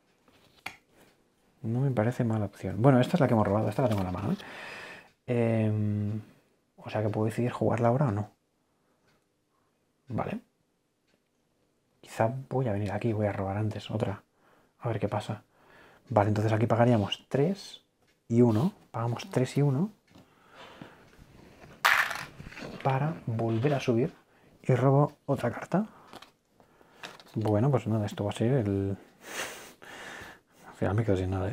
No me parece mala opción. Bueno, esta es la que hemos robado, esta la tengo en la mano, ¿eh? Eh, o sea que puedo decidir jugarla ahora o no. Vale. Quizá voy a venir aquí, voy a robar antes otra. A ver qué pasa. Vale, entonces aquí pagaríamos tres y uno. Pagamos tres y uno. Para volver a subir. Y robo otra carta. Bueno, pues nada, esto va a ser el... Al final me quedo sin nada, ¿eh?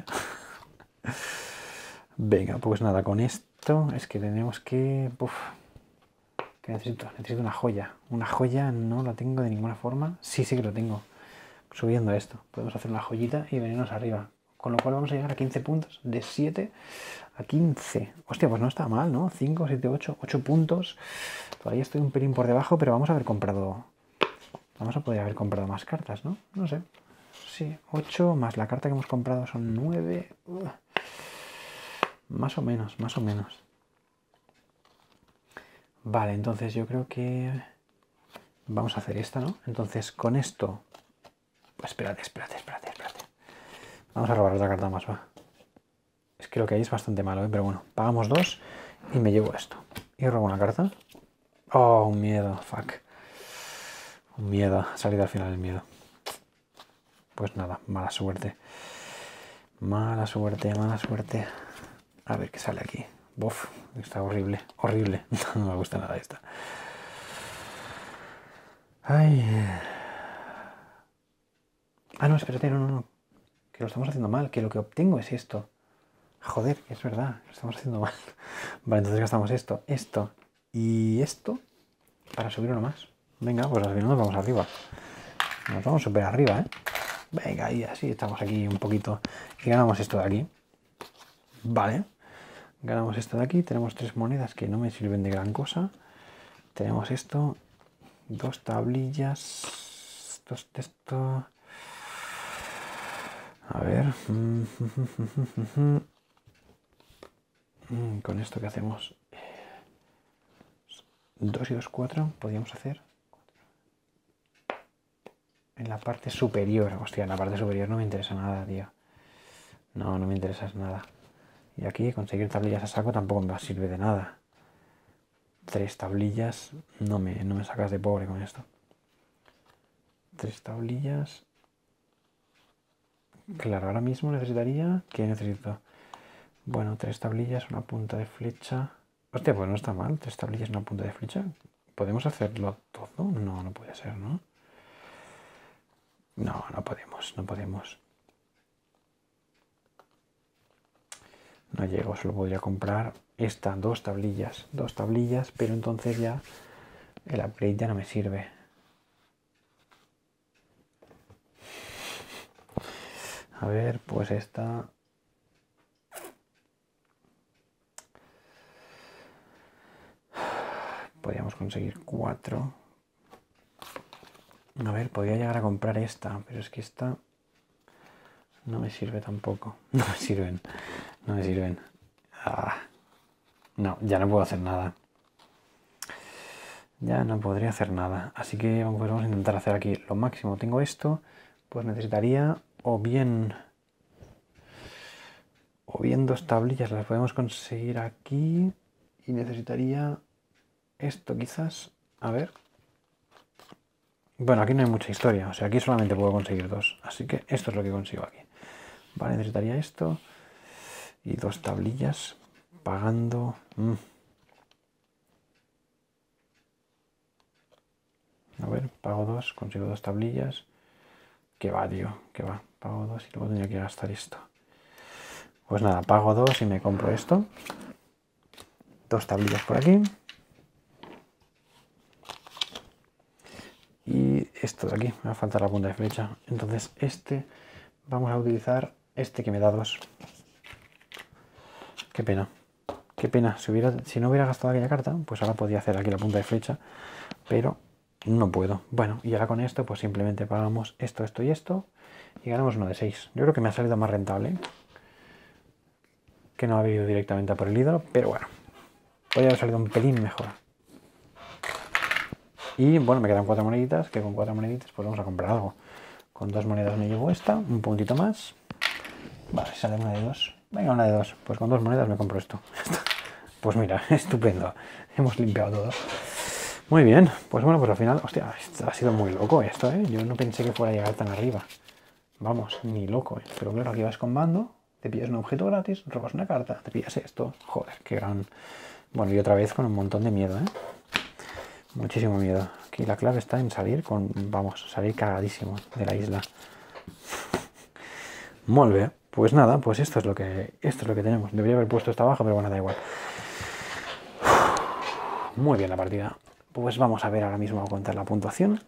Venga, pues nada, con esto es que tenemos que... Uf, que necesito, necesito una joya. Una joya no la tengo de ninguna forma. Sí, sí que lo tengo. Subiendo esto. Podemos hacer una joyita y venirnos arriba. Con lo cual vamos a llegar a quince puntos. De siete a quince. Hostia, pues no está mal, ¿no? cinco, siete, ocho. ocho puntos. Todavía estoy un pelín por debajo, pero vamos a haber comprado... Vamos a poder haber comprado más cartas, ¿no? No sé. Sí, ocho más la carta que hemos comprado son nueve. Uh. Más o menos, más o menos. Vale, entonces yo creo que... Vamos a hacer esta, ¿no? Entonces con esto... Pues espérate, espérate, espérate, espérate. Vamos a robar otra carta más, va. Es que lo que hay es bastante malo, ¿eh? Pero bueno, pagamos dos y me llevo esto. Y robo una carta. Oh, un miedo, fuck. Un miedo, ha salido al final el miedo. Pues nada, mala suerte. Mala suerte, mala suerte. A ver qué sale aquí. Buf, está horrible, horrible. No me gusta nada esta. Ay. Ah, no, espérate, no, no, no. Que lo estamos haciendo mal, que lo que obtengo es esto. Joder, es verdad, lo estamos haciendo mal. Vale, entonces gastamos esto, esto y esto para subir uno más. Venga, pues al final nos vamos arriba. Nos vamos súper arriba, ¿eh? Venga, y así estamos aquí un poquito. Y ganamos esto de aquí. Vale. Ganamos esto de aquí. Tenemos tres monedas que no me sirven de gran cosa. Tenemos esto. Dos tablillas. Dos de esto. A ver. Con esto que hacemos. Dos y dos, cuatro. Podríamos hacer. En la parte superior. Hostia, en la parte superior no me interesa nada, tío. No, no me interesa nada. Y aquí conseguir tablillas a saco tampoco me sirve de nada. Tres tablillas. No me, no me sacas de pobre con esto. Tres tablillas. Claro, ahora mismo necesitaría... ¿Qué necesito? Bueno, tres tablillas, una punta de flecha. Hostia, pues no está mal. Tres tablillas, una punta de flecha. ¿Podemos hacerlo todo? No, no puede ser, ¿no? No, no podemos, no podemos. No llego, solo podría comprar esta, dos tablillas. Dos tablillas, pero entonces ya el upgrade ya no me sirve. A ver, pues esta... Podríamos conseguir cuatro. A ver, podría llegar a comprar esta, pero es que esta no me sirve tampoco. No me sirven, no me sirven. Ah, no, ya no puedo hacer nada. Ya no podría hacer nada. Así que pues vamos a intentar hacer aquí lo máximo. Tengo esto, pues necesitaría o bien... O bien dos tablillas las podemos conseguir aquí. Y necesitaría esto quizás. A ver. Bueno, aquí no hay mucha historia. O sea, aquí solamente puedo conseguir dos. Así que esto es lo que consigo aquí. Vale, necesitaría esto. Y dos tablillas. Pagando... Mm. A ver, pago dos. Consigo dos tablillas. Que va, tío. Que va. Pago dos y luego tendría que gastar esto. Pues nada, pago dos y me compro esto. Dos tablillas por aquí. Y esto de aquí, me va a faltar la punta de flecha. Entonces este, vamos a utilizar este que me da dos. Qué pena. Qué pena. Si, hubiera, si no hubiera gastado aquella carta, pues ahora podía hacer aquí la punta de flecha. Pero no puedo. Bueno, y ahora con esto, pues simplemente pagamos esto, esto y esto. Y ganamos uno de seis. Yo creo que me ha salido más rentable que no haber ido directamente a por el ídolo. Pero bueno, podría haber salido un pelín mejor. Y bueno, me quedan cuatro moneditas, que con cuatro moneditas pues vamos a comprar algo. Con dos monedas me llevo esta, un puntito más. Vale, sale una de dos. Venga, una de dos. Pues con dos monedas me compro esto. Pues mira, estupendo. Hemos limpiado todo. Muy bien, pues bueno, pues al final, hostia, ha sido muy loco esto, ¿eh? Yo no pensé que fuera a llegar tan arriba. Vamos, ni loco, ¿eh? Pero claro, aquí vas con mando, te pillas un objeto gratis, robas una carta, te pillas esto. Joder, qué gran... Bueno, y otra vez con un montón de miedo, ¿eh? Muchísimo miedo. Aquí la clave está en salir con... Vamos, salir cagadísimo de la isla. Muy bien. Pues nada, pues esto es lo que esto es lo que tenemos. Debería haber puesto esta abajo, pero bueno, da igual. Muy bien la partida. Pues vamos a ver ahora mismo a contar la puntuación.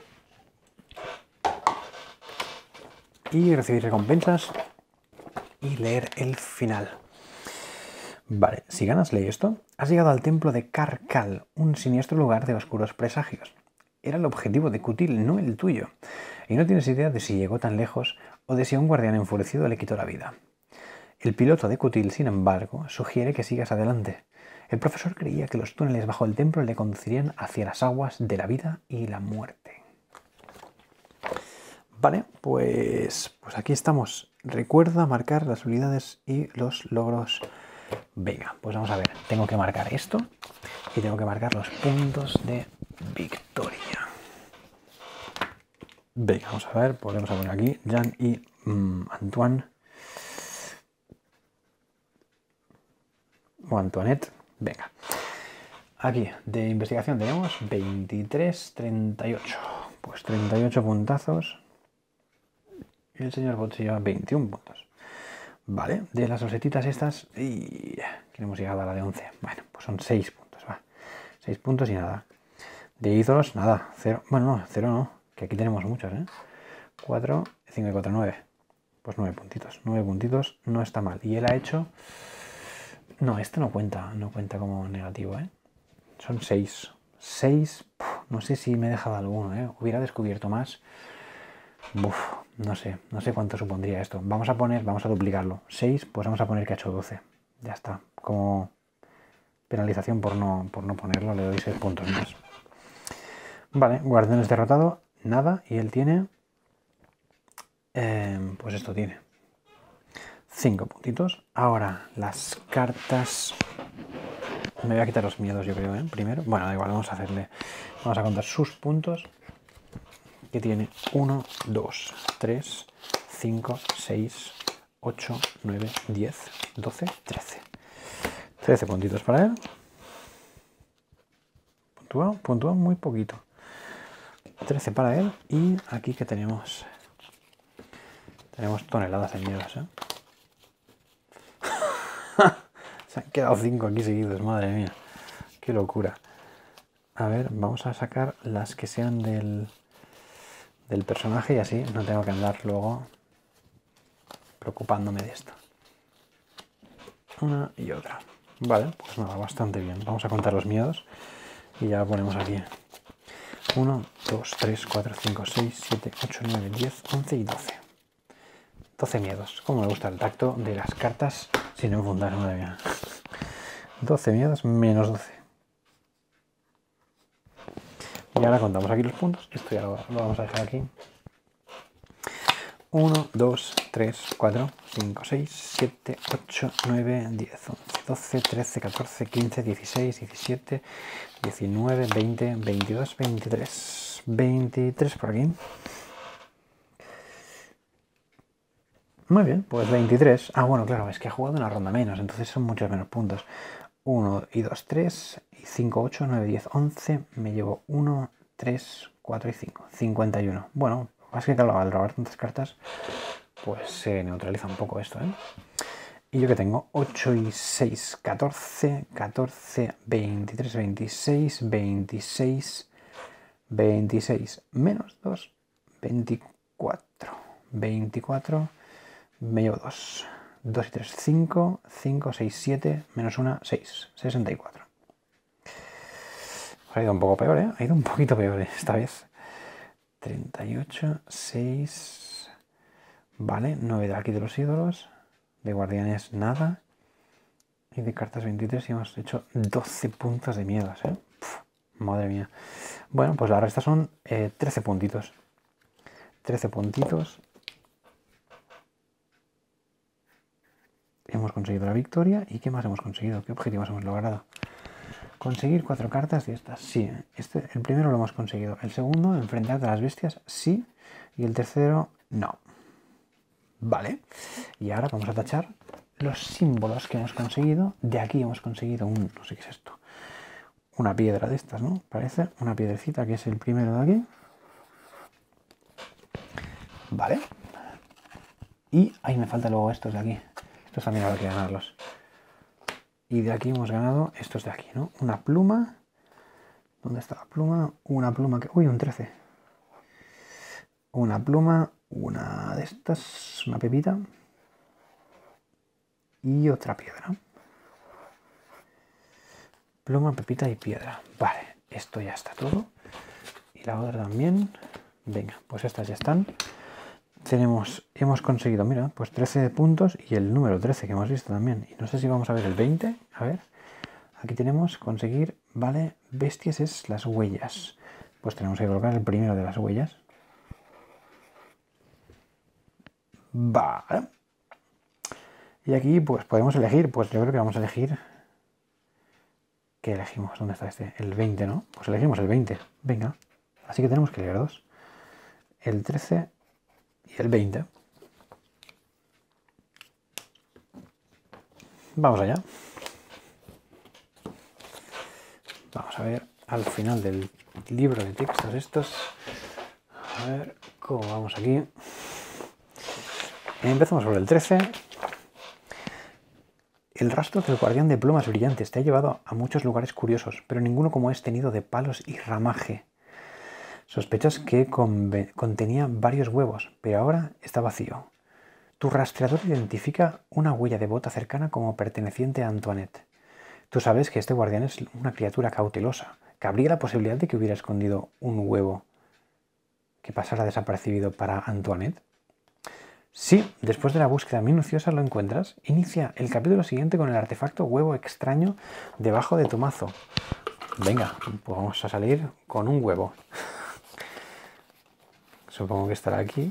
Y recibir recompensas. Y leer el final. Vale, si ganas lee esto. Has llegado al templo de Karkal, un siniestro lugar de oscuros presagios. Era el objetivo de Kutil, no el tuyo. Y no tienes idea de si llegó tan lejos o de si a un guardián enfurecido le quitó la vida. El piloto de Kutil, sin embargo, sugiere que sigas adelante. El profesor creía que los túneles bajo el templo le conducirían hacia las aguas de la vida y la muerte. Vale, pues, pues aquí estamos. Recuerda marcar las habilidades y los logros. Venga, pues vamos a ver. Tengo que marcar esto y tengo que marcar los puntos de victoria. Venga, vamos a ver. Volvemos a poner aquí Jean y mm, Antoine. O Antoinette. Venga. Aquí de investigación tenemos veintitrés, treinta y ocho. Pues treinta y ocho puntazos. Y el señor Bot se lleva veintiún puntos. Vale, de las rosetitas estas. Y que hemos llegado a la de once. Bueno, pues son seis puntos. Va. seis puntos y nada. De ídolos, nada. cero. Bueno, no, cero no. Que aquí tenemos muchos, ¿eh? cuatro, cinco y cuatro, nueve. Pues nueve puntitos. nueve puntitos no está mal. Y él ha hecho... No, esto no cuenta. No cuenta como negativo, ¿eh? Son seis. seis. No sé si me he dejado alguno, ¿eh? Hubiera descubierto más. Uf, no sé. No sé cuánto supondría esto. Vamos a poner, vamos a duplicarlo. seis, pues vamos a poner que ha hecho doce. Ya está. Como penalización por no, por no ponerlo, le doy seis puntos más. Vale, guardianes derrotado. Nada. Y él tiene... Eh, pues esto tiene. cinco puntitos. Ahora, las cartas... Me voy a quitar los miedos, yo creo, ¿eh? Primero. Bueno, da igual, vamos a hacerle... Vamos a contar sus puntos. Que tiene uno, dos, tres, cinco, seis, ocho, nueve, diez, doce, trece. trece puntitos para él. Puntúa, puntúa muy poquito. trece para él. Y aquí que tenemos... Tenemos toneladas de miedos, ¿eh? Se han quedado cinco aquí seguidos, madre mía. Qué locura. A ver, vamos a sacar las que sean del, del personaje y así no tengo que andar luego preocupándome de esto. Una y otra. Vale, pues nada, bastante bien. Vamos a contar los miedos y ya ponemos aquí. uno, dos, tres, cuatro, cinco, seis, siete, ocho, nueve, diez, once y doce. doce miedos. Como me gusta el tacto de las cartas sin enfundar, madre mía. doce miedos menos doce. Y ahora contamos aquí los puntos. Esto ya lo, lo vamos a dejar aquí. uno, dos, tres, cuatro, cinco, seis, siete, ocho, nueve, diez, once, doce, trece, catorce, quince, dieciséis, diecisiete, diecinueve, veinte, veintidós, veintitrés. veintitrés por aquí. Muy bien, pues veintitrés. Ah, bueno, claro, es que he jugado una ronda menos, entonces son muchos menos puntos. uno y dos, tres, y cinco, ocho, nueve, diez, once. Me llevo uno, tres, cuatro y cinco. cincuenta y uno. Bueno, más que claro, al robar tantas cartas, pues se neutraliza un poco esto, ¿eh? Y yo que tengo ocho y seis, catorce, catorce, veintitrés, veintiséis, veintiséis, veintiséis, menos dos, veinticuatro, veinticuatro, me llevo dos, dos y tres, cinco, cinco, seis, siete, menos uno, seis, sesenta y cuatro. Ha ido un poco peor, ¿eh? Ha ido un poquito peor esta vez. treinta y ocho, seis, vale, nueve de aquí de los ídolos, de guardianes nada, y de cartas veintitrés y hemos hecho doce puntos de miedos, ¿eh? Puf, madre mía. Bueno, pues la resta son eh, trece puntitos. trece puntitos. Hemos conseguido la victoria. ¿Y qué más hemos conseguido? ¿Qué objetivos hemos logrado? Conseguir cuatro cartas de estas, sí. Este, el primero lo hemos conseguido. El segundo, enfrentarte a las bestias, sí. Y el tercero, no. Vale. Y ahora vamos a tachar los símbolos que hemos conseguido. De aquí hemos conseguido un, no sé qué es esto, una piedra de estas, ¿no? Parece una piedrecita que es el primero de aquí. Vale. Y ahí me falta luego estos de aquí. Estos también habrá que ganarlos. Y de aquí hemos ganado estos de aquí, ¿no? Una pluma. ¿Dónde está la pluma? Una pluma que... Uy, un trece. Una pluma, una de estas, una pepita. Y otra piedra. Pluma, pepita y piedra. Vale, esto ya está todo. Y la otra también. Venga, pues estas ya están. Tenemos, hemos conseguido, mira, pues trece puntos y el número trece que hemos visto también. Y no sé si vamos a ver el veinte. A ver, aquí tenemos conseguir, vale, bestias es las huellas. Pues tenemos que colocar el primero de las huellas. Vale. Y aquí pues podemos elegir, pues yo creo que vamos a elegir... ¿Qué elegimos? ¿Dónde está este? El veinte, ¿no? Pues elegimos el veinte. Venga. Así que tenemos que leer dos. El trece y el veinte. Vamos allá. Vamos a ver al final del libro de textos estos. A ver cómo vamos aquí. Empezamos por el trece. El rastro del guardián de plumas brillantes te ha llevado a muchos lugares curiosos, pero ninguno como este nido de palos y ramaje. Sospechas que contenía varios huevos, pero ahora está vacío. Tu rastreador identifica una huella de bota cercana como perteneciente a Antoinette. Tú sabes que este guardián es una criatura cautelosa. ¿Cabría la posibilidad de que hubiera escondido un huevo que pasara desapercibido para Antoinette? Sí, después de la búsqueda minuciosa lo encuentras. Inicia el capítulo siguiente con el artefacto huevo extraño debajo de tu mazo. Venga, pues vamos a salir con un huevo. Supongo que estará aquí.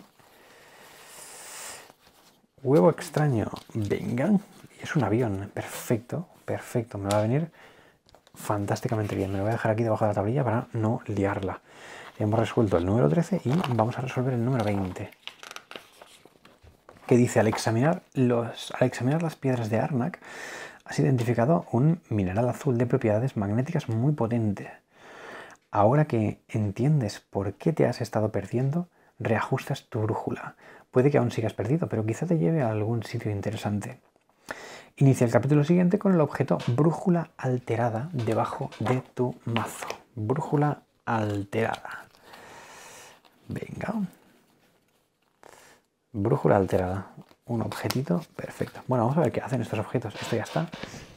Huevo extraño. Venga. Y es un avión. Perfecto, perfecto. Me va a venir fantásticamente bien. Me lo voy a dejar aquí debajo de la tablilla para no liarla. Hemos resuelto el número trece y vamos a resolver el número veinte. Que dice, al examinar, los, al examinar las piedras de Arnak, has identificado un mineral azul de propiedades magnéticas muy potente. Ahora que entiendes por qué te has estado perdiendo, reajustas tu brújula. Puede que aún sigas perdido, pero quizá te lleve a algún sitio interesante. Inicia el capítulo siguiente con el objeto brújula alterada debajo de tu mazo. Brújula alterada. Venga. Brújula alterada. Un objetito. Perfecto. Bueno, vamos a ver qué hacen estos objetos. Esto ya está.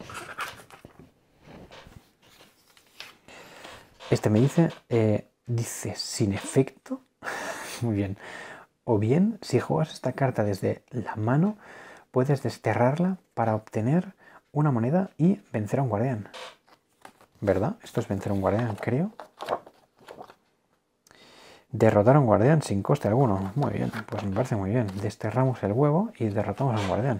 Este me dice, eh, dice sin efecto. Muy bien. O bien, si juegas esta carta desde la mano, puedes desterrarla para obtener una moneda y vencer a un guardián. ¿Verdad? Esto es vencer a un guardián, creo. Derrotar a un guardián sin coste alguno. Muy bien, pues me parece muy bien. Desterramos el huevo y derrotamos a un guardián.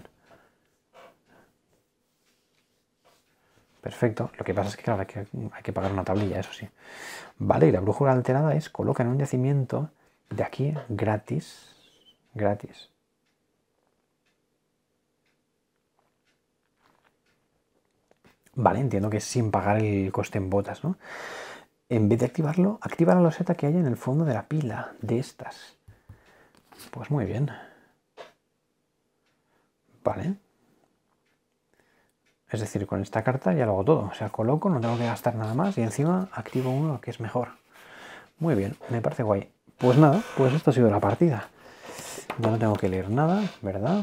Perfecto. Lo que pasa es que, claro, hay que, hay que pagar una tablilla, eso sí. Vale, y la brújula alterada es coloca en un yacimiento de aquí gratis. Gratis. Vale, entiendo que es sin pagar el coste en botas, ¿no? En vez de activarlo, activa la loseta que hay en el fondo de la pila de estas. Pues muy bien. Vale. Es decir, con esta carta ya lo hago todo. O sea, coloco, no tengo que gastar nada más y encima activo uno que es mejor. Muy bien, me parece guay. Pues nada, pues esto ha sido la partida. Ya no tengo que leer nada, ¿verdad?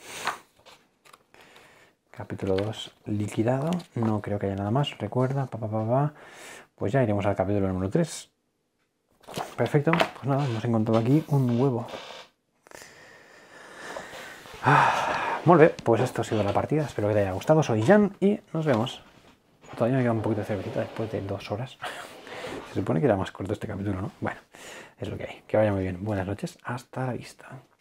Capítulo dos liquidado. No creo que haya nada más. Recuerda, pa, pa, pa, pa. Pues ya iremos al capítulo número tres. Perfecto, pues nada, hemos encontrado aquí un huevo. Ah, muy bien, pues esto ha sido la partida. Espero que te haya gustado. Soy Jan y nos vemos. Todavía me queda un poquito de cervecita después de dos horas. Se supone que era más corto este capítulo, ¿no? Bueno, es lo que hay. Que vaya muy bien. Buenas noches. Hasta la vista.